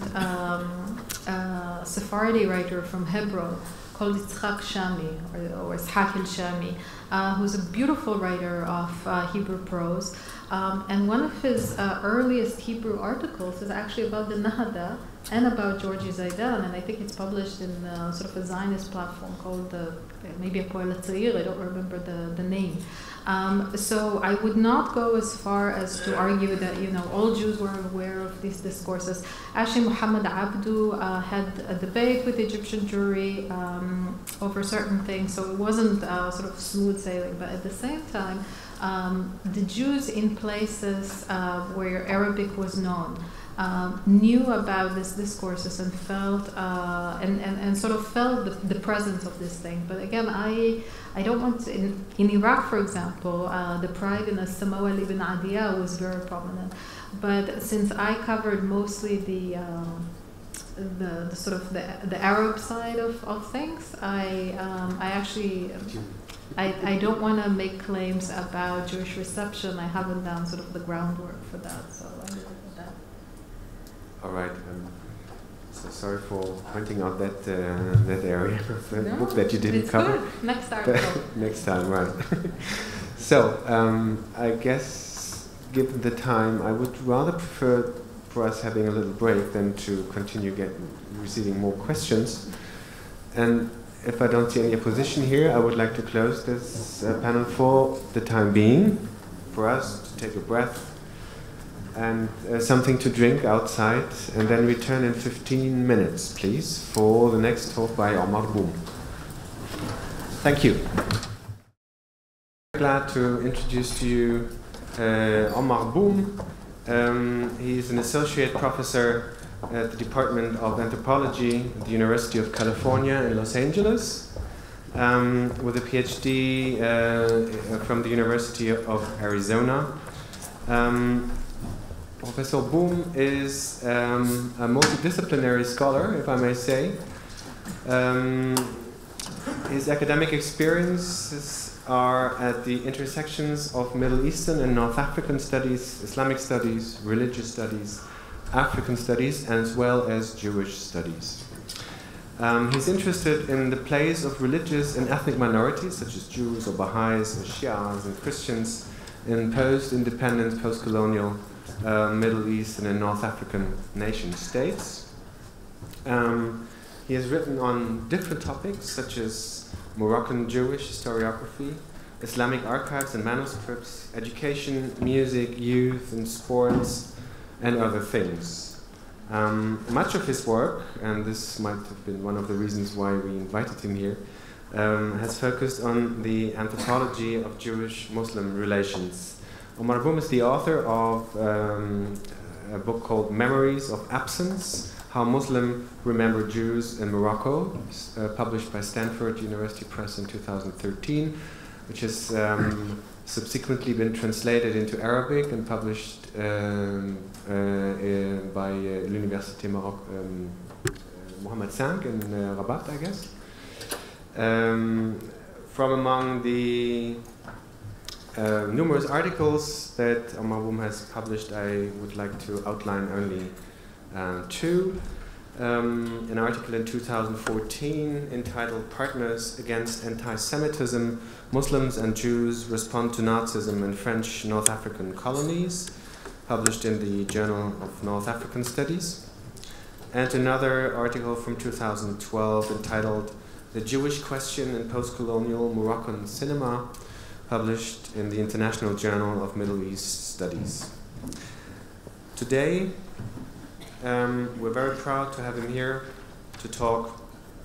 Sephardi writer from Hebron called Yitzhak Shami, or Ishaq el-Shami, who's a beautiful writer of Hebrew prose. And one of his earliest Hebrew articles is actually about the Nahda and about Georgi Zaidan, and I think it's published in sort of a Zionist platform called maybe Apoel HaTzair, I don't remember the name. So I would not go as far as to argue that all Jews were aware of these discourses. Actually, Muhammad Abdu had a debate with the Egyptian Jewry over certain things, so it wasn't sort of smooth sailing. But at the same time, the Jews in places where Arabic was known knew about these discourses and felt and sort of felt the presence of this thing. But again, I don't want to, in Iraq, for example, the pride in As-Samawali ibn Adiyah was very prominent. But since I covered mostly the sort of the Arab side of things, I actually I don't want to make claims about Jewish reception. I haven't done sort of the groundwork for that, so I leave it at that. All right. So sorry for pointing out that area of the book that you didn't cover. Good. Next article. Next time, right. So I guess, given the time, I would rather prefer for us having a little break than to continue receiving more questions. And if I don't see any opposition here, I would like to close this panel for the time being, for us to take a breath and something to drink outside, and then return in 15 minutes, please, for the next talk by Omar Boum. Thank you. I'm glad to introduce to you Omar Boum, He's an associate professor at the Department of Anthropology at the University of California in Los Angeles, with a PhD from the University of Arizona. Professor Boom is a multidisciplinary scholar, if I may say. His academic experiences are at the intersections of Middle Eastern and North African studies, Islamic studies, religious studies, African studies, as well as Jewish studies. He's interested in the place of religious and ethnic minorities, such as Jews or Baha'is or Shias and Christians, in post-independent, post-colonial Middle Eastern and North African nation-states. He has written on different topics, such as Moroccan Jewish historiography, Islamic archives and manuscripts, education, music, youth, and sports, and other things. Much of his work, and this might have been one of the reasons why we invited him here, has focused on the anthropology of Jewish-Muslim relations. Omar Boum is the author of a book called Memories of Absence, How Muslims Remember Jews in Morocco, published by Stanford University Press in 2013, which has subsequently been translated into Arabic and published by l'Université Maroc, Mohammed V in Rabat, I guess. From among the numerous articles that Omar Boum has published, I would like to outline only two. An article in 2014 entitled Partners Against Anti-Semitism, Muslims and Jews Respond to Nazism in French North African Colonies, published in the Journal of North African Studies. And another article from 2012 entitled The Jewish Question in Post-Colonial Moroccan Cinema, published in the International Journal of Middle East Studies. Today, we're very proud to have him here to talk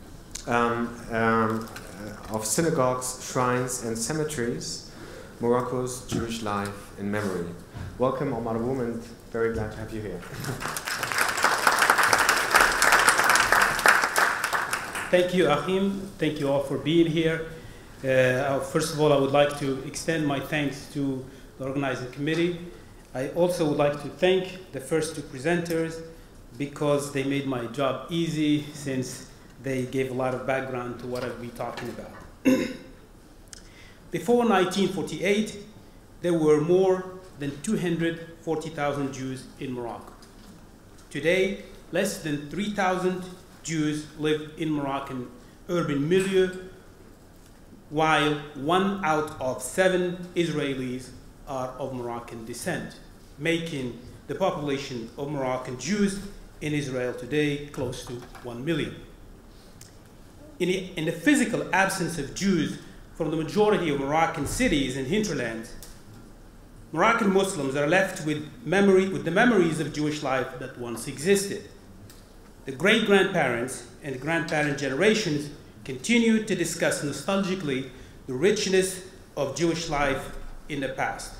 of synagogues, shrines, and cemeteries, Morocco's Jewish life in memory. Welcome, Omar Boum, and very glad to have you here. Thank you, Achim. Thank you all for being here. First of all, I would like to extend my thanks to the organizing committee. I also would like to thank the first two presenters because they made my job easy since they gave a lot of background to what I'll be talking about. Before 1948, there were more than 240,000 Jews in Morocco. Today, less than 3,000 Jews live in Moroccan urban milieu, while 1 out of 7 Israelis are of Moroccan descent, making the population of Moroccan Jews in Israel today close to 1 million. In the physical absence of Jews from the majority of Moroccan cities and hinterlands, Moroccan Muslims are left with the memories of Jewish life that once existed. The great-grandparents and grandparent generations continue to discuss nostalgically the richness of Jewish life in the past.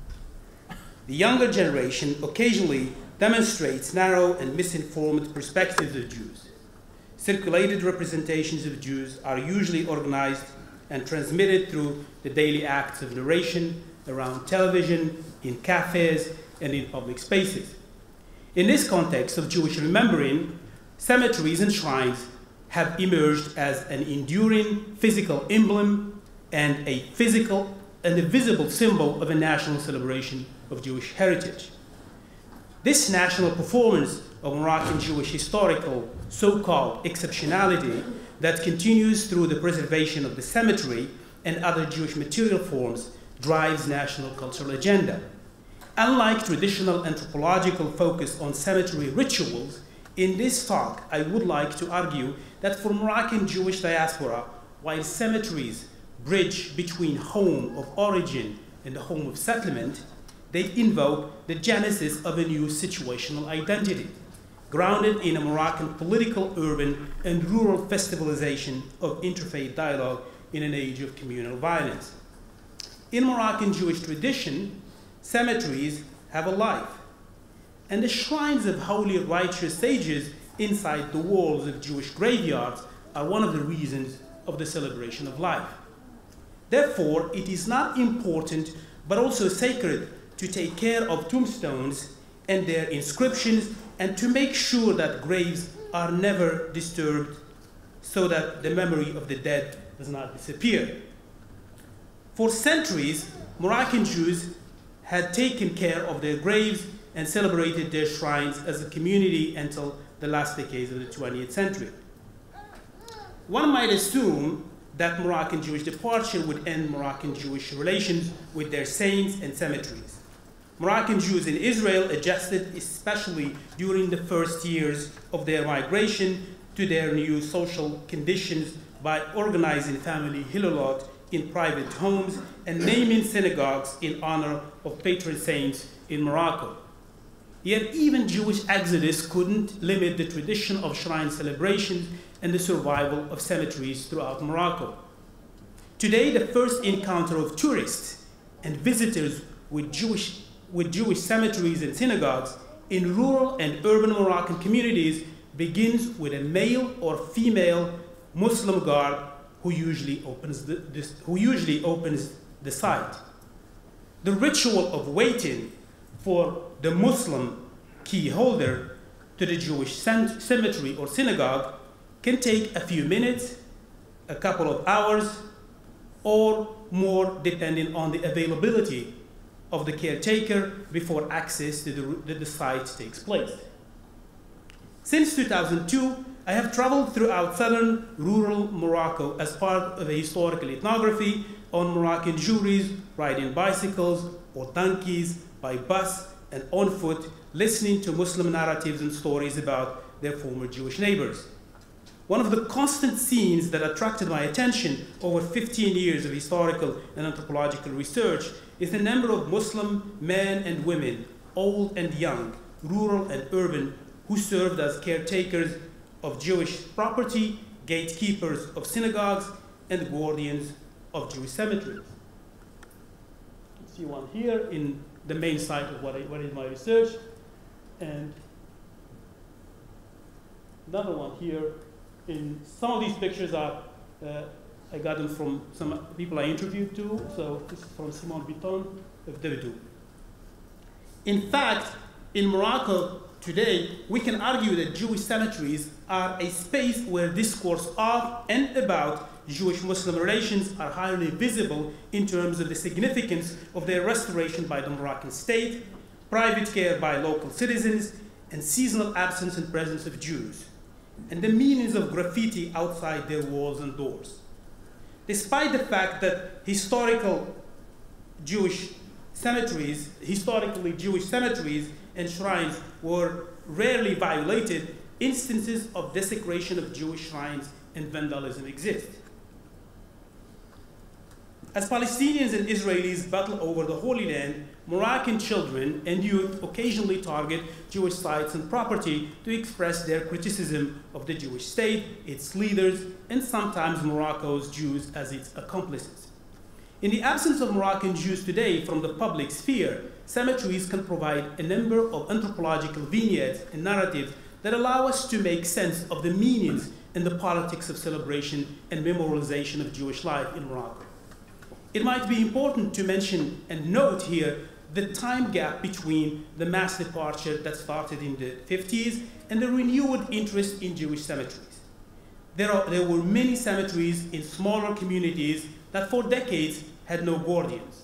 The younger generation occasionally demonstrates narrow and misinformed perspectives of Jews. Circulated representations of Jews are usually organized and transmitted through the daily acts of narration around television, in cafes, and in public spaces. In this context of Jewish remembering, cemeteries and shrines have emerged as an enduring physical emblem and a visible symbol of a national celebration of Jewish heritage. This national performance of Moroccan Jewish historical so-called exceptionality that continues through the preservation of the cemetery and other Jewish material forms drives national cultural agenda. Unlike traditional anthropological focus on cemetery rituals, in this talk I would like to argue that for Moroccan Jewish diaspora, while cemeteries bridge between home of origin and the home of settlement, they invoke the genesis of a new situational identity, grounded in a Moroccan political, urban, and rural festivalization of interfaith dialogue in an age of communal violence. In Moroccan Jewish tradition, cemeteries have a life, and the shrines of holy righteous sages inside the walls of Jewish graveyards are one of the reasons of the celebration of life. Therefore, it is not important, but also sacred, to take care of tombstones and their inscriptions and to make sure that graves are never disturbed so that the memory of the dead does not disappear. For centuries, Moroccan Jews had taken care of their graves and celebrated their shrines as a community until the last decades of the 20th century. One might assume that Moroccan Jewish departure would end Moroccan Jewish relations with their saints and cemeteries. Moroccan Jews in Israel adjusted, especially during the first years of their migration, to their new social conditions by organizing family hilulot in private homes and naming synagogues in honor of patron saints in Morocco. Yet even Jewish exodus couldn't limit the tradition of shrine celebrations and the survival of cemeteries throughout Morocco. Today, the first encounter of tourists and visitors with Jewish cemeteries and synagogues in rural and urban Moroccan communities begins with a male or female Muslim guard who usually opens the site. The ritual of waiting for the Muslim key holder to the Jewish cemetery or synagogue can take a few minutes, a couple of hours, or more depending on the availability of the caretaker before access to the site takes place. Since 2002, I have traveled throughout southern rural Morocco as part of a historical ethnography on Moroccan Jewries riding bicycles or donkeys, by bus and on foot, listening to Muslim narratives and stories about their former Jewish neighbors. One of the constant themes that attracted my attention over 15 years of historical and anthropological research is the number of Muslim men and women, old and young, rural and urban, who served as caretakers of Jewish property, gatekeepers of synagogues, and guardians of Jewish cemeteries. You see one here in the main site of what is my research, and another one here. In some of these pictures are, I got them from some people I interviewed too, so this is from Simon Bitton of Devedou. In fact, in Morocco today, we can argue that Jewish cemeteries are a space where discourse of and about Jewish-Muslim relations are highly visible in terms of the significance of their restoration by the Moroccan state, private care by local citizens, and seasonal absence and presence of Jews, and the meanings of graffiti outside their walls and doors. Despite the fact that historically Jewish cemeteries and shrines were rarely violated, instances of desecration of Jewish shrines and vandalism exist. As Palestinians and Israelis battle over the Holy Land, Moroccan children and youth occasionally target Jewish sites and property to express their criticism of the Jewish state, its leaders, and sometimes Morocco's Jews as its accomplices. In the absence of Moroccan Jews today from the public sphere, cemeteries can provide a number of anthropological vignettes and narratives that allow us to make sense of the meanings and the politics of celebration and memorialization of Jewish life in Morocco. It might be important to mention and note here the time gap between the mass departure that started in the 50s and the renewed interest in Jewish cemeteries. There were many cemeteries in smaller communities that for decades had no guardians.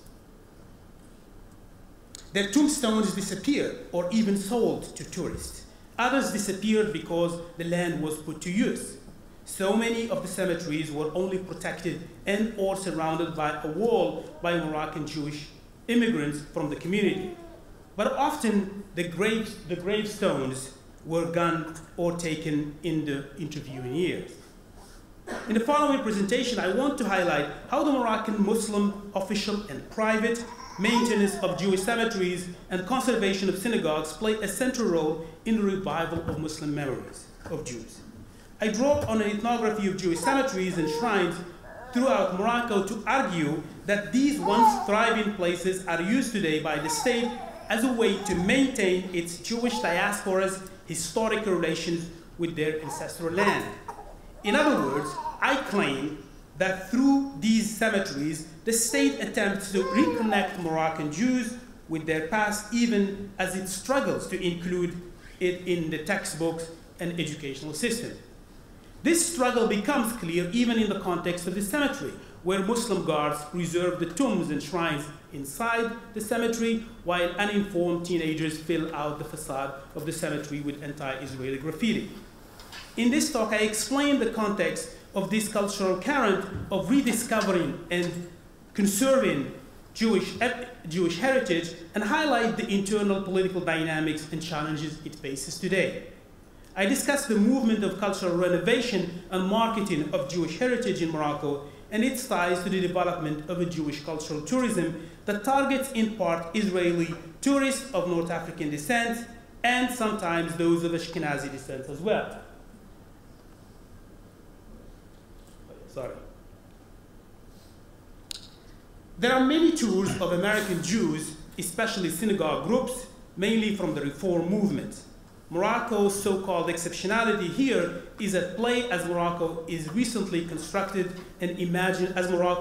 Their tombstones disappeared or even sold to tourists. Others disappeared because the land was put to use. So many of the cemeteries were only protected and or surrounded by a wall by Moroccan Jewish immigrants from the community. But often the gravestones were gone or taken in the intervening years. In the following presentation, I want to highlight how the Moroccan Muslim official and private maintenance of Jewish cemeteries and conservation of synagogues play a central role in the revival of Muslim memories of Jews. I draw on an ethnography of Jewish cemeteries and shrines throughout Morocco to argue that these once thriving places are used today by the state as a way to maintain its Jewish diaspora's historical relations with their ancestral land. In other words, I claim that through these cemeteries, the state attempts to reconnect Moroccan Jews with their past, even as it struggles to include it in the textbooks and educational system. This struggle becomes clear even in the context of the cemetery, where Muslim guards preserve the tombs and shrines inside the cemetery, while uninformed teenagers fill out the facade of the cemetery with anti-Israeli graffiti. In this talk, I explain the context of this cultural current of rediscovering and conserving Jewish heritage and highlight the internal political dynamics and challenges it faces today. I discuss the movement of cultural renovation and marketing of Jewish heritage in Morocco and its ties to the development of a Jewish cultural tourism that targets in part Israeli tourists of North African descent and sometimes those of Ashkenazi descent as well. Sorry. There are many tours of American Jews, especially synagogue groups, mainly from the Reform movement. Morocco's so-called exceptionality here is at play as Morocco is recently constructed and imagined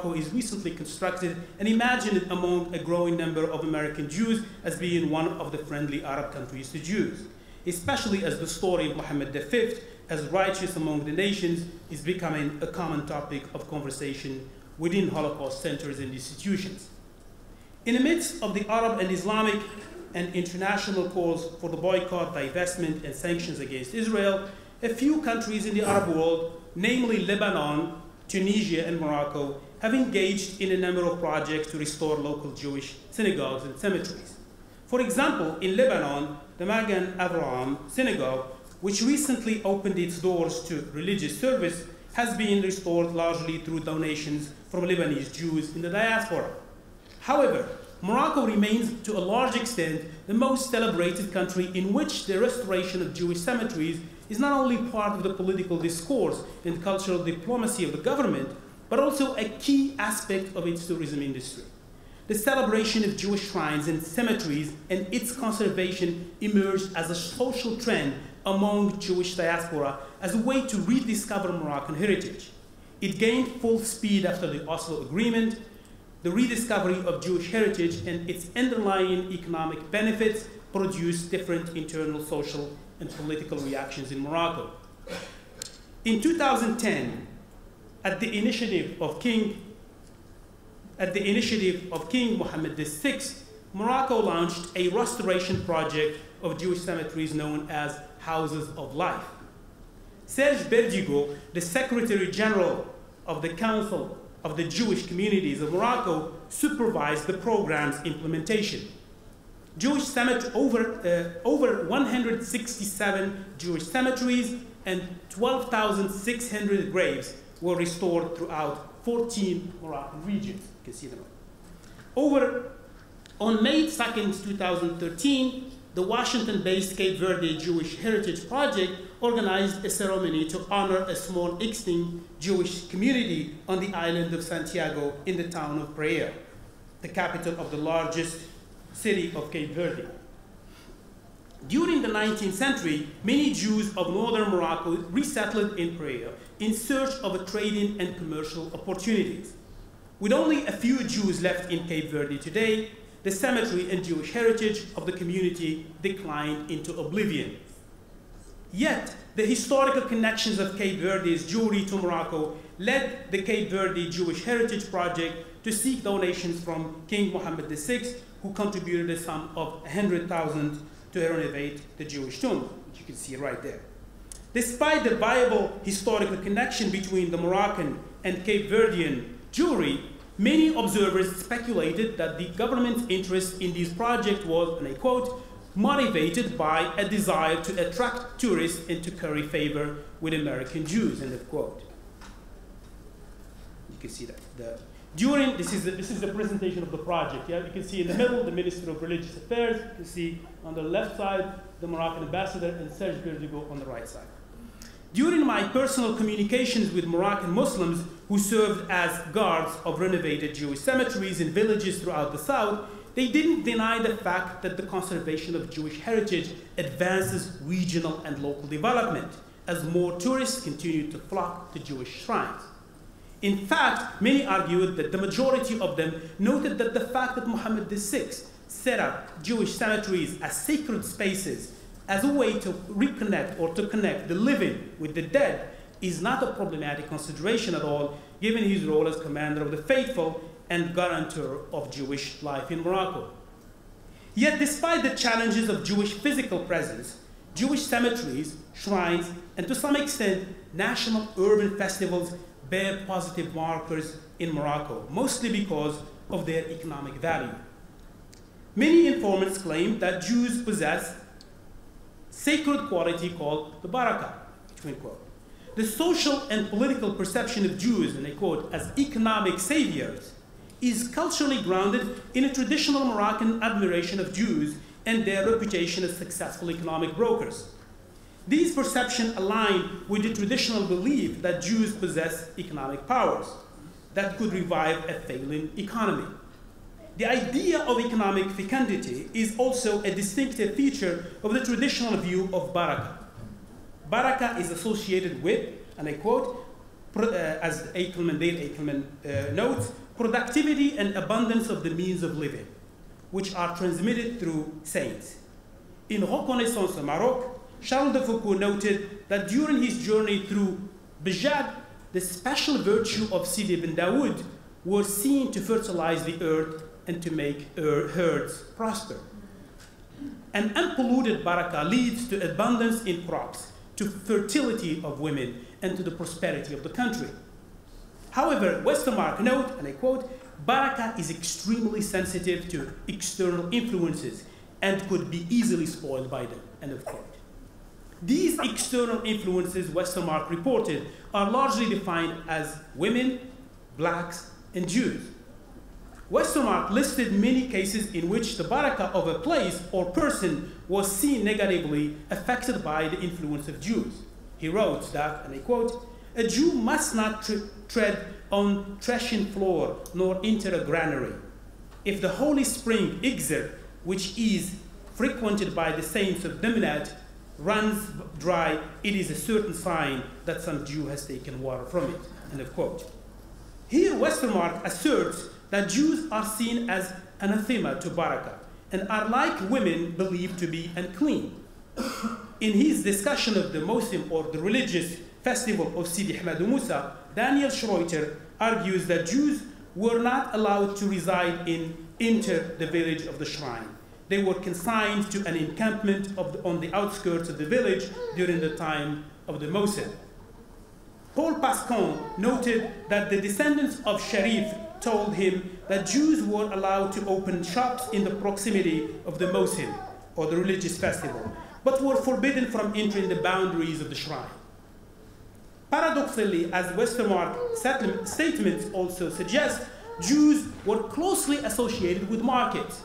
among a growing number of American Jews as being one of the friendly Arab countries to Jews, especially as the story of Mohammed V as righteous among the nations is becoming a common topic of conversation within Holocaust centers and institutions. In the midst of the Arab and Islamic and international calls for the boycott, divestment, and sanctions against Israel, a few countries in the Arab world, namely Lebanon, Tunisia, and Morocco, have engaged in a number of projects to restore local Jewish synagogues and cemeteries. For example, in Lebanon, the Magan Avraham Synagogue, which recently opened its doors to religious service, has been restored largely through donations from Lebanese Jews in the diaspora. However, Morocco remains, to a large extent, the most celebrated country in which the restoration of Jewish cemeteries is not only part of the political discourse and cultural diplomacy of the government, but also a key aspect of its tourism industry. The celebration of Jewish shrines and cemeteries and its conservation emerged as a social trend among Jewish diaspora as a way to rediscover Moroccan heritage. It gained full speed after the Oslo Agreement. The rediscovery of Jewish heritage and its underlying economic benefits produced different internal social and political reactions in Morocco. In 2010, at the initiative of King Mohammed VI, Morocco launched a restoration project of Jewish cemeteries known as Houses of Life. Serge Berdigo, the Secretary General of the Council of the Jewish Communities of Morocco, supervised the program's implementation. Over 167 Jewish cemeteries and 12,600 graves were restored throughout 14 Moroccan regions. You can see them. On May 2nd, 2013, the Washington-based Cape Verde Jewish Heritage Project organized a ceremony to honor a small extinct Jewish community on the island of Santiago in the town of Praia, the capital of the largest city of Cape Verde. During the 19th century, many Jews of northern Morocco resettled in Praia in search of trading and commercial opportunities. With only a few Jews left in Cape Verde today, the cemetery and Jewish heritage of the community declined into oblivion. Yet, the historical connections of Cape Verde's Jewry to Morocco led the Cape Verde Jewish Heritage Project to seek donations from King Mohammed VI, who contributed a sum of 100,000 to renovate the Jewish tomb, which you can see right there. Despite the viable historical connection between the Moroccan and Cape Verdean Jewry, many observers speculated that the government's interest in this project was, and I quote, motivated by a desire to attract tourists and to curry favor with American Jews, end of quote. You can see that. This is the presentation of the project. Yeah? You can see in the middle the Minister of Religious Affairs. You can see on the left side the Moroccan ambassador and Serge Berdigo on the right side. During my personal communications with Moroccan Muslims who served as guards of renovated Jewish cemeteries in villages throughout the south, they didn't deny the fact that the conservation of Jewish heritage advances regional and local development as more tourists continue to flock to Jewish shrines. In fact, many argued that the majority of them noted that the fact that Muhammad VI set up Jewish cemeteries as sacred spaces as a way to reconnect or to connect the living with the dead is not a problematic consideration at all, given his role as commander of the faithful and guarantor of Jewish life in Morocco. Yet despite the challenges of Jewish physical presence, Jewish cemeteries, shrines, and to some extent, national urban festivals bear positive markers in Morocco, mostly because of their economic value. Many informants claim that Jews possess sacred quality called the barakah, between quote. The social and political perception of Jews, and I quote, as economic saviors, is culturally grounded in a traditional Moroccan admiration of Jews and their reputation as successful economic brokers. These perceptions align with the traditional belief that Jews possess economic powers that could revive a failing economy. The idea of economic fecundity is also a distinctive feature of the traditional view of barakah. Barakah is associated with, and I quote, as Eichelman notes, productivity and abundance of the means of living, which are transmitted through saints. In Reconnaissance au Maroc, Charles de Foucault noted that during his journey through Bijad, the special virtue of Sidi ibn Dawood was seen to fertilize the earth and to make herds prosper. An unpolluted barakah leads to abundance in crops, to fertility of women, and to the prosperity of the country. However, Westermarck note, and I quote, barakah is extremely sensitive to external influences and could be easily spoiled by them, end of quote. These external influences, Westermarck reported, are largely defined as women, blacks, and Jews. Westermarck listed many cases in which the barakah of a place or person was seen negatively affected by the influence of Jews. He wrote that, and I quote, a Jew must not tread on threshing floor nor enter a granary. If the holy spring Igzir, which is frequented by the saints of Dimnat, runs dry, it is a certain sign that some Jew has taken water from it, end of quote. Here, Westermarck asserts that Jews are seen as anathema to barakah and are like women believed to be unclean. In his discussion of the Muslim or the religious festival of Sidi Ahmad Musa, Daniel Schroeter argues that Jews were not allowed to reside enter the village of the shrine. They were consigned to an encampment on the outskirts of the village during the time of the Mosul. Paul Pascon noted that the descendants of Sharif told him that Jews were allowed to open shops in the proximity of the Mosul, or the religious festival, but were forbidden from entering the boundaries of the shrine. Paradoxically, as Westermarck's statements also suggest, Jews were closely associated with markets,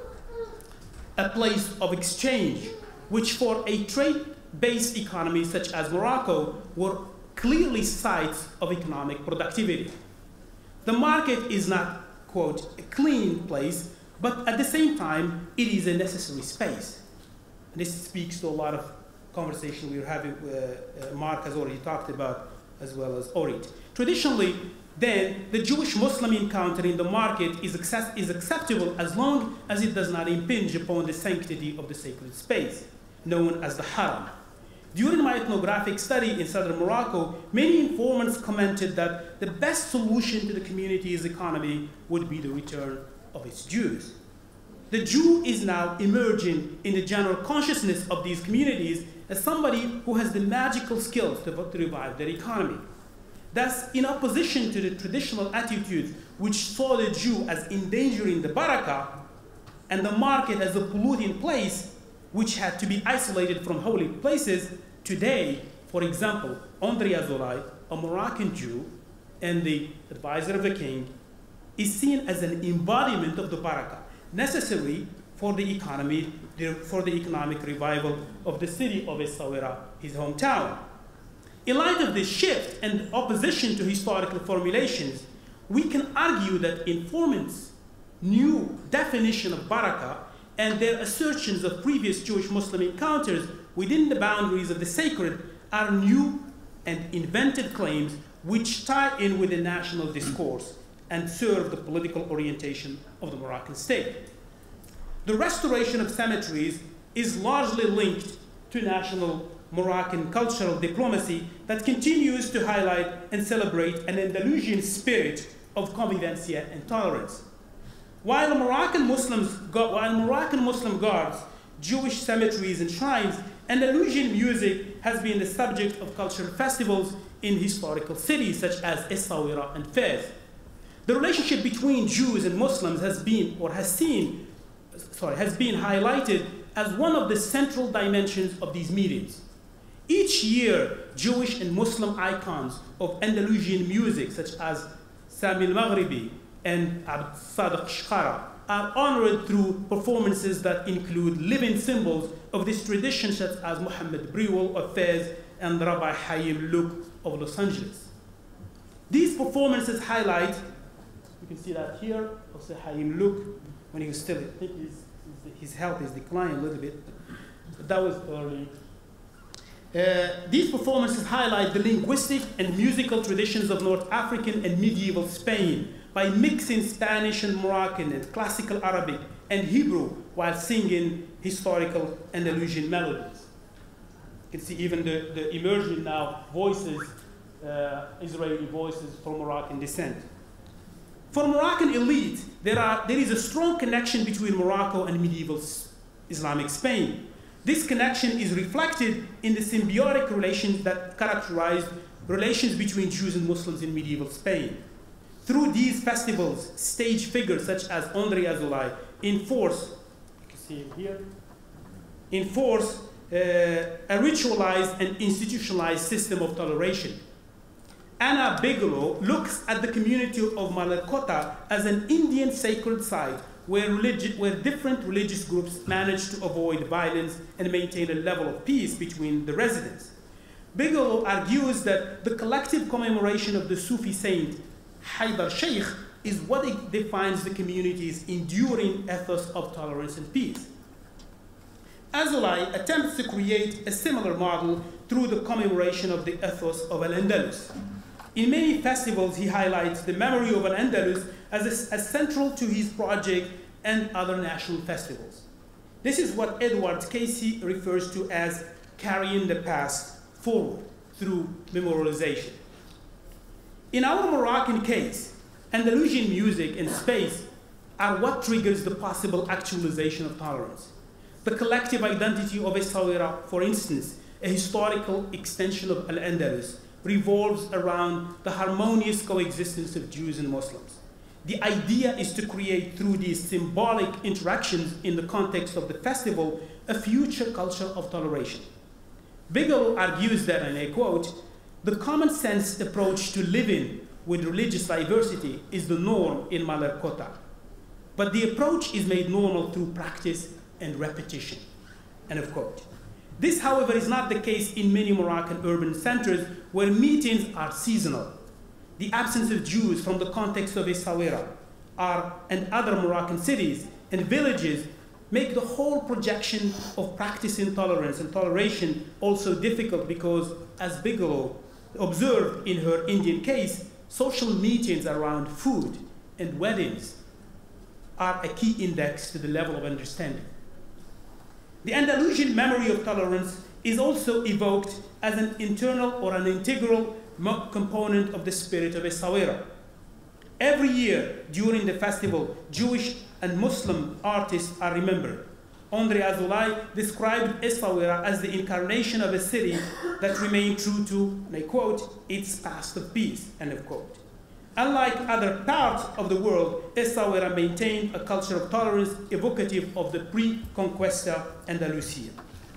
a place of exchange, which for a trade-based economy such as Morocco were clearly sites of economic productivity. The market is not, quote, a clean place, but at the same time, it is a necessary space. And this speaks to a lot of conversation we were having, Mark has already talked about, as well as Orit. Traditionally, then, the Jewish-Muslim encounter in the market is acceptable as long as it does not impinge upon the sanctity of the sacred space, known as the Haram. During my ethnographic study in southern Morocco, many informants commented that the best solution to the community's economy would be the return of its Jews. The Jew is now emerging in the general consciousness of these communities as somebody who has the magical skills to revive their economy. Thus, in opposition to the traditional attitudes which saw the Jew as endangering the barakah and the market as a polluting place which had to be isolated from holy places, today, for example, Andrea Zolai, a Moroccan Jew and the advisor of the king, is seen as an embodiment of the barakah, necessary for the economy, for the economic revival of the city of Essaouira, his hometown. In light of this shift and opposition to historical formulations, we can argue that informants new definition of barakah and their assertions of previous Jewish-Muslim encounters within the boundaries of the sacred are new and invented claims which tie in with the national discourse and serve the political orientation of the Moroccan state. The restoration of cemeteries is largely linked to national Moroccan cultural diplomacy that continues to highlight and celebrate an Andalusian spirit of convivencia and tolerance. While Moroccan Muslim guards Jewish cemeteries and shrines, Andalusian music has been the subject of cultural festivals in historical cities such as Essaouira and Fez. The relationship between Jews and Muslims has been highlighted as one of the central dimensions of these meetings. Each year, Jewish and Muslim icons of Andalusian music, such as Sami al-Maghribi and Abd Sadiq Shkhara, are honored through performances that include living symbols of this tradition, such as Muhammad Briwel of Fez and Rabbi Hayim Luke of Los Angeles. These performances highlight, you can see that here, also Hayim Luke, when he was still, I think his health is declining a little bit, but that was early. These performances highlight the linguistic and musical traditions of North African and medieval Spain by mixing Spanish and Moroccan and classical Arabic and Hebrew while singing historical Andalusian melodies. You can see even the emerging now voices, Israeli voices from Moroccan descent. For Moroccan elite, there is a strong connection between Morocco and medieval Islamic Spain. This connection is reflected in the symbiotic relations that characterized relations between Jews and Muslims in medieval Spain. Through these festivals, stage figures such as André Azoulay enforce, you can see him here, enforce a ritualized and institutionalized system of toleration. Anna Bigelow looks at the community of Malarkota as an Indian sacred site where different religious groups manage to avoid violence and maintain a level of peace between the residents. Bigelow argues that the collective commemoration of the Sufi saint Haydar Sheikh is what defines the community's enduring ethos of tolerance and peace. Azoulay attempts to create a similar model through the commemoration of the ethos of Al-Andalus. In many festivals, he highlights the memory of Al-Andalus as central to his project and other national festivals. This is what Edward Casey refers to as carrying the past forward through memorialization. In our Moroccan case, Andalusian music and space are what triggers the possible actualization of tolerance. The collective identity of Essaouira, for instance, a historical extension of Al-Andalus, revolves around the harmonious coexistence of Jews and Muslims. The idea is to create, through these symbolic interactions in the context of the festival, a future culture of toleration. Bigelow argues that, and I quote, "The common sense approach to living with religious diversity is the norm in Malarkota, but the approach is made normal through practice and repetition," end of quote. This, however, is not the case in many Moroccan urban centers where meetings are seasonal. The absence of Jews from the context of Essaouira and other Moroccan cities and villages make the whole projection of practicing tolerance and toleration also difficult because, as Bigelow observed in her Indian case, social meetings around food and weddings are a key index to the level of understanding. The Andalusian memory of tolerance is also evoked as an internal or an integral component of the spirit of Essaouira. Every year during the festival, Jewish and Muslim artists are remembered. André Azoulay described Essaouira as the incarnation of a city that remained true to, and I quote, its past of peace, end of quote. Unlike other parts of the world, Essaouira maintained a culture of tolerance evocative of the pre-conquista Andalusia.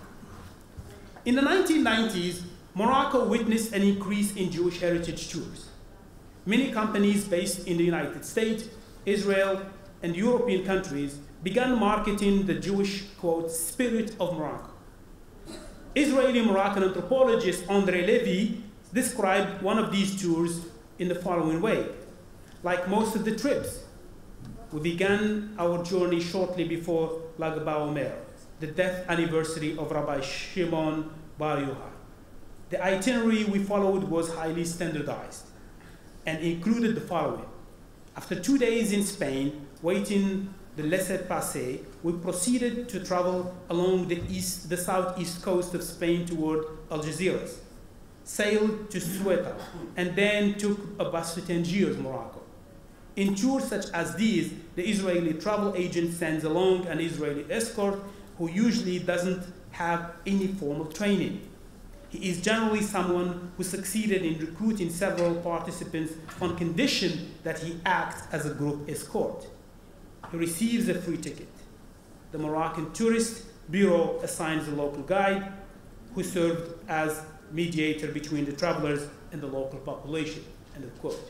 In the 1990s, Morocco witnessed an increase in Jewish heritage tours. Many companies based in the United States, Israel, and European countries began marketing the Jewish, quote, spirit of Morocco. Israeli-Moroccan anthropologist André Levy described one of these tours in the following way. Like most of the trips, We began our journey shortly before Lag BaOmer, the death anniversary of Rabbi Shimon Bar Yochai. The itinerary we followed was highly standardized and included the following. After 2 days in Spain, waiting the laissez-passer, we proceeded to travel along the southeast coast of Spain toward Algeciras, sailed to Ceuta, and then took a bus to Tangiers, Morocco. In tours such as these, the Israeli travel agent sends along an Israeli escort who usually doesn't have any formal training. He is generally someone who succeeded in recruiting several participants on condition that he acts as a group escort. He receives a free ticket. The Moroccan Tourist Bureau assigns a local guide who served as mediator between the travelers and the local population, end of quote.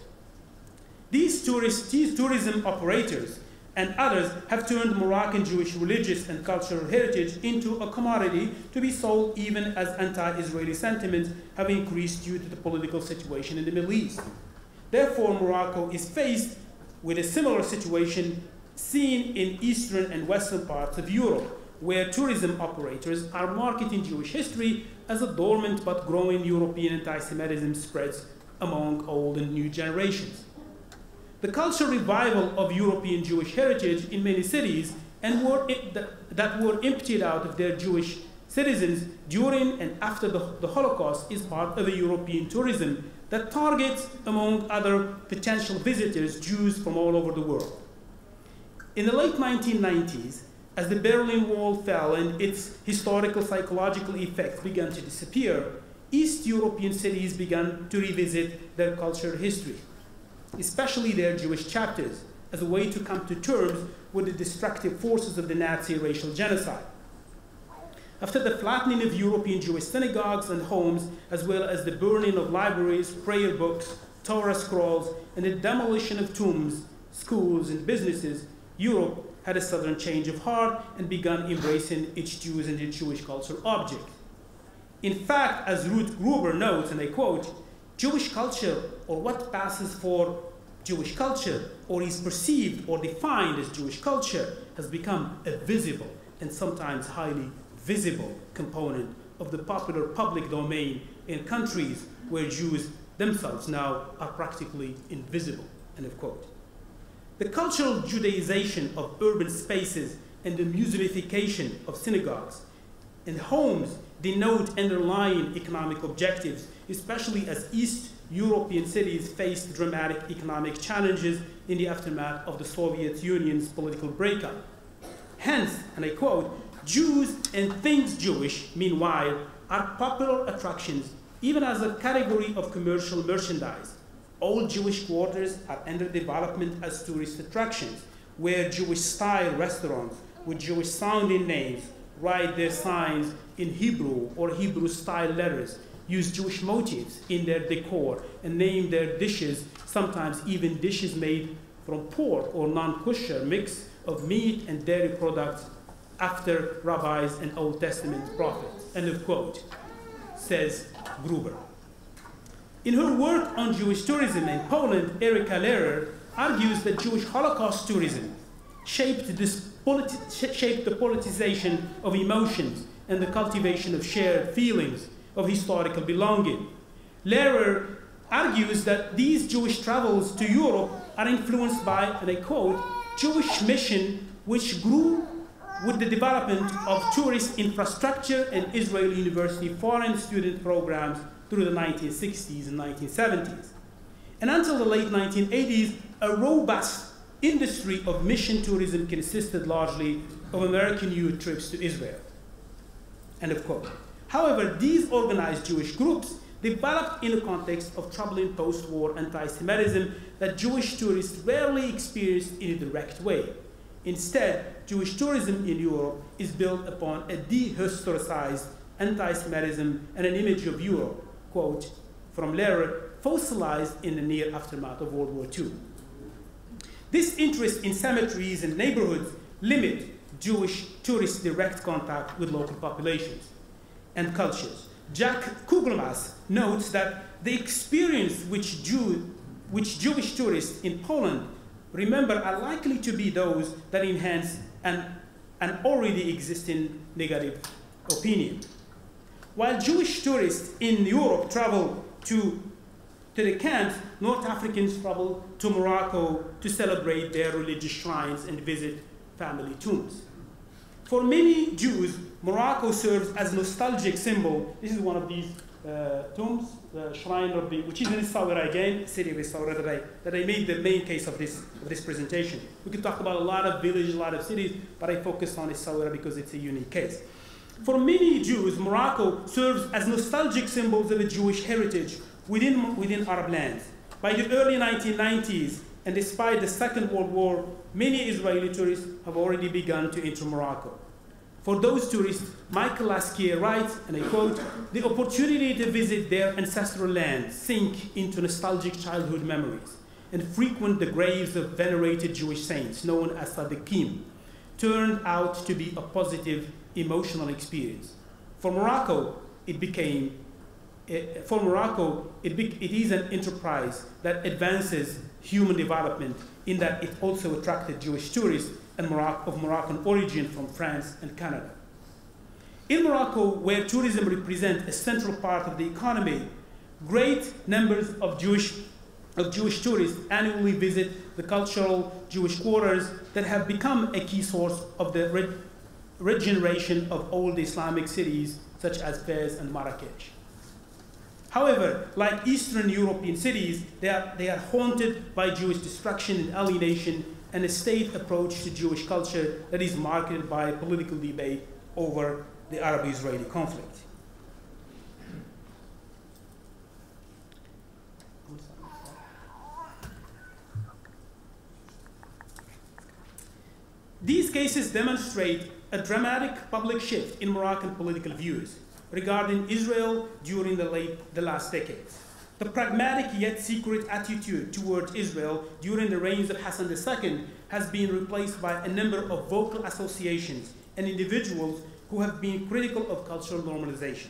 These tourism operators and others have turned Moroccan Jewish religious and cultural heritage into a commodity to be sold even as anti-Israeli sentiments have increased due to the political situation in the Middle East. Therefore, Morocco is faced with a similar situation seen in eastern and western parts of Europe, where tourism operators are marketing Jewish history as a dormant but growing European anti-Semitism spreads among old and new generations. The cultural revival of European Jewish heritage in many cities that were emptied out of their Jewish citizens during and after the Holocaust is part of a European tourism that targets, among other potential visitors, Jews from all over the world. In the late 1990s, as the Berlin Wall fell and its historical psychological effects began to disappear, East European cities began to revisit their cultural history, especially their Jewish chapters, as a way to come to terms with the destructive forces of the Nazi racial genocide. After the flattening of European Jewish synagogues and homes, as well as the burning of libraries, prayer books, Torah scrolls, and the demolition of tombs, schools, and businesses, Europe had a sudden change of heart and began embracing its Jews and its Jewish cultural object. In fact, as Ruth Gruber notes, and I quote, Jewish culture, or what passes for Jewish culture, or is perceived or defined as Jewish culture, has become a visible and sometimes highly visible component of the popular public domain in countries where Jews themselves now are practically invisible, end of quote. The cultural Judaization of urban spaces and the museification of synagogues and homes denote underlying economic objectives, especially as East European cities faced dramatic economic challenges in the aftermath of the Soviet Union's political breakup. Hence, and I quote, Jews and things Jewish, meanwhile, are popular attractions, even as a category of commercial merchandise. All Jewish quarters are under development as tourist attractions, where Jewish-style restaurants with Jewish-sounding names write their signs in Hebrew or Hebrew-style letters, use Jewish motifs in their decor, and name their dishes, sometimes even dishes made from pork or non-kosher mix of meat and dairy products after rabbis and Old Testament prophets, end of quote, says Gruber. In her work on Jewish tourism in Poland, Erika Lehrer argues that Jewish Holocaust tourism shaped the politicization of emotions and the cultivation of shared feelings of historical belonging. Lehrer argues that these Jewish travels to Europe are influenced by, and I quote, Jewish mission which grew with the development of tourist infrastructure and Israeli university foreign student programs through the 1960s and 1970s. And until the late 1980s, a robust industry of mission tourism consisted largely of American youth trips to Israel. End of quote. However, these organized Jewish groups developed in a context of troubling post-war anti-Semitism that Jewish tourists rarely experienced in a direct way. Instead, Jewish tourism in Europe is built upon a dehistoricized anti-Semitism and an image of Europe, quote, from Lehrer, fossilized in the near aftermath of World War II. This interest in cemeteries and neighborhoods limit Jewish tourists' direct contact with local populations and cultures. Jack Kugelmas notes that the experience which Jewish tourists in Poland remember, are likely to be those that enhance an already existing negative opinion. While Jewish tourists in Europe travel to the camps, North Africans travel to Morocco to celebrate their religious shrines and visit family tombs. For many Jews, Morocco serves as a nostalgic symbol. This is one of these tombs, the Shrine of the, which is in Essaouira again, city of Essaouira, that I made the main case of this presentation. We could talk about a lot of villages, a lot of cities, but I focused on Essaouira because it's a unique case. For many Jews, Morocco serves as nostalgic symbols of a Jewish heritage within Arab lands. By the early 1990s, and despite the Second World War, many Israeli tourists have already begun to enter Morocco. For those tourists, Michael Lasquier writes, and I quote, "The opportunity to visit their ancestral land, sink into nostalgic childhood memories, and frequent the graves of venerated Jewish saints, known as Tzaddikim, turned out to be a positive emotional experience. For Morocco, it is an enterprise that advances human development in that it also attracted Jewish tourists and of Moroccan origin from France and Canada. In Morocco, where tourism represents a central part of the economy, great numbers of Jewish tourists annually visit the cultural Jewish quarters that have become a key source of the regeneration of old Islamic cities such as Fez and Marrakech. However, like Eastern European cities, they are haunted by Jewish destruction and alienation and a state approach to Jewish culture that is marked by political debate over the Arab-Israeli conflict. These cases demonstrate a dramatic public shift in Moroccan political views regarding Israel during the last decades. The pragmatic yet secret attitude towards Israel during the reigns of Hassan II has been replaced by a number of vocal associations and individuals who have been critical of cultural normalization.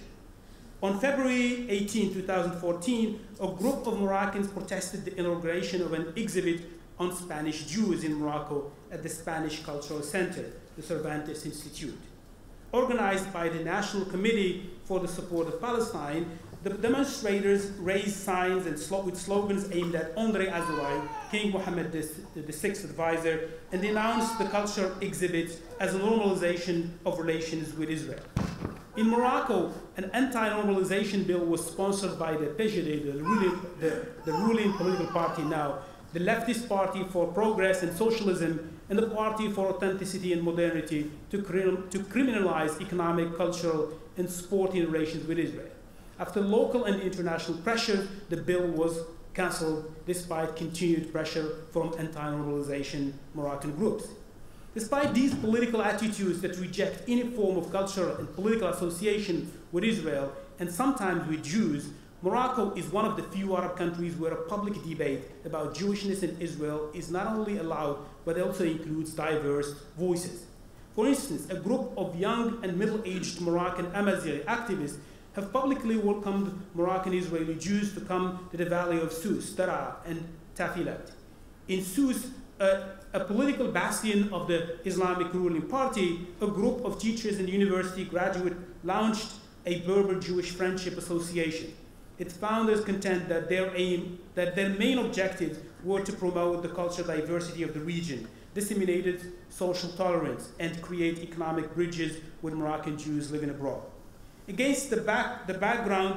On February 18, 2014, a group of Moroccans protested the inauguration of an exhibit on Spanish Jews in Morocco at the Spanish Cultural Center, the Cervantes Institute. Organized by the National Committee for the Support of Palestine, the demonstrators raised signs and with slogans aimed at André Azoulay, King Mohammed VI's advisor, and denounced the cultural exhibit as a normalization of relations with Israel. In Morocco, an anti-normalization bill was sponsored by the PJD, the ruling political party now, the Leftist Party for Progress and Socialism, and the Party for Authenticity and Modernity to criminalize economic, cultural, and sporting relations with Israel. After local and international pressure, the bill was cancelled despite continued pressure from anti-normalization Moroccan groups. Despite these political attitudes that reject any form of cultural and political association with Israel, and sometimes with Jews, Morocco is one of the few Arab countries where a public debate about Jewishness in Israel is not only allowed, but also includes diverse voices. For instance, a group of young and middle-aged Moroccan Amazighi activists have publicly welcomed Moroccan Israeli Jews to come to the valley of Sousse, Daraa, and Tafilat. In Sousse, a political bastion of the Islamic ruling party, a group of teachers and university graduates launched a Berber Jewish Friendship Association. Its founders contend that their main objectives were to promote the cultural diversity of the region, disseminated social tolerance, and create economic bridges with Moroccan Jews living abroad. Against the background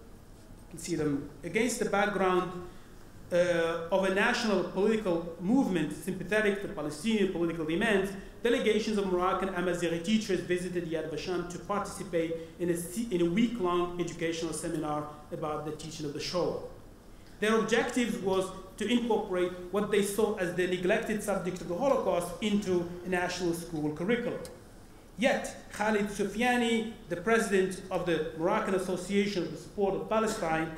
of a national political movement sympathetic to Palestinian political demands, delegations of Moroccan Amazighi teachers visited Yad Vashem to participate in a week-long educational seminar about the teaching of the Shoah. Their objective was to incorporate what they saw as the neglected subject of the Holocaust into a national school curriculum. Yet, Khalid Soufiani, the president of the Moroccan Association for the Support of Palestine,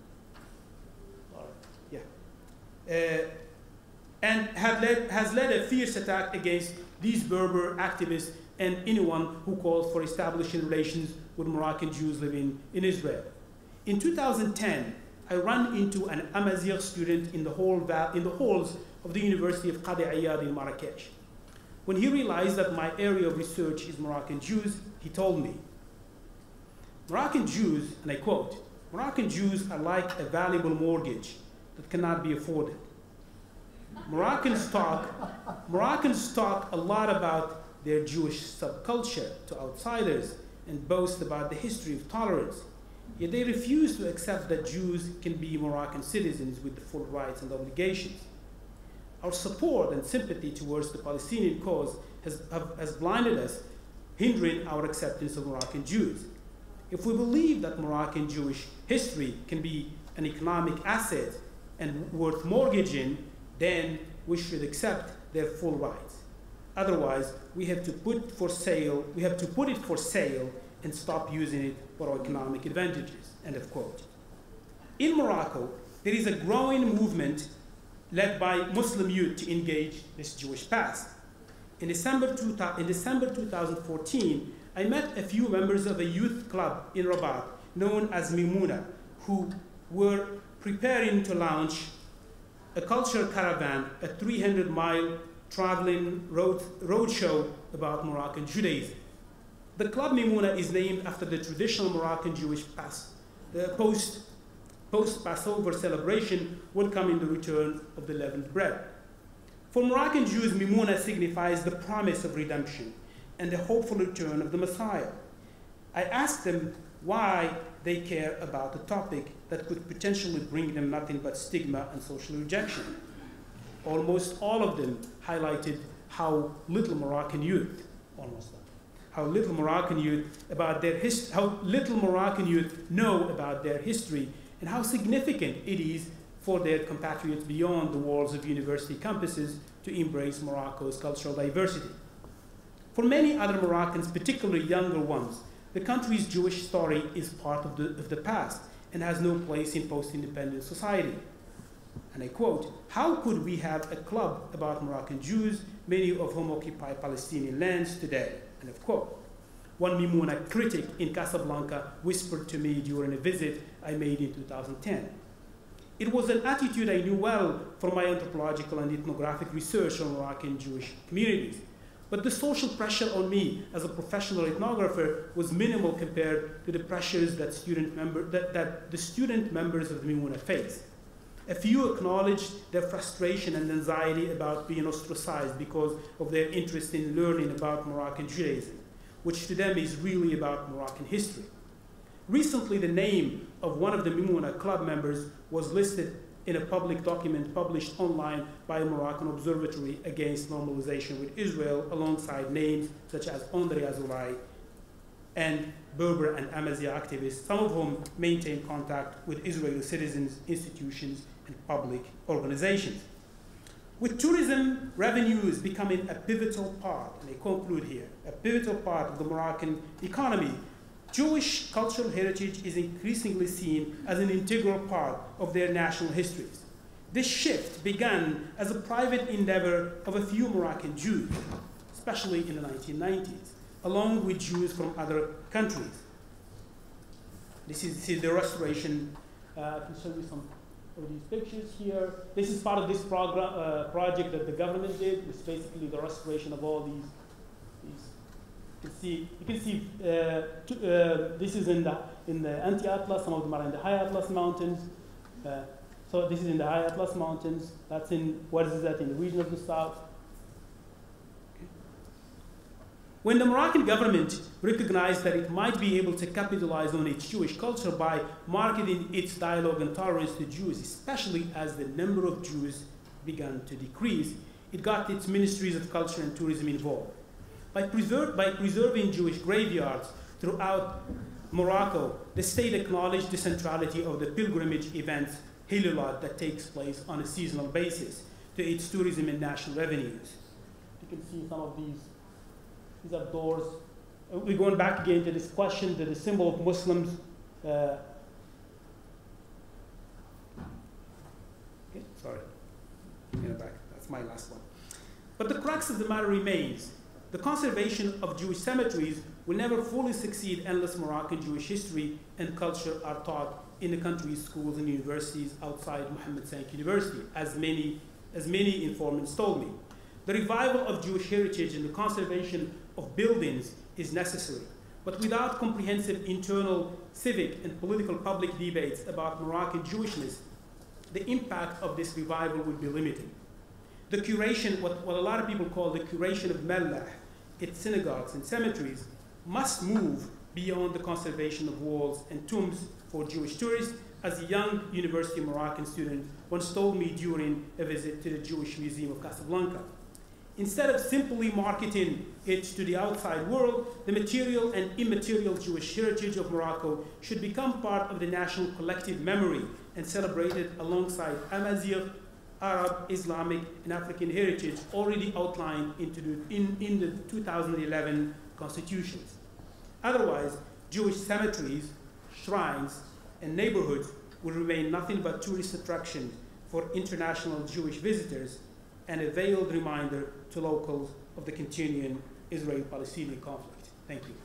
and has led a fierce attack against these Berber activists and anyone who calls for establishing relations with Moroccan Jews living in Israel. In 2010, I ran into an Amazigh student in the halls of the University of Qadi Iyad in Marrakesh. When he realized that my area of research is Moroccan Jews, he told me, Moroccan Jews, and I quote, Moroccan Jews are like a valuable mortgage that cannot be afforded. Moroccans talk a lot about their Jewish subculture to outsiders and boast about the history of tolerance. Yet they refuse to accept that Jews can be Moroccan citizens with the full rights and obligations. Our support and sympathy towards the Palestinian cause has blinded us, hindering our acceptance of Moroccan Jews. If we believe that Moroccan Jewish history can be an economic asset and worth mortgaging, then we should accept their full rights. Otherwise, we have to put it for sale and stop using it for our economic advantages, end of quote. In Morocco, there is a growing movement led by Muslim youth to engage this Jewish past. In December 2014, I met a few members of a youth club in Rabat known as MENA, who were preparing to launch a cultural caravan, a 300-mile traveling roadshow about Moroccan Judaism. The club MENA is named after the traditional Moroccan Jewish post-Passover celebration welcoming the return of the leavened bread. For Moroccan Jews, MENA signifies the promise of redemption and the hopeful return of the Messiah. I asked them why they care about a topic that could potentially bring them nothing but stigma and social rejection. Almost all of them highlighted how little Moroccan youth know about their history and how significant it is for their compatriots beyond the walls of university campuses to embrace Morocco's cultural diversity. For many other Moroccans, particularly younger ones, the country's Jewish story is part of the past and has no place in post-independent society. And I quote, how could we have a club about Moroccan Jews, many of whom occupy Palestinian lands today? End of quote. One MENA critic in Casablanca whispered to me during a visit I made in 2010. It was an attitude I knew well from my anthropological and ethnographic research on Moroccan Jewish communities. But the social pressure on me as a professional ethnographer was minimal compared to the pressures that the student members of the MENA face. A few acknowledged their frustration and anxiety about being ostracized because of their interest in learning about Moroccan Judaism, which to them is really about Moroccan history. Recently, the name of one of the MENA club members was listed in a public document published online by a Moroccan Observatory Against Normalization with Israel, alongside names such as André Azoulay and Berber and Amazigh activists, some of whom maintain contact with Israeli citizens, institutions, and public organizations. With tourism revenues becoming a pivotal part, and I conclude here, a pivotal part of the Moroccan economy, Jewish cultural heritage is increasingly seen as an integral part of their national histories. This shift began as a private endeavor of a few Moroccan Jews, especially in the 1990s, along with Jews from other countries. This is the restoration. I can show you some of these pictures here. This is part of this project that the government did. It's basically the restoration of all these. You can see this is in the Anti-Atlas. Some of them are in the High Atlas Mountains. So this is in the High Atlas Mountains. That's in, what is that, in the region of the south. Okay. When the Moroccan government recognized that it might be able to capitalize on its Jewish culture by marketing its dialogue and tolerance to Jews, especially as the number of Jews began to decrease, it got its ministries of culture and tourism involved. By preserving Jewish graveyards throughout Morocco, the state acknowledged the centrality of the pilgrimage event Hilulat that takes place on a seasonal basis to its tourism and national revenues. You can see some of these are doors. We're going back again to this question that the symbol of Muslims. Okay, sorry. Get back. That's my last one. But the crux of the matter remains. The conservation of Jewish cemeteries will never fully succeed unless Moroccan Jewish history and culture are taught in the country's schools and universities outside Mohammed Sank University, as many informants told me. The revival of Jewish heritage and the conservation of buildings is necessary, but without comprehensive internal civic and political public debates about Moroccan Jewishness, the impact of this revival will be limited. The curation, what a lot of people call the curation of Mellah, its synagogues and cemeteries, must move beyond the conservation of walls and tombs for Jewish tourists, as a young University of Moroccan student once told me during a visit to the Jewish Museum of Casablanca. Instead of simply marketing it to the outside world, the material and immaterial Jewish heritage of Morocco should become part of the national collective memory and celebrated alongside Amazigh, Arab, Islamic, and African heritage already outlined in the 2011 constitutions. Otherwise, Jewish cemeteries, shrines, and neighborhoods will remain nothing but tourist attraction for international Jewish visitors and a veiled reminder to locals of the continuing Israeli-Palestinian conflict. Thank you.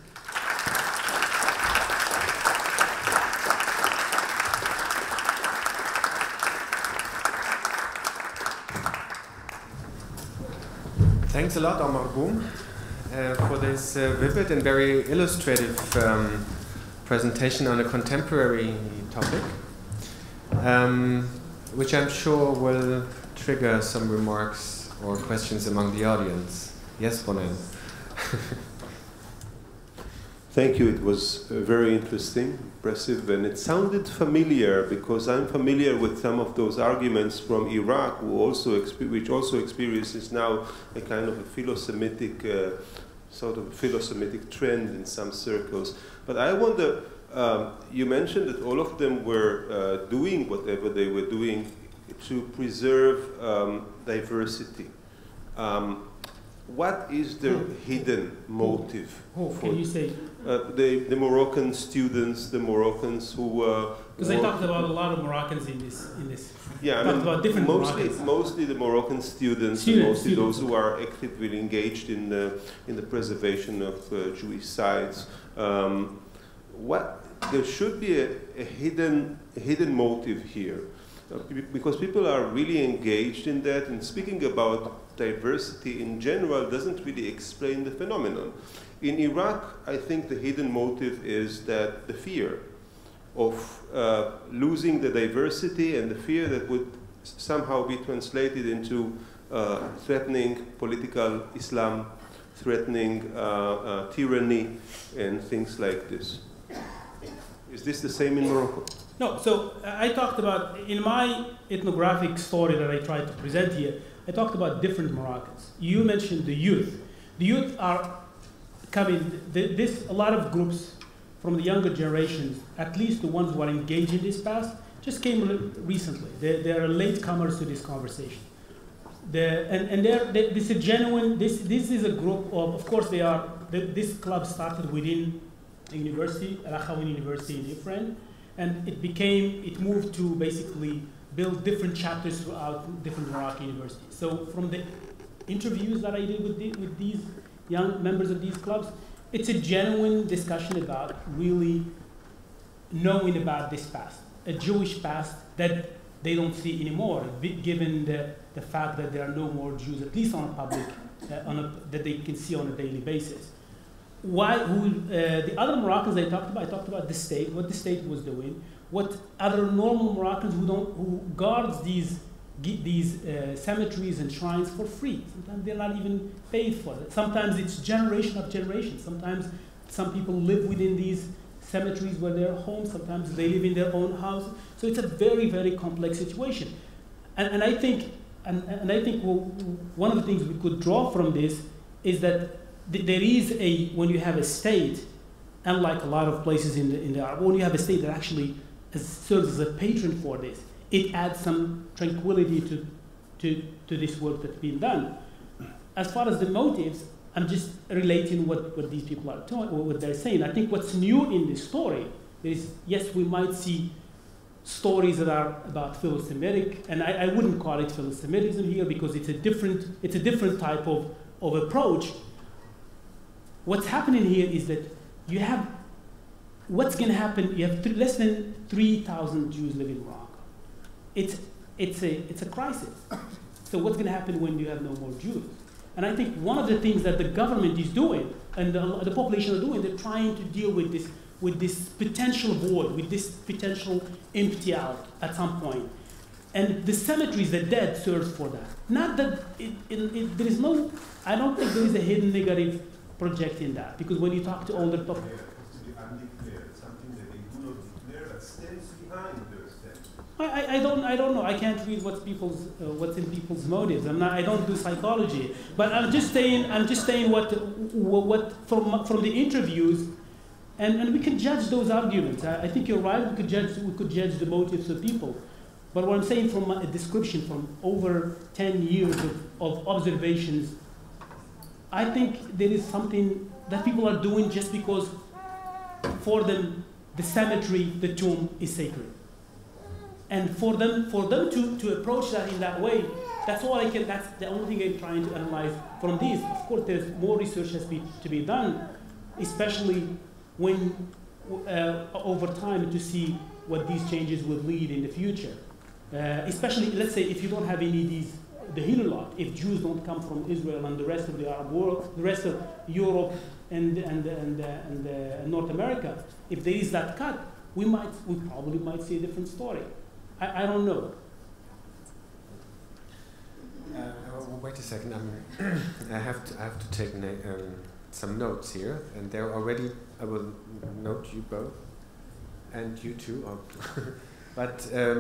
Thanks a lot, Omar Boum, for this vivid and very illustrative presentation on a contemporary topic, which I'm sure will trigger some remarks or questions among the audience. Yes, Ronen. Thank you. It was very interesting, impressive, and it sounded familiar because I'm familiar with some of those arguments from Iraq, which also experiences now a kind of a philo-Semitic trend in some circles. But I wonder, you mentioned that all of them were doing whatever they were doing to preserve diversity. What is the hidden motive? Can you say? The Moroccan students, the Moroccans who because I talked about a lot of Moroccans in this. Yeah, I mean, about different mostly the Moroccan students, mostly those who are actively engaged in the preservation of Jewish sites. There should be a hidden motive here, because people are really engaged in that, and speaking about diversity in general doesn't really explain the phenomenon. In Iraq, I think the hidden motive is that the fear of losing the diversity and the fear that would somehow be translated into threatening political Islam, threatening tyranny, and things like this. Is this the same in Morocco? No, so I talked about, in my ethnographic story that I tried to present here, I talked about different Moroccans. You mentioned the youth. The youth are coming, a lot of groups from the younger generations, at least the ones who are engaged in this past, just came recently. They are latecomers to this conversation. This is a genuine, this is a group of course this club started within a university, Al-Akhawi University in Ifrane, and it moved to basically build different chapters throughout different Moroccan universities. So from the interviews that I did with these young members of these clubs, it's a genuine discussion about really knowing about this past, a Jewish past that they don't see anymore, given the fact that there are no more Jews, at least on a public, that they can see on a daily basis. The other Moroccans I talked about the state, what the state was doing, what other normal Moroccans who guards these cemeteries and shrines for free. Sometimes they're not even paid for it. Sometimes it's generation of generation. Sometimes some people live within these cemeteries where they're home. Sometimes they live in their own house. So it's a very, very complex situation. And I think one of the things we could draw from this is that there is when you have a state, unlike a lot of places in the Arab, when you have a state that actually serves as a patron for this, it adds some tranquility to this work that's being done. As far as the motives, I'm just relating what these people are what they're saying. I think what's new in this story is, yes, we might see stories that are about Philo-Semitic, and I wouldn't call it Philo-Semitism here because it's a different type of approach. What's happening here is that you have what's going to happen? You have less than 3,000 Jews living in Morocco. It's a crisis. So what's going to happen when you have no more Jews? And I think one of the things that the government is doing and the population are doing, they're trying to deal with this potential void, with this potential empty out at some point. And the cemeteries, the dead, serves for that. Not that there is no, I don't think there is a hidden negative project in that, because when you talk to older people, I don't know. I can't read what's in people's motives. I don't do psychology. But I'm just saying what from the interviews, and we can judge those arguments. I think you're right. We could judge the motives of people. But what I'm saying from a description from over 10 years of observations, I think there is something that people are doing just because for them the cemetery, the tomb is sacred. And for them to approach that in that way, that's the only thing I'm trying to analyze from these. Of course, there's more research has to be done, especially when over time to see what these changes would lead in the future. Especially, let's say, if you don't have any of these, the Hilulot, if Jews don't come from Israel and the rest of the Arab world, the rest of Europe and North America, if there is that cut, we probably might see a different story. I don't know. Wait a second. I have to take some notes here, and there already. I will note you both, and you too. But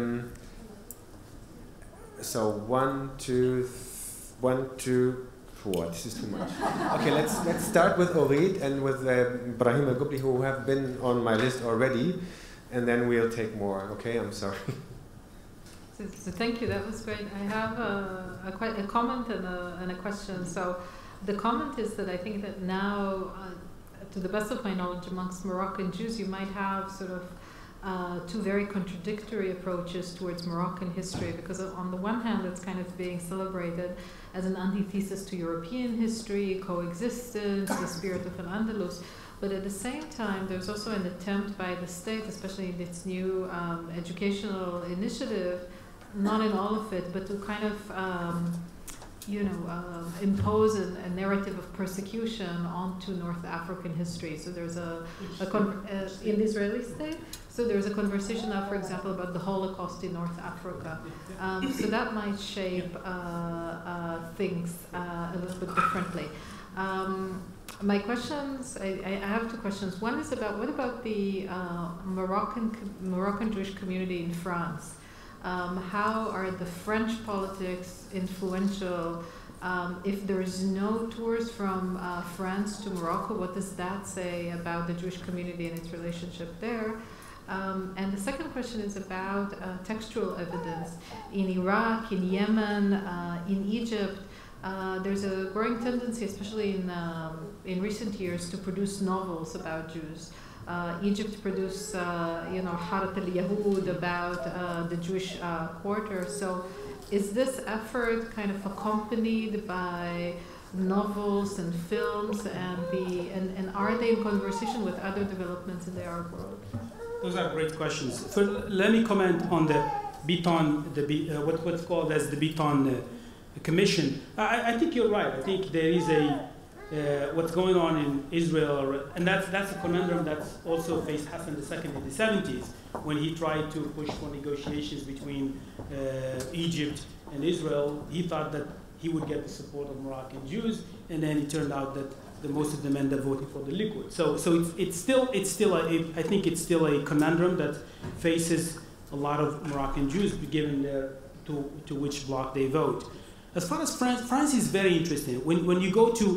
so 1, 2, 1, 2, 4. This is too much. Okay, let's start with Orid and with Brahim Al-Gubli, who have been on my list already, and then we'll take more. Okay, I'm sorry. So thank you, that was great. I have a comment and a question. So the comment is that I think that now, to the best of my knowledge, amongst Moroccan Jews, you might have sort of two very contradictory approaches towards Moroccan history, because on the one hand, it's kind of being celebrated as an antithesis to European history, coexistence, the spirit of Al-Andalus. But at the same time, there's also an attempt by the state, especially in its new educational initiative, not in all of it, but to kind of, impose a narrative of persecution onto North African history. So there's in the Israeli state, so there's a conversation now, for example, about the Holocaust in North Africa. So that might shape things a little bit differently. My questions, I have two questions. One is about, what about the Moroccan Jewish community in France? How are the French politics influential? If there is no tours from France to Morocco, what does that say about the Jewish community and its relationship there? And the second question is about textual evidence. In Iraq, in Yemen, in Egypt, there's a growing tendency, especially in recent years, to produce novels about Jews. Egypt produced, Harat al-Yahud, about the Jewish quarter. So is this effort kind of accompanied by novels and films, and are they in conversation with other developments in the Arab world? Those are great questions. Let me comment on the Beaton, what's called as the Beaton Commission. I think you're right. I think there is what's going on in Israel, and that's a conundrum that's also faced Hassan II in the 70s, when he tried to push for negotiations between Egypt and Israel. He thought that he would get the support of Moroccan Jews, and then it turned out that most of them ended up voting for the Likud. So it's still I think it's still a conundrum that faces a lot of Moroccan Jews, given to which bloc they vote. As far as France is very interesting. When you go to,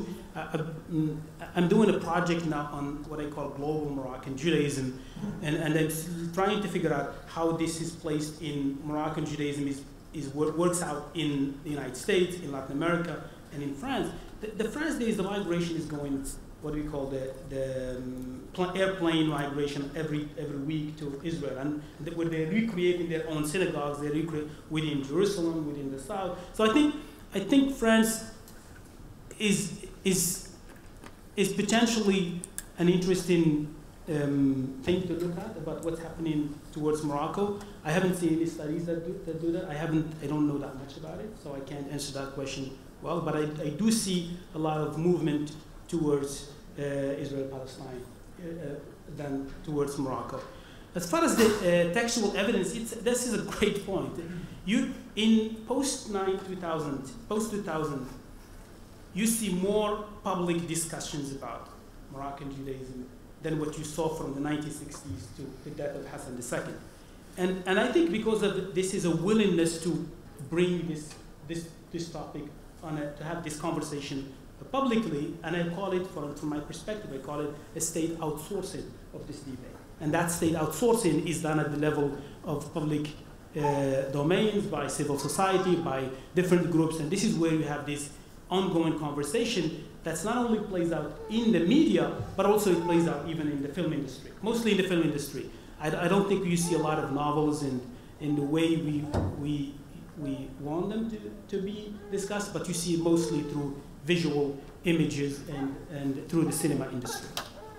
I'm doing a project now on what I call global Moroccan Judaism, and I'm trying to figure out how this is placed in Moroccan Judaism works out in the United States, in Latin America, and in France. The France days, the migration is going, what we call the airplane migration every week to Israel, and where they're recreating their own synagogues, they recreate within Jerusalem, within the south. So I think France is potentially an interesting thing to look at about what's happening towards Morocco. I haven't seen any studies that do that. I don't know that much about it, so I can't answer that question well. But I do see a lot of movement towards Israel-Palestine than towards Morocco. As far as the textual evidence, this is a great point. In post-2000, you see more public discussions about Moroccan Judaism than what you saw from the 1960s to the death of Hassan II. And I think because of this is a willingness to bring this topic to have this conversation publicly, and I call it, from my perspective, I call it a state outsourcing of this debate. And that state outsourcing is done at the level of public domains, by civil society, by different groups, and this is where you have this ongoing conversation that's not only plays out in the media, but also it plays out even in the film industry, mostly in the film industry. I don't think you see a lot of novels in the way we want them to be discussed, but you see it mostly through visual images and through the cinema industry.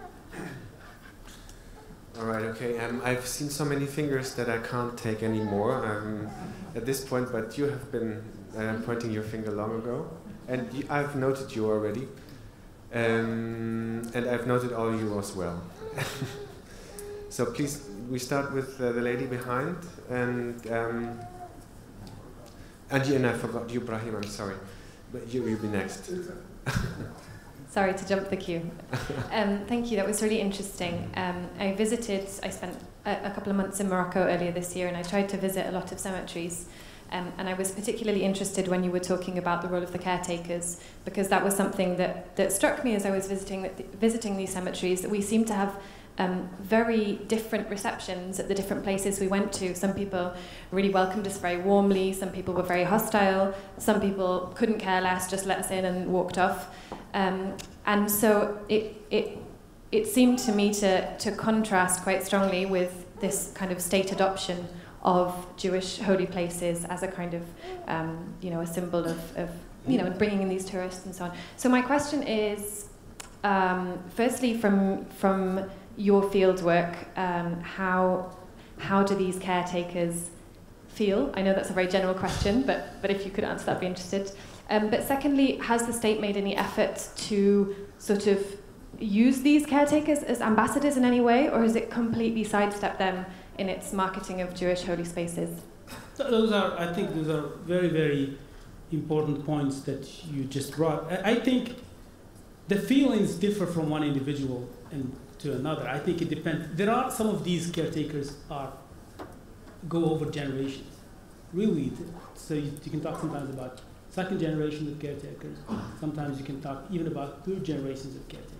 All right, okay. I've seen so many fingers that I can't take any more at this point, but you have been pointing your finger long ago, and I've noted you already, and I've noted all you as well. So please, we start with the lady behind, and I forgot you, Brahim, I'm sorry, but you'll be next. Sorry to jump the queue. Thank you, that was really interesting. I spent a couple of months in Morocco earlier this year, and I tried to visit a lot of cemeteries. And I was particularly interested when you were talking about the role of the caretakers, because that was something that struck me as I was visiting these cemeteries, that we seem to have very different receptions at the different places we went to. Some people really welcomed us very warmly, some people were very hostile, some people couldn't care less, just let us in and walked off. And so it seemed to me to contrast quite strongly with this kind of state adoption of Jewish holy places as a kind of, a symbol of bringing in these tourists and so on. So my question is, firstly, from your field work, how do these caretakers feel? I know that's a very general question, but if you could answer that, I'd be interested. But secondly, has the state made any effort to sort of use these caretakers as ambassadors in any way, or has it completely sidestepped them in its marketing of Jewish holy spaces? I think those are very, very important points that you just brought. I think the feelings differ from one individual to another. I think it depends. There are some of these caretakers go over generations, really. So you can talk sometimes about second generation of caretakers. Sometimes you can talk even about third generations of caretakers.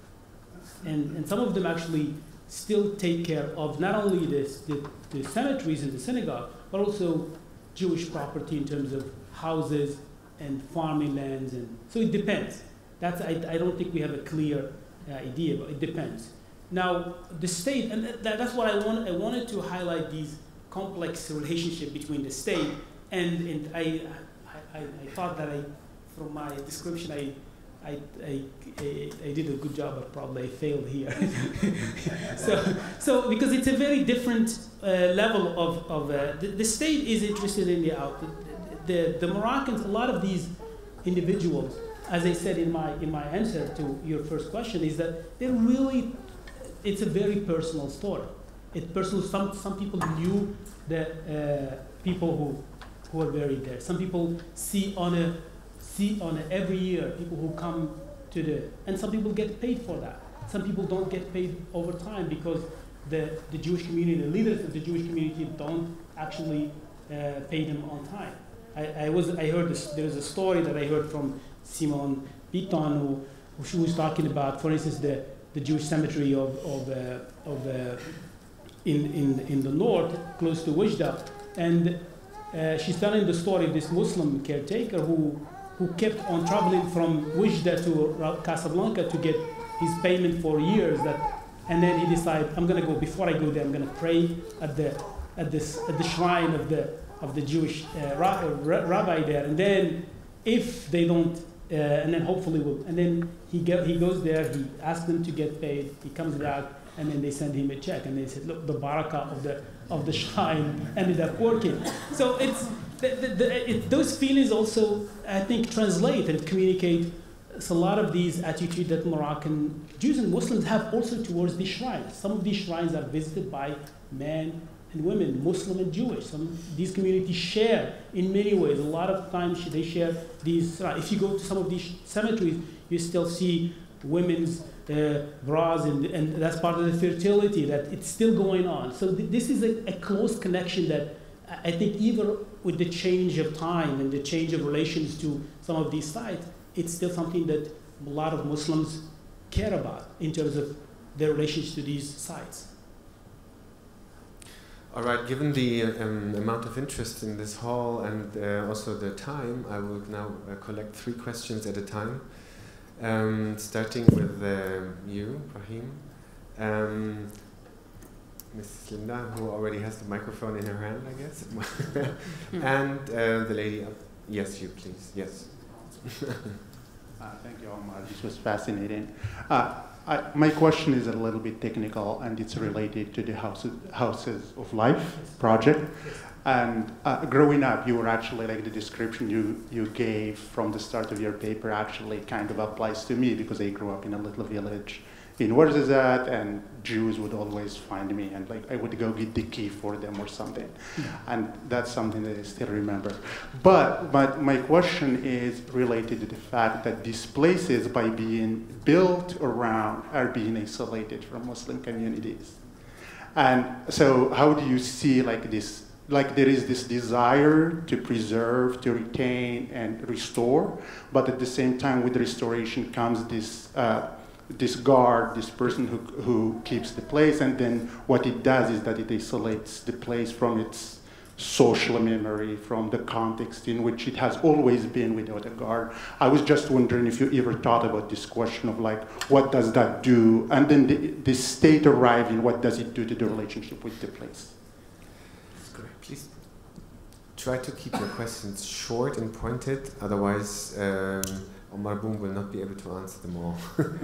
And some of them actually still take care of not only the cemeteries and the synagogue, but also Jewish property in terms of houses and farming lands. And so it depends. I don't think we have a clear idea, but it depends. Now, the state, and that's what I wanted to highlight, these complex relationship between the state and I thought that from my description, I did a good job, but probably I failed here. so because it's a very different level of the state is interested in the Moroccans. A lot of these individuals, as I said in my answer to your first question, is that they're really, it's a very personal story. It's personal. Some people knew the people who are buried there. Some people see on every year people who come to and some people get paid for that. Some people don't get paid over time because the Jewish community, the leaders of the Jewish community don't actually pay them on time. I heard this. There is a story that I heard from Simon Piton, who she was talking about, for instance, the Jewish cemetery in the north, close to Wijda, and she's telling the story of this Muslim caretaker who kept on traveling from Wijda to Casablanca to get his payment for years. And then he decided, I'm going to go. Before I go there, I'm going to pray at the shrine of the Jewish rabbi there. And then, if they don't, and then hopefully will. And then he goes there. He asks them to get paid. He comes back, and then they send him a check, and they said, look, the barakah of the shrine ended up working. So it's those feelings also, I think, translate and communicate a lot of these attitudes that Moroccan Jews and Muslims have also towards these shrines. Some of these shrines are visited by men and women, Muslim and Jewish. These communities share in many ways. A lot of times they share these. If you go to some of these cemeteries, you still see women's bras, and that's part of the fertility, that it's still going on. So this is a close connection that I think even with the change of time and the change of relations to some of these sites, it's still something that a lot of Muslims care about in terms of their relations to these sites. All right, given the amount of interest in this hall and also the time, I will now collect 3 questions at a time. Starting with you, Brahim. Mrs. Linda, who already has the microphone in her hand, I guess. And the lady up. Yes, you, please. Yes. Thank you, Omar. This was fascinating. My question is a little bit technical, and it's related to the Houses of Life project. And growing up, you were actually, like the description you gave from the start of your paper actually kind of applies to me, because I grew up in a little village in Ouarzazate, and Jews would always find me, and like I would go get the key for them or something. And that's something that I still remember. But my question is related to the fact that these places, by being built around, are being isolated from Muslim communities. And so how do you see like this, like there is this desire to preserve, to retain, and restore, but at the same time with restoration comes this this guard, this person who keeps the place, and then what it does is that it isolates the place from its social memory, from the context in which it has always been without a guard. I was just wondering if you ever thought about this question of like, what does that do? And then the state arriving, what does it do to the relationship with the place? That's great. Please try to keep your questions short and pointed, otherwise Omar Boum will not be able to answer them all.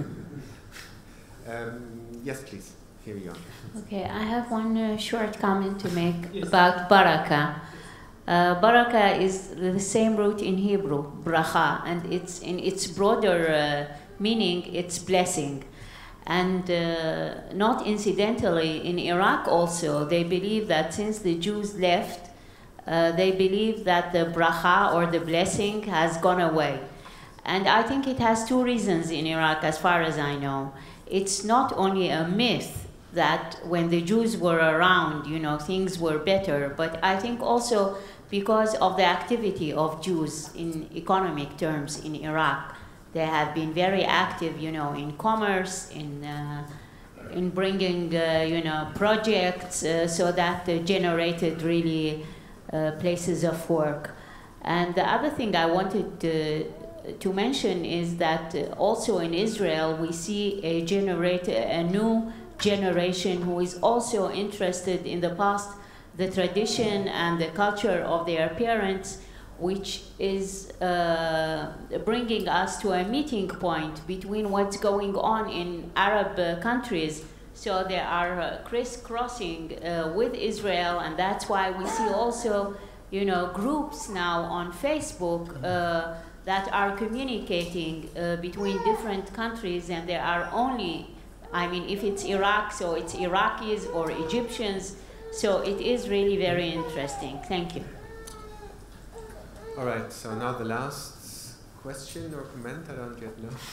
Yes, please. Here you are. Okay, I have one short comment to make about barakah. Barakah is the same root in Hebrew, bracha, and it's in its broader meaning, it's blessing. And not incidentally, in Iraq also, they believe that since the Jews left, they believe that the bracha or the blessing has gone away. And I think it has 2 reasons in Iraq, as far as I know. It's not only a myth that when the Jews were around, you know, things were better, but I think also because of the activity of Jews in economic terms in Iraq. They have been very active, you know, in commerce, in bringing, you know, projects so that generated really places of work. And the other thing I wanted to mention is that also in Israel we see a new generation who is also interested in the past, the tradition and the culture of their parents, which is bringing us to a meeting point between what's going on in Arab countries. So they are crisscrossing with Israel, and that's why we see also, you know, groups now on Facebook that are communicating between different countries, and there are only, I mean, if it's Iraq, so it's Iraqis or Egyptians, so it is really very interesting. Thank you. All right, so now the last question or comment, I don't yet know.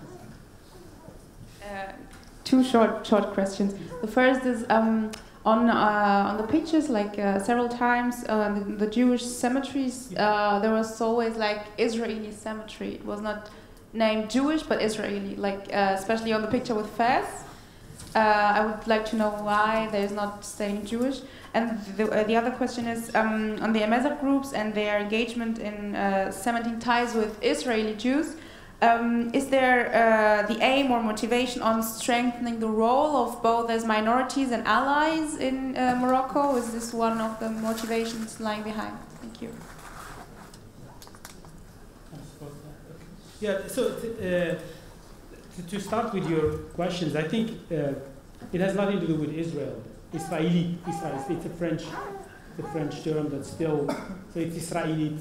2 short questions. The first is on the pictures, like several times, the Jewish cemeteries, there was always like Israeli cemetery. It was not named Jewish, but Israeli, like especially on the picture with Fez. I would like to know why there's not saying Jewish. And the other question is on the Emesa groups and their engagement in cementing ties with Israeli Jews. Is there the aim or motivation on strengthening the role of both as minorities and allies in Morocco? Is this one of the motivations lying behind? Thank you. Yeah, so to start with your questions, I think It has nothing to do with Israel. Israeli, Israel. It's a French term that's still, so it's Israeli.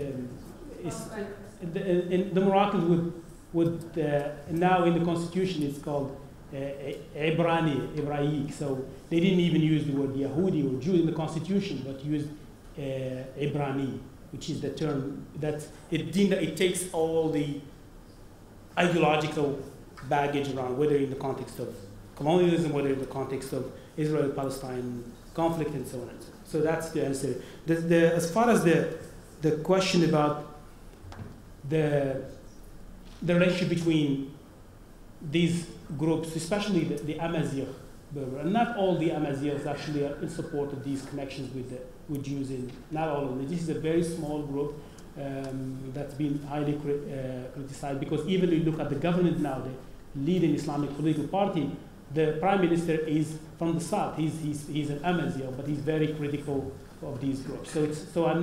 The Moroccans would now in the constitution it's called Hebraic. So they didn't even use the word Yehudi or Jew in the constitution, but used Hebrani, which is the term that it takes all the ideological baggage around, whether in the context of colonialism, whether in the context of Israel-Palestine conflict, and so on and so on. So that's the answer. As far as the question about the relationship between these groups, especially the Amazigh Berber, and not all the Amazighs actually are in support of these connections with Jews, not all of them. This is a very small group that's been highly criticized, because even if you look at the government now, the leading Islamic political party, the prime minister is from the south. He's an Amazigh, but he's very critical of these groups. What I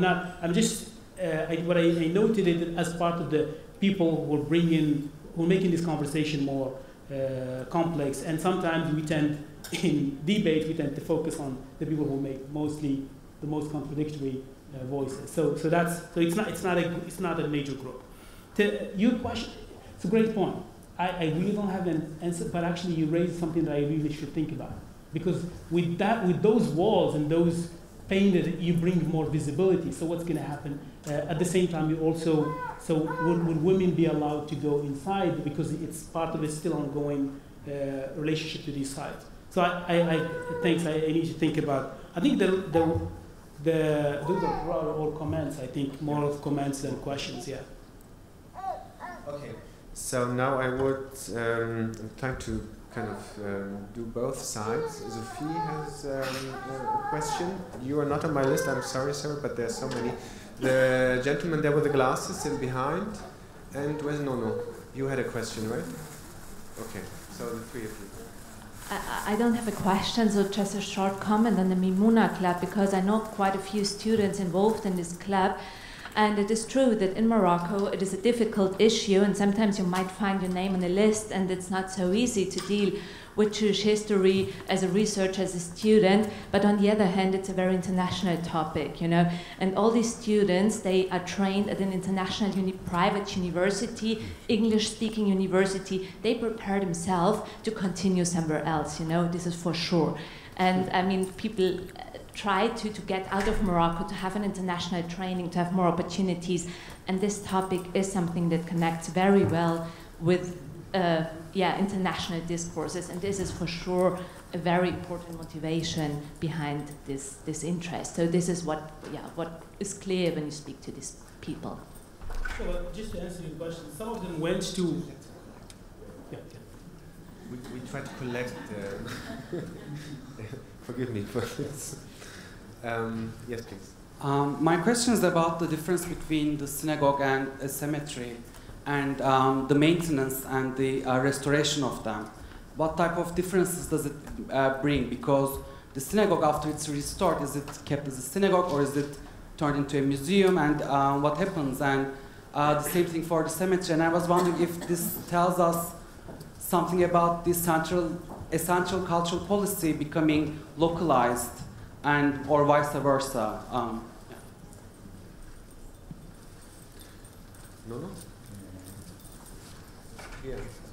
noted it as part of the people who are making this conversation more complex, and sometimes in debate we tend to focus on the people who make mostly the most contradictory voices. So it's not a major group. To your question, it's a great point. I really don't have an answer, but actually you raised something that I really should think about, because with those walls and those painted, you bring more visibility. So what's going to happen? At the same time, you also, would women be allowed to go inside, because it's part of a still ongoing relationship to these sites. So I need to think about. I think those are all comments. I think more of comments than questions. Yeah. Okay. So now I would try to kind of do both sides. Sophie has a question. You are not on my list, I'm sorry, sir, but there's so many. The gentleman there with the glasses in behind, and where's Nono? You had a question, right? Okay, so the three of you. I don't have a question, so just a short comment on the Mimuna Club, because I know quite a few students involved in this club. And it is true that in Morocco it is a difficult issue, and sometimes you might find your name on a list, and it's not so easy to deal with Jewish history as a researcher, as a student. But on the other hand, it's a very international topic, you know. And all these students, they are trained at an international private university, English-speaking university. They prepare themselves to continue somewhere else, you know. This is for sure. And I mean, people try to get out of Morocco, to have an international training, to have more opportunities. And this topic is something that connects very well with international discourses. And this is for sure a very important motivation behind this interest. So this is what is clear when you speak to these people. So just to answer your question, some of them went to... We try to collect... forgive me for this. Yes, please. My question is about the difference between the synagogue and a cemetery, and the maintenance and the restoration of them. What type of differences does it bring? Because the synagogue, after it's restored, is it kept as a synagogue, or is it turned into a museum, and what happens? And the same thing for the cemetery. And I was wondering if this tells us something about the essential cultural policy becoming localized, or vice versa. No? Yeah.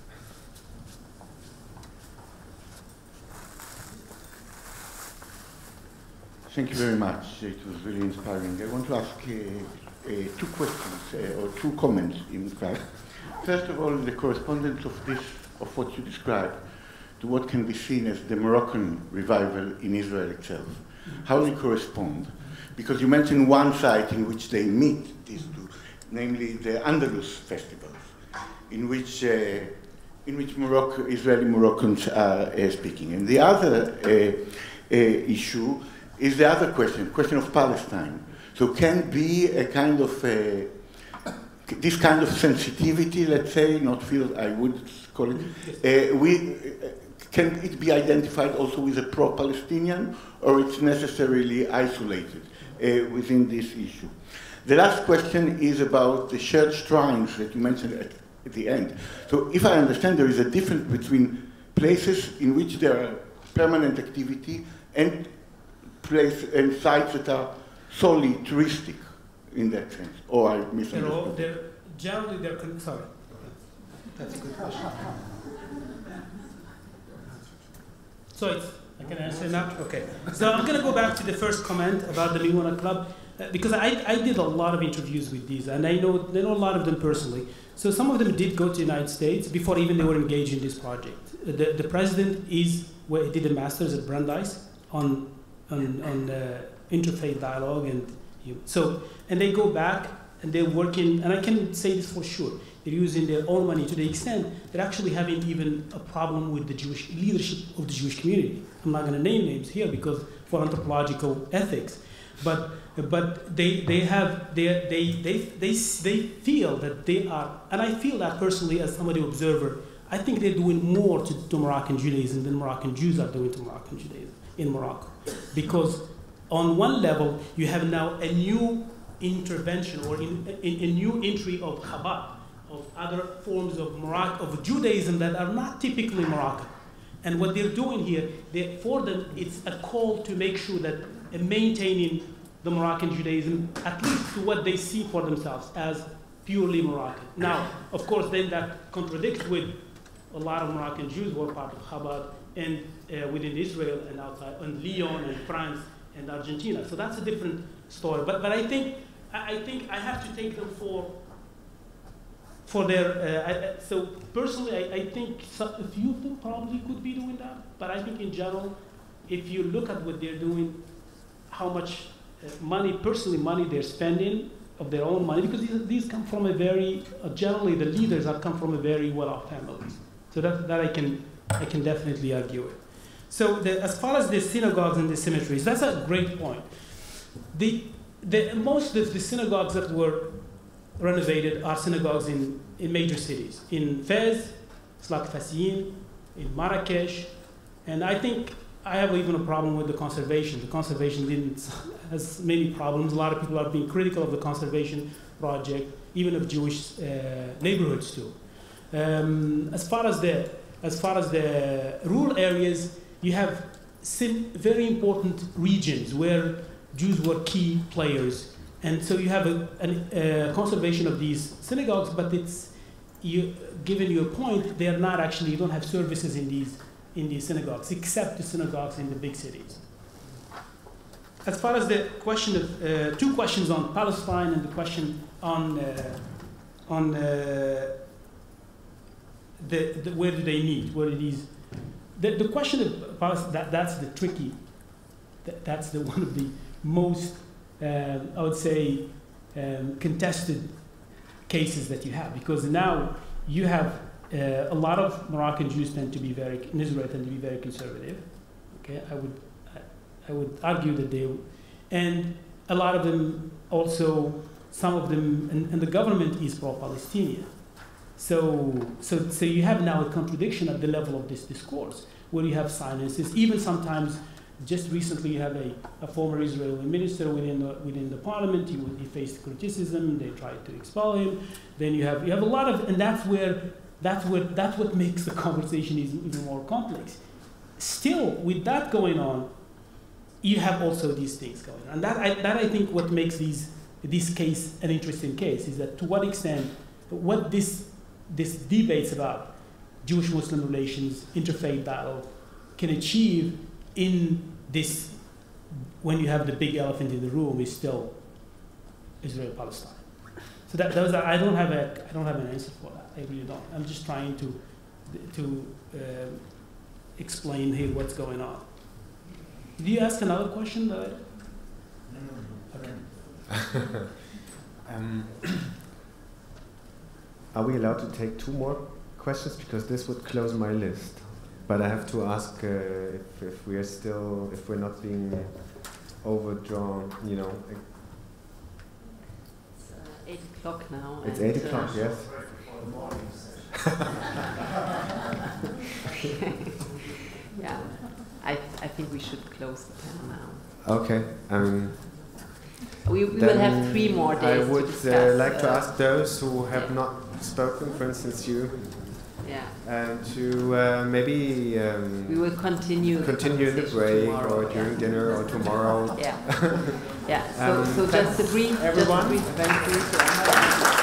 Thank you very much. It was really inspiring. I want to ask two questions, or two comments, in fact. First of all, the correspondence of what you described to what can be seen as the Moroccan revival in Israel itself. How they correspond? Because you mentioned one site in which they meet, these two, namely the Andalus festivals, in which Israeli Moroccans are speaking. And the other issue is the other question of Palestine. So can be a kind of this kind of sensitivity, let's say, not feel, I would call it, can it be identified also with a pro-Palestinian, or it's necessarily isolated within this issue? The last question is about the shared shrines that you mentioned at the end. So if I understand, there is a difference between places in which there are permanent activity and place and sites that are solely touristic in that sense, or I misunderstood? Generally, they're sorry. That's a good question. So I can answer now? Okay. So I'm going to go back to the first comment about the MENA Club, because I did a lot of interviews with these, and I know a lot of them personally. So some of them did go to the United States before even they were engaged in this project. The president did a master's at Brandeis on interfaith dialogue, and they go back and they're working, and I can say this for sure, they're using their own money to the extent they're actually having even a problem with the Jewish leadership of the Jewish community. I'm not going to name names here because for anthropological ethics, but they feel that they are, and I feel that personally as somebody observer, I think they're doing more to Moroccan Judaism than Moroccan Jews are doing to Moroccan Judaism in Morocco, because on one level you have now a new intervention or a new entry of Chabad, of other forms of Judaism that are not typically Moroccan. And what they're doing here, for them, it's a call to make sure that maintaining the Moroccan Judaism, at least to what they see for themselves as purely Moroccan. Now, of course, then that contradicts with a lot of Moroccan Jews who are part of Chabad and within Israel and outside, and Lyon and France and Argentina. So that's a different story. But I think I have to take them for their. So personally, I think a few of them probably could be doing that. But I think in general, if you look at what they're doing, how much money they're spending of their own money, because these come from a very generally the leaders have come from a very well-off families. So that I can definitely argue it. So as far as the synagogues and the cemeteries, that's a great point. Most of the synagogues that were renovated are synagogues in major cities. In Fez, Slak Fassin, in Marrakesh, and I think I have even a problem with the conservation. The conservation has many problems. A lot of people are being critical of the conservation project, even of Jewish neighborhoods too. As far as the rural areas, you have very important regions where Jews were key players, and so you have a conservation of these synagogues. But given your point, they are not actually. You don't have services in these synagogues, except the synagogues in the big cities. As far as the question of two questions on Palestine and the question on where do they meet? Where are these? The question of Palestine, that's the tricky. That's the one of the most, I would say, contested cases that you have, because now you have a lot of Moroccan Jews in Israel tend to be very conservative. Okay, I would argue that and a lot of them also, some of them, and the government is pro-Palestinian. So you have now a contradiction at the level of this discourse, where you have silences. Even sometimes, just recently, you have a former Israeli minister within the parliament. He faced criticism. They tried to expel him. Then you have a lot of, and that's what makes the conversation even more complex. Still, with that going on, you have also these things going on. And that I think what makes this case an interesting case is that to what extent what this debates about Jewish-Muslim relations, interfaith dialogue, can achieve in this, when you have the big elephant in the room, is still Israel-Palestine. So I don't have an answer for that. I really don't. I'm just trying to explain here what's going on. Did you ask another question? No. Okay. Are we allowed to take two more questions? Because this would close my list. But I have to ask if we're not being overdrawn, you know. It's 8 o'clock now. It's 8 o'clock, yes. Yeah, I think we should close the panel now. Okay. We will have 3 more days. I would to discuss, like to ask those who have not spoken, for instance, you. to maybe we will continue the break tomorrow, or during dinner or tomorrow. Yeah. So just a brief. Everyone, thank you.